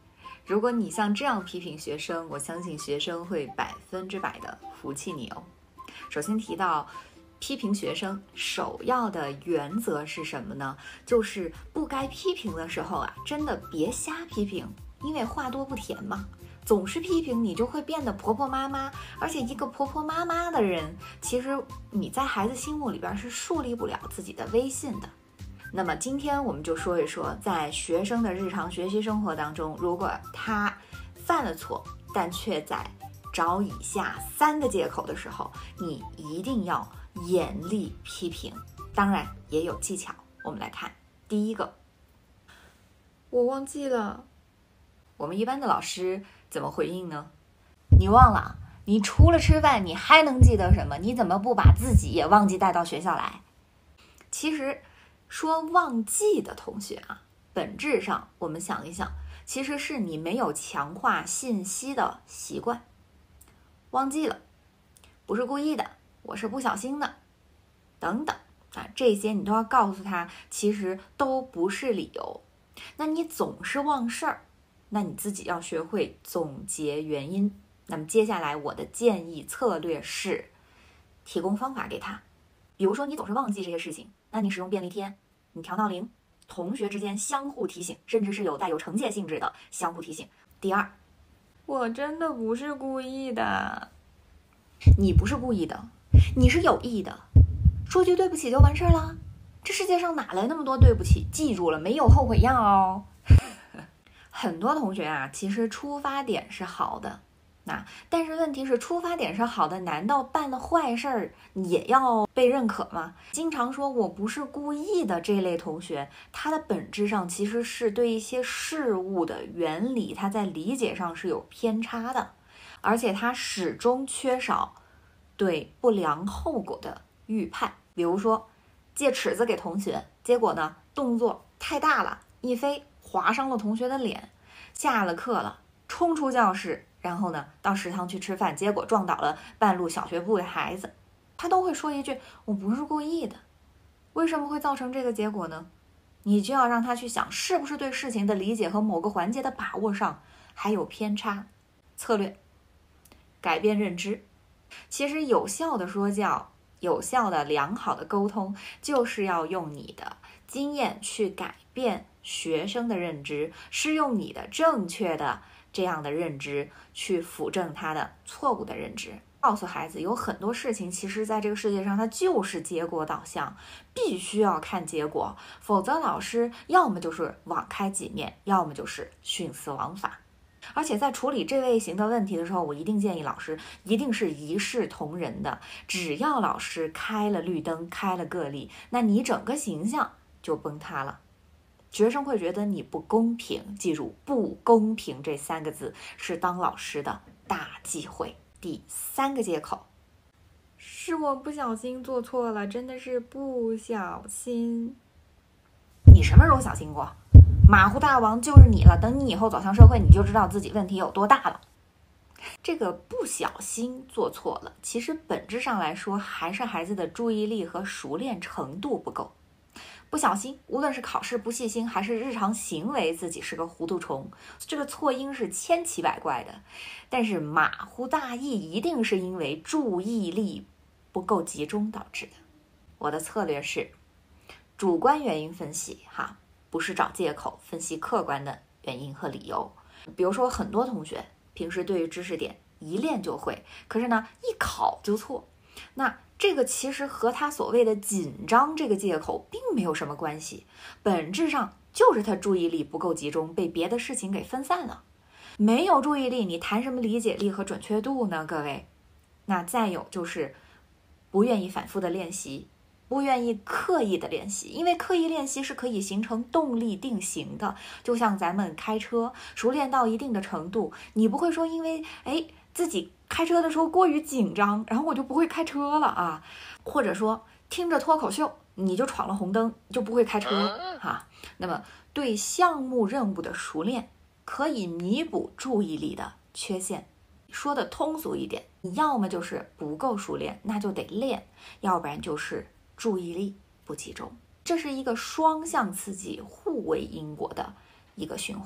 如果你像这样批评学生，我相信学生会百分之百的服气你哦。首先提到批评学生，首要的原则是什么呢？就是不该批评的时候啊，真的别瞎批评，因为话多不甜嘛。总是批评，你就会变得婆婆妈妈，而且一个婆婆妈妈的人，其实你在孩子心目里边是树立不了自己的威信的。那么今天我们就说一说，在学生的日常学习生活当中，如果他犯了错，但却在找以下三个借口的时候，你一定要严厉批评，当然也有技巧。我们来看第一个，我忘记了。我们一般的老师怎么回应呢？你忘了？你除了吃饭，你还能记得什么？你怎么不把自己也忘记带到学校来？其实说忘记的同学啊，本质上我们想一想，其实是你没有强化信息的习惯。忘记了，不是故意的，我是不小心的，等等啊，这些你都要告诉他，其实都不是理由。那你总是忘事儿，那你自己要学会总结原因。那么接下来我的建议策略是提供方法给他，比如说你总是忘记这些事情，那你使用便利贴，你调闹铃，同学之间相互提醒，甚至是有带有惩戒性质的相互提醒。第二，我真的不是故意的。你不是故意的，你是有意的，说句对不起就完事儿了。这世界上哪来那么多对不起？记住了，没有后悔药哦。很多同学啊，其实出发点是好的，那但是问题是出发点是好的，难道办了坏事儿也要被认可吗？经常说我不是故意的这类同学，他的本质上其实是对一些事物的原理，他在理解上是有偏差的，而且他始终缺少对不良后果的预判。比如说借尺子给同学，结果呢动作太大了，一飞划伤了同学的脸，下了课了冲出教室，然后呢到食堂去吃饭，结果撞倒了半路小学部的孩子，他都会说一句我不是故意的。为什么会造成这个结果呢？你就要让他去想，是不是对事情的理解和某个环节的把握上还有偏差。策略改变认知。其实有效的说教，有效的良好的沟通，就是要用你的经验去改变学生的认知，是用你的正确的这样的认知去辅正他的错误的认知。告诉孩子有很多事情其实在这个世界上它就是结果导向，必须要看结果，否则老师要么就是网开几面，要么就是徇私枉法。而且在处理这类型的问题的时候，我一定建议老师一定是一视同仁的，只要老师开了绿灯，开了个例，那你整个形象就崩塌了，学生会觉得你不公平。记住，不公平这三个字是当老师的大忌讳。第三个借口是我不小心做错了，真的是不小心。你什么时候小心过？马虎大王就是你了，等你以后走向社会，你就知道自己问题有多大了。这个不小心做错了，其实本质上来说还是孩子的注意力和熟练程度不够。不小心，无论是考试不细心，还是日常行为自己是个糊涂虫，这个错因是千奇百怪的。但是马虎大意一定是因为注意力不够集中导致的。我的策略是主观原因分析哈，不是找借口，分析客观的原因和理由。比如说很多同学平时对于知识点一练就会，可是呢一考就错，那这个其实和他所谓的紧张这个借口并没有什么关系，本质上就是他注意力不够集中，被别的事情给分散了。没有注意力，你谈什么理解力和准确度呢？各位，那再有就是不愿意反复的练习，不愿意刻意的练习，因为刻意练习是可以形成动力定型的。就像咱们开车，熟练到一定的程度，你不会说因为哎自己开车的时候过于紧张，然后我就不会开车了啊，或者说听着脱口秀你就闯了红灯，就不会开车啊。那么对项目任务的熟练可以弥补注意力的缺陷。说的通俗一点，你要么就是不够熟练，那就得练，要不然就是注意力不集中。这是一个双向刺激、互为因果的一个循环。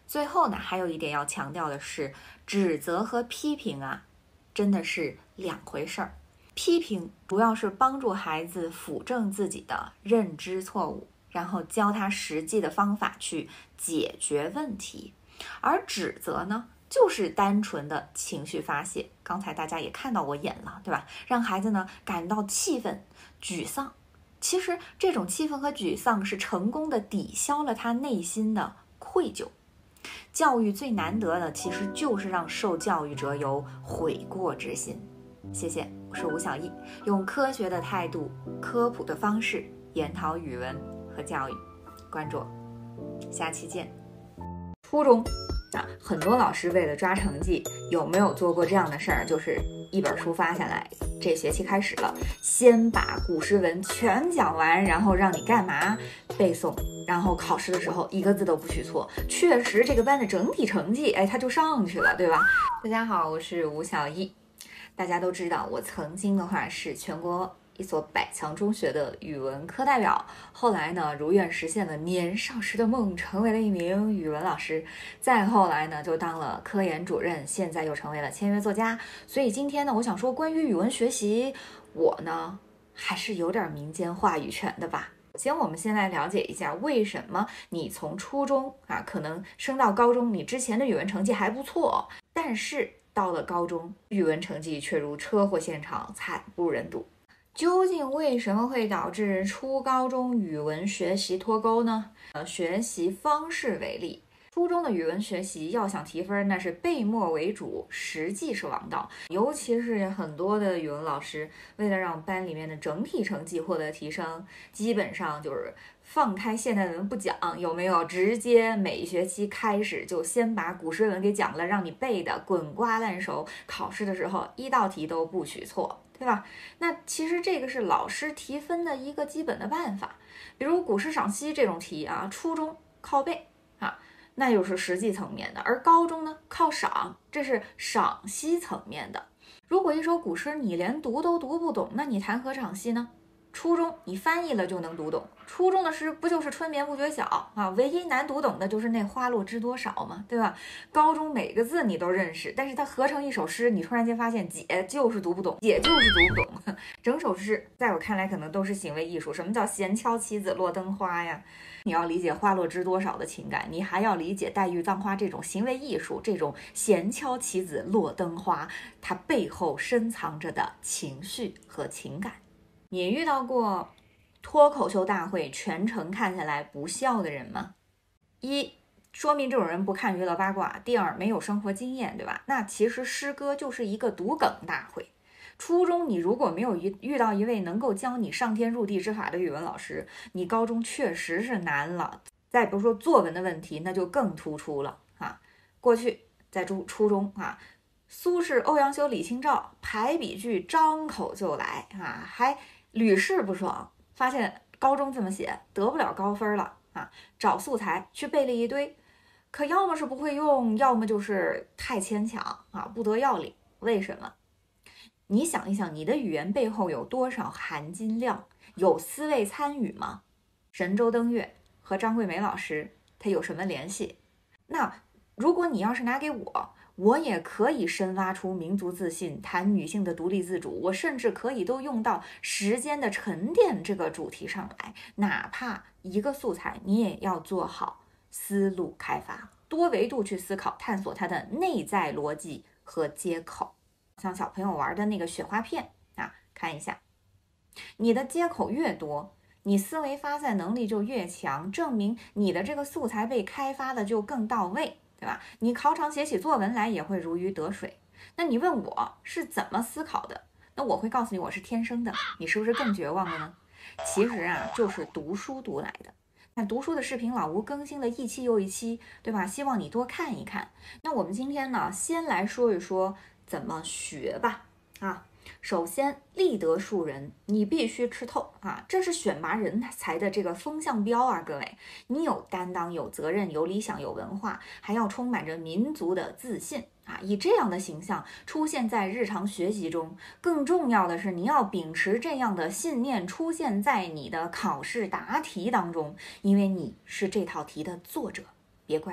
最后呢，还有一点要强调的是，指责和批评啊，真的是两回事儿。批评主要是帮助孩子辅正自己的认知错误，然后教他实际的方法去解决问题。而指责呢，就是单纯的情绪发泄。刚才大家也看到我演了，对吧？让孩子呢感到气愤、沮丧。其实这种气愤和沮丧是成功的抵消了他内心的愧疚。教育最难得的，其实就是让受教育者有悔过之心。谢谢，我是吴小艺，用科学的态度、科普的方式研讨语文和教育。关注我，下期见。初中啊，很多老师为了抓成绩，有没有做过这样的事儿？就是一本书发下来，这学期开始了，先把古诗文全讲完，然后让你干嘛？背诵，然后考试的时候一个字都不许错。确实，这个班的整体成绩，哎，它就上去了，对吧？大家好，我是吴小艺。大家都知道，我曾经的话是全国一所百强中学的语文科代表，后来呢，如愿实现了年少时的梦，成为了一名语文老师。再后来呢，就当了科研主任，现在又成为了签约作家。所以今天呢，我想说关于语文学习，我呢还是有点民间话语权的吧。首先，我们先来了解一下，为什么你从初中啊，可能升到高中，你之前的语文成绩还不错，但是到了高中，语文成绩却如车祸现场，惨不忍睹。究竟为什么会导致初高中语文学习脱钩呢？呃，学习方式为例，初中的语文学习要想提分，那是背默为主，实际是王道。尤其是很多的语文老师，为了让班里面的整体成绩获得提升，基本上就是放开现代文不讲，有没有？直接每学期开始就先把古诗文给讲了，让你背的滚瓜烂熟，考试的时候一道题都不许错，对吧？那其实这个是老师提分的一个基本的办法。比如古诗赏析这种题啊，初中靠背啊，那又是实际层面的，而高中呢靠赏，这是赏析层面的。如果一首古诗你连读都读不懂，那你谈何赏析呢？初中你翻译了就能读懂，初中的诗不就是春眠不觉晓啊？唯一难读懂的就是那花落知多少嘛，对吧？高中每个字你都认识，但是它合成一首诗，你突然间发现姐就是读不懂，姐就是读不懂。整首诗在我看来可能都是行为艺术。什么叫闲敲棋子落灯花呀？你要理解花落知多少的情感，你还要理解黛玉葬花这种行为艺术，这种闲敲棋子落灯花，它背后深藏着的情绪和情感。你遇到过脱口秀大会全程看下来不笑的人吗？一，说明这种人不看娱乐八卦；第二，没有生活经验，对吧？那其实诗歌就是一个读梗大会。初中你如果没有遇遇到一位能够教你上天入地之法的语文老师，你高中确实是难了。再比如说作文的问题，那就更突出了啊。过去在初初中啊，苏轼、欧阳修、李清照排比句张口就来啊，还屡试不爽，发现高中这么写得不了高分了啊！找素材去背了一堆，可要么是不会用，要么就是太牵强啊，不得要领。为什么？你想一想，你的语言背后有多少含金量？有思维参与吗？神州登月和张桂梅老师他有什么联系？那如果你要是拿给我，我也可以深挖出民族自信，谈女性的独立自主，我甚至可以都用到时间的沉淀这个主题上来。哪怕一个素材，你也要做好思路开发，多维度去思考，探索它的内在逻辑和接口。像小朋友玩的那个雪花片啊，看一下，你的接口越多，你思维发散能力就越强，证明你的这个素材被开发的就更到位，对吧？你考场写起作文来也会如鱼得水。那你问我是怎么思考的，那我会告诉你我是天生的，你是不是更绝望了呢？其实啊，就是读书读来的。那读书的视频老吴更新了一期又一期，对吧？希望你多看一看。那我们今天呢，先来说一说怎么学吧。啊，首先立德树人，你必须吃透啊，这是选拔人才的这个风向标啊，各位，你有担当、有责任、有理想、有文化，还要充满着民族的自信啊，以这样的形象出现在日常学习中。更重要的是，你要秉持这样的信念出现在你的考试答题当中，因为你是这套题的作者。别怪我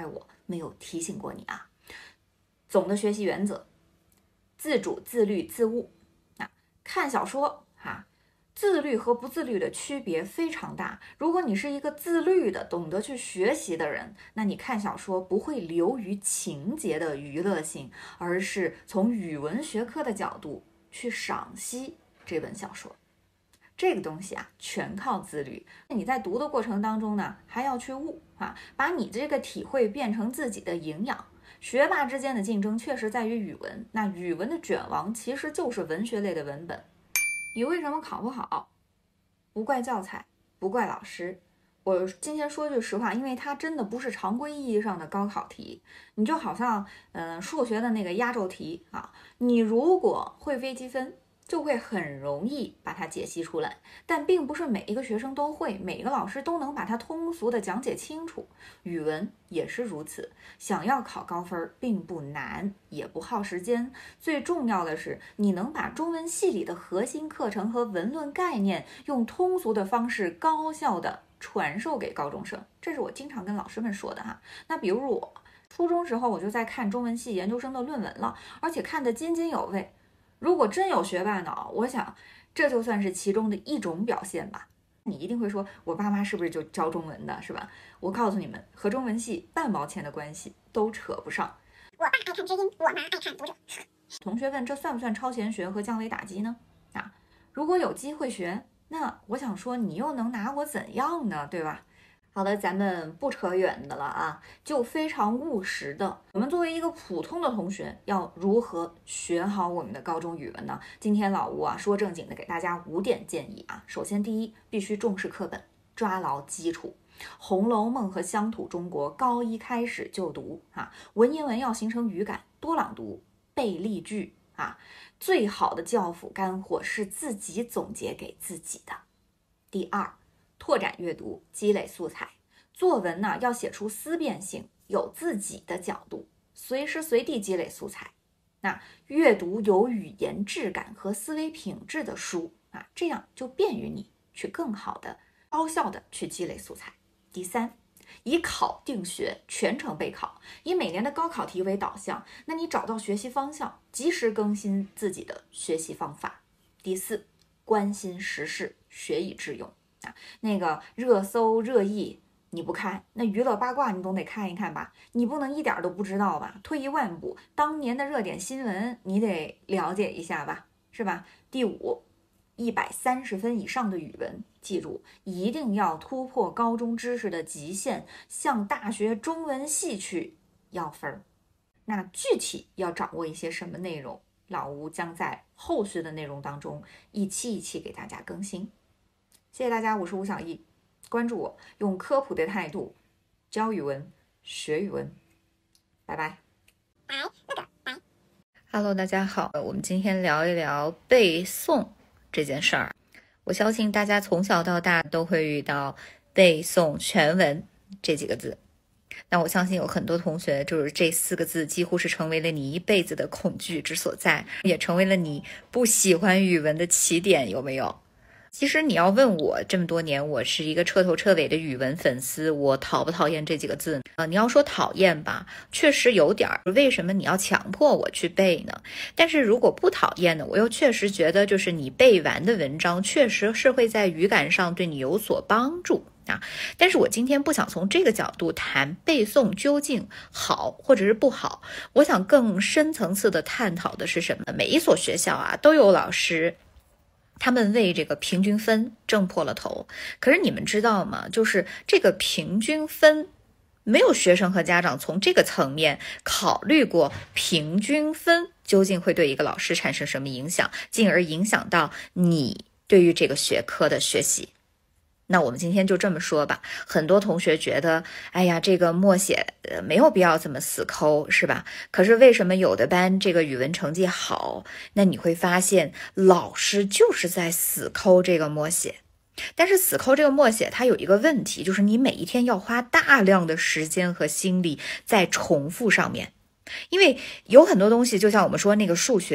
没有提醒过你啊。总的学习原则：自主、自律、自悟。啊，看小说哈，自律和不自律的区别非常大。如果你是一个自律的、懂得去学习的人，那你看小说不会流于情节的娱乐性，而是从语文学科的角度去赏析这本小说。这个东西啊，全靠自律。你在读的过程当中呢，还要去悟啊，把你这个体会变成自己的营养。学霸之间的竞争确实在于语文，那语文的卷王其实就是文学类的文本。你为什么考不好？不怪教材，不怪老师。我今天说句实话，因为它真的不是常规意义上的高考题。你就好像，嗯、呃，数学的那个压轴题啊，你如果会微积分，就会很容易把它解析出来，但并不是每一个学生都会，每个老师都能把它通俗的讲解清楚。语文也是如此，想要考高分并不难，也不耗时间。最重要的是，你能把中文系里的核心课程和文论概念，用通俗的方式高效的传授给高中生。这是我经常跟老师们说的哈。那比如我初中时候我就在看中文系研究生的论文了，而且看得津津有味。如果真有学霸脑，我想这就算是其中的一种表现吧。你一定会说，我爸妈是不是就教中文的，是吧？我告诉你们，和中文系半毛钱的关系都扯不上。 我爸爱看知音，我妈爱看读者。 同学问，这算不算超前学和降维打击呢？啊，如果有机会学，那我想说，你又能拿我怎样呢？对吧？好的，咱们不扯远的了啊，就非常务实的，我们作为一个普通的同学，要如何学好我们的高中语文呢？今天老吴啊说正经的，给大家五点建议啊。首先，第一，必须重视课本，抓牢基础，《红楼梦》和乡土中国高一开始就读啊，文言文要形成语感，多朗读，背例句啊。最好的教辅干货是自己总结给自己的。第二，拓展阅读，积累素材。作文呢，要写出思辨性，有自己的角度，随时随地积累素材。那阅读有语言质感和思维品质的书啊，这样就便于你去更好的、高效的去积累素材。第三，以考定学，全程备考，以每年的高考题为导向，那你找到学习方向，及时更新自己的学习方法。第四，关心时事，学以致用。啊，那个热搜热议你不看，那娱乐八卦你总得看一看吧，你不能一点都不知道吧？退一万步，当年的热点新闻你得了解一下吧，是吧？第五，一百三十分以上的语文，记住一定要突破高中知识的极限，向大学中文系去要分。那具体要掌握一些什么内容，老吴将在后续的内容当中一期一期给大家更新。谢谢大家，我是吴小艺，关注我，用科普的态度教语文、学语文，拜拜。 拜，那个拜。 Hello， 大家好，我们今天聊一聊背诵这件事儿。我相信大家从小到大都会遇到背诵全文这几个字，那我相信有很多同学就是这四个字几乎是成为了你一辈子的恐惧之所在，也成为了你不喜欢语文的起点，有没有？其实你要问我这么多年，我是一个彻头彻尾的语文粉丝，我讨不讨厌这几个字啊？你要说讨厌吧，确实有点儿。为什么你要强迫我去背呢？但是如果不讨厌呢，我又确实觉得，就是你背完的文章，确实是会在语感上对你有所帮助啊。但是我今天不想从这个角度谈背诵究竟好或者是不好，我想更深层次的探讨的是什么？每一所学校啊，都有老师。他们为这个平均分挣破了头，可是你们知道吗？就是这个平均分，没有学生和家长从这个层面考虑过平均分究竟会对一个老师产生什么影响，进而影响到你对于这个学科的学习。那我们今天就这么说吧，很多同学觉得，哎呀，这个默写呃没有必要这么死抠，是吧？可是为什么有的班这个语文成绩好？那你会发现，老师就是在死抠这个默写。但是死抠这个默写，它有一个问题，就是你每一天要花大量的时间和心力在重复上面，因为有很多东西，就像我们说那个数学。比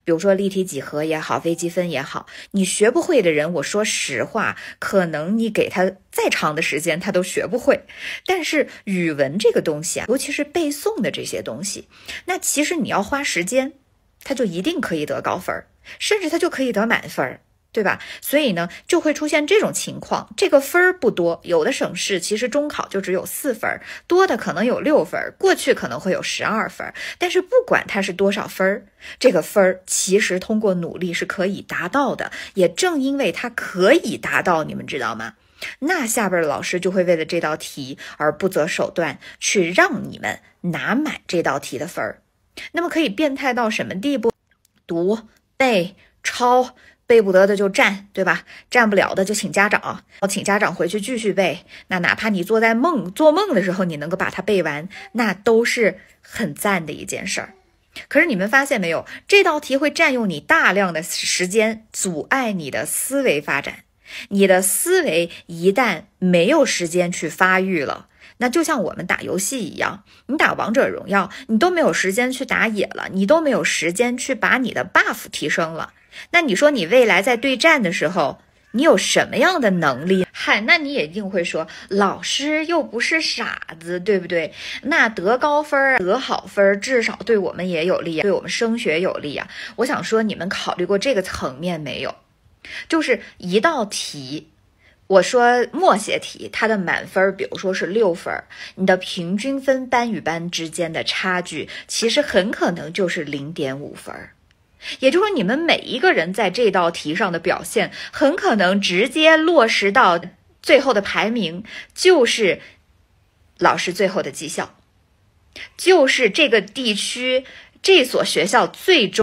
比如说立体几何也好，微积分也好，你学不会的人，我说实话，可能你给他再长的时间他都学不会。但是语文这个东西啊，尤其是背诵的这些东西，那其实你要花时间，他就一定可以得高分，甚至他就可以得满分，对吧？所以呢，就会出现这种情况，这个分儿不多，有的省市其实中考就只有四分，多的可能有六分，过去可能会有十二分。但是不管它是多少分，这个分儿其实通过努力是可以达到的，也正因为它可以达到，你们知道吗？那下边的老师就会为了这道题而不择手段，去让你们拿满这道题的分儿。那么可以变态到什么地步？读、背、抄。背不得的就站，对吧？站不了的就请家长，请家长回去继续背。那哪怕你坐在梦做梦的时候，你能够把它背完，那都是很赞的一件事儿。可是你们发现没有，这道题会占用你大量的时间，阻碍你的思维发展。你的思维一旦没有时间去发育了，那就像我们打游戏一样，你打王者荣耀，你都没有时间去打野了，你都没有时间去把你的 buff 提升了。那你说你未来在对战的时候，你有什么样的能力？嗨，那你也一定会说，老师又不是傻子，对不对？那得高分、得好分，至少对我们也有利，对我们升学有利啊。我想说，你们考虑过这个层面没有？就是一道题，我说默写题，它的满分比如说是六分，你的平均分班与班之间的差距其实很可能就是 零点五分。也就是说，你们每一个人在这道题上的表现，很可能直接落实到最后的排名，就是老师最后的绩效，就是这个地区这所学校最终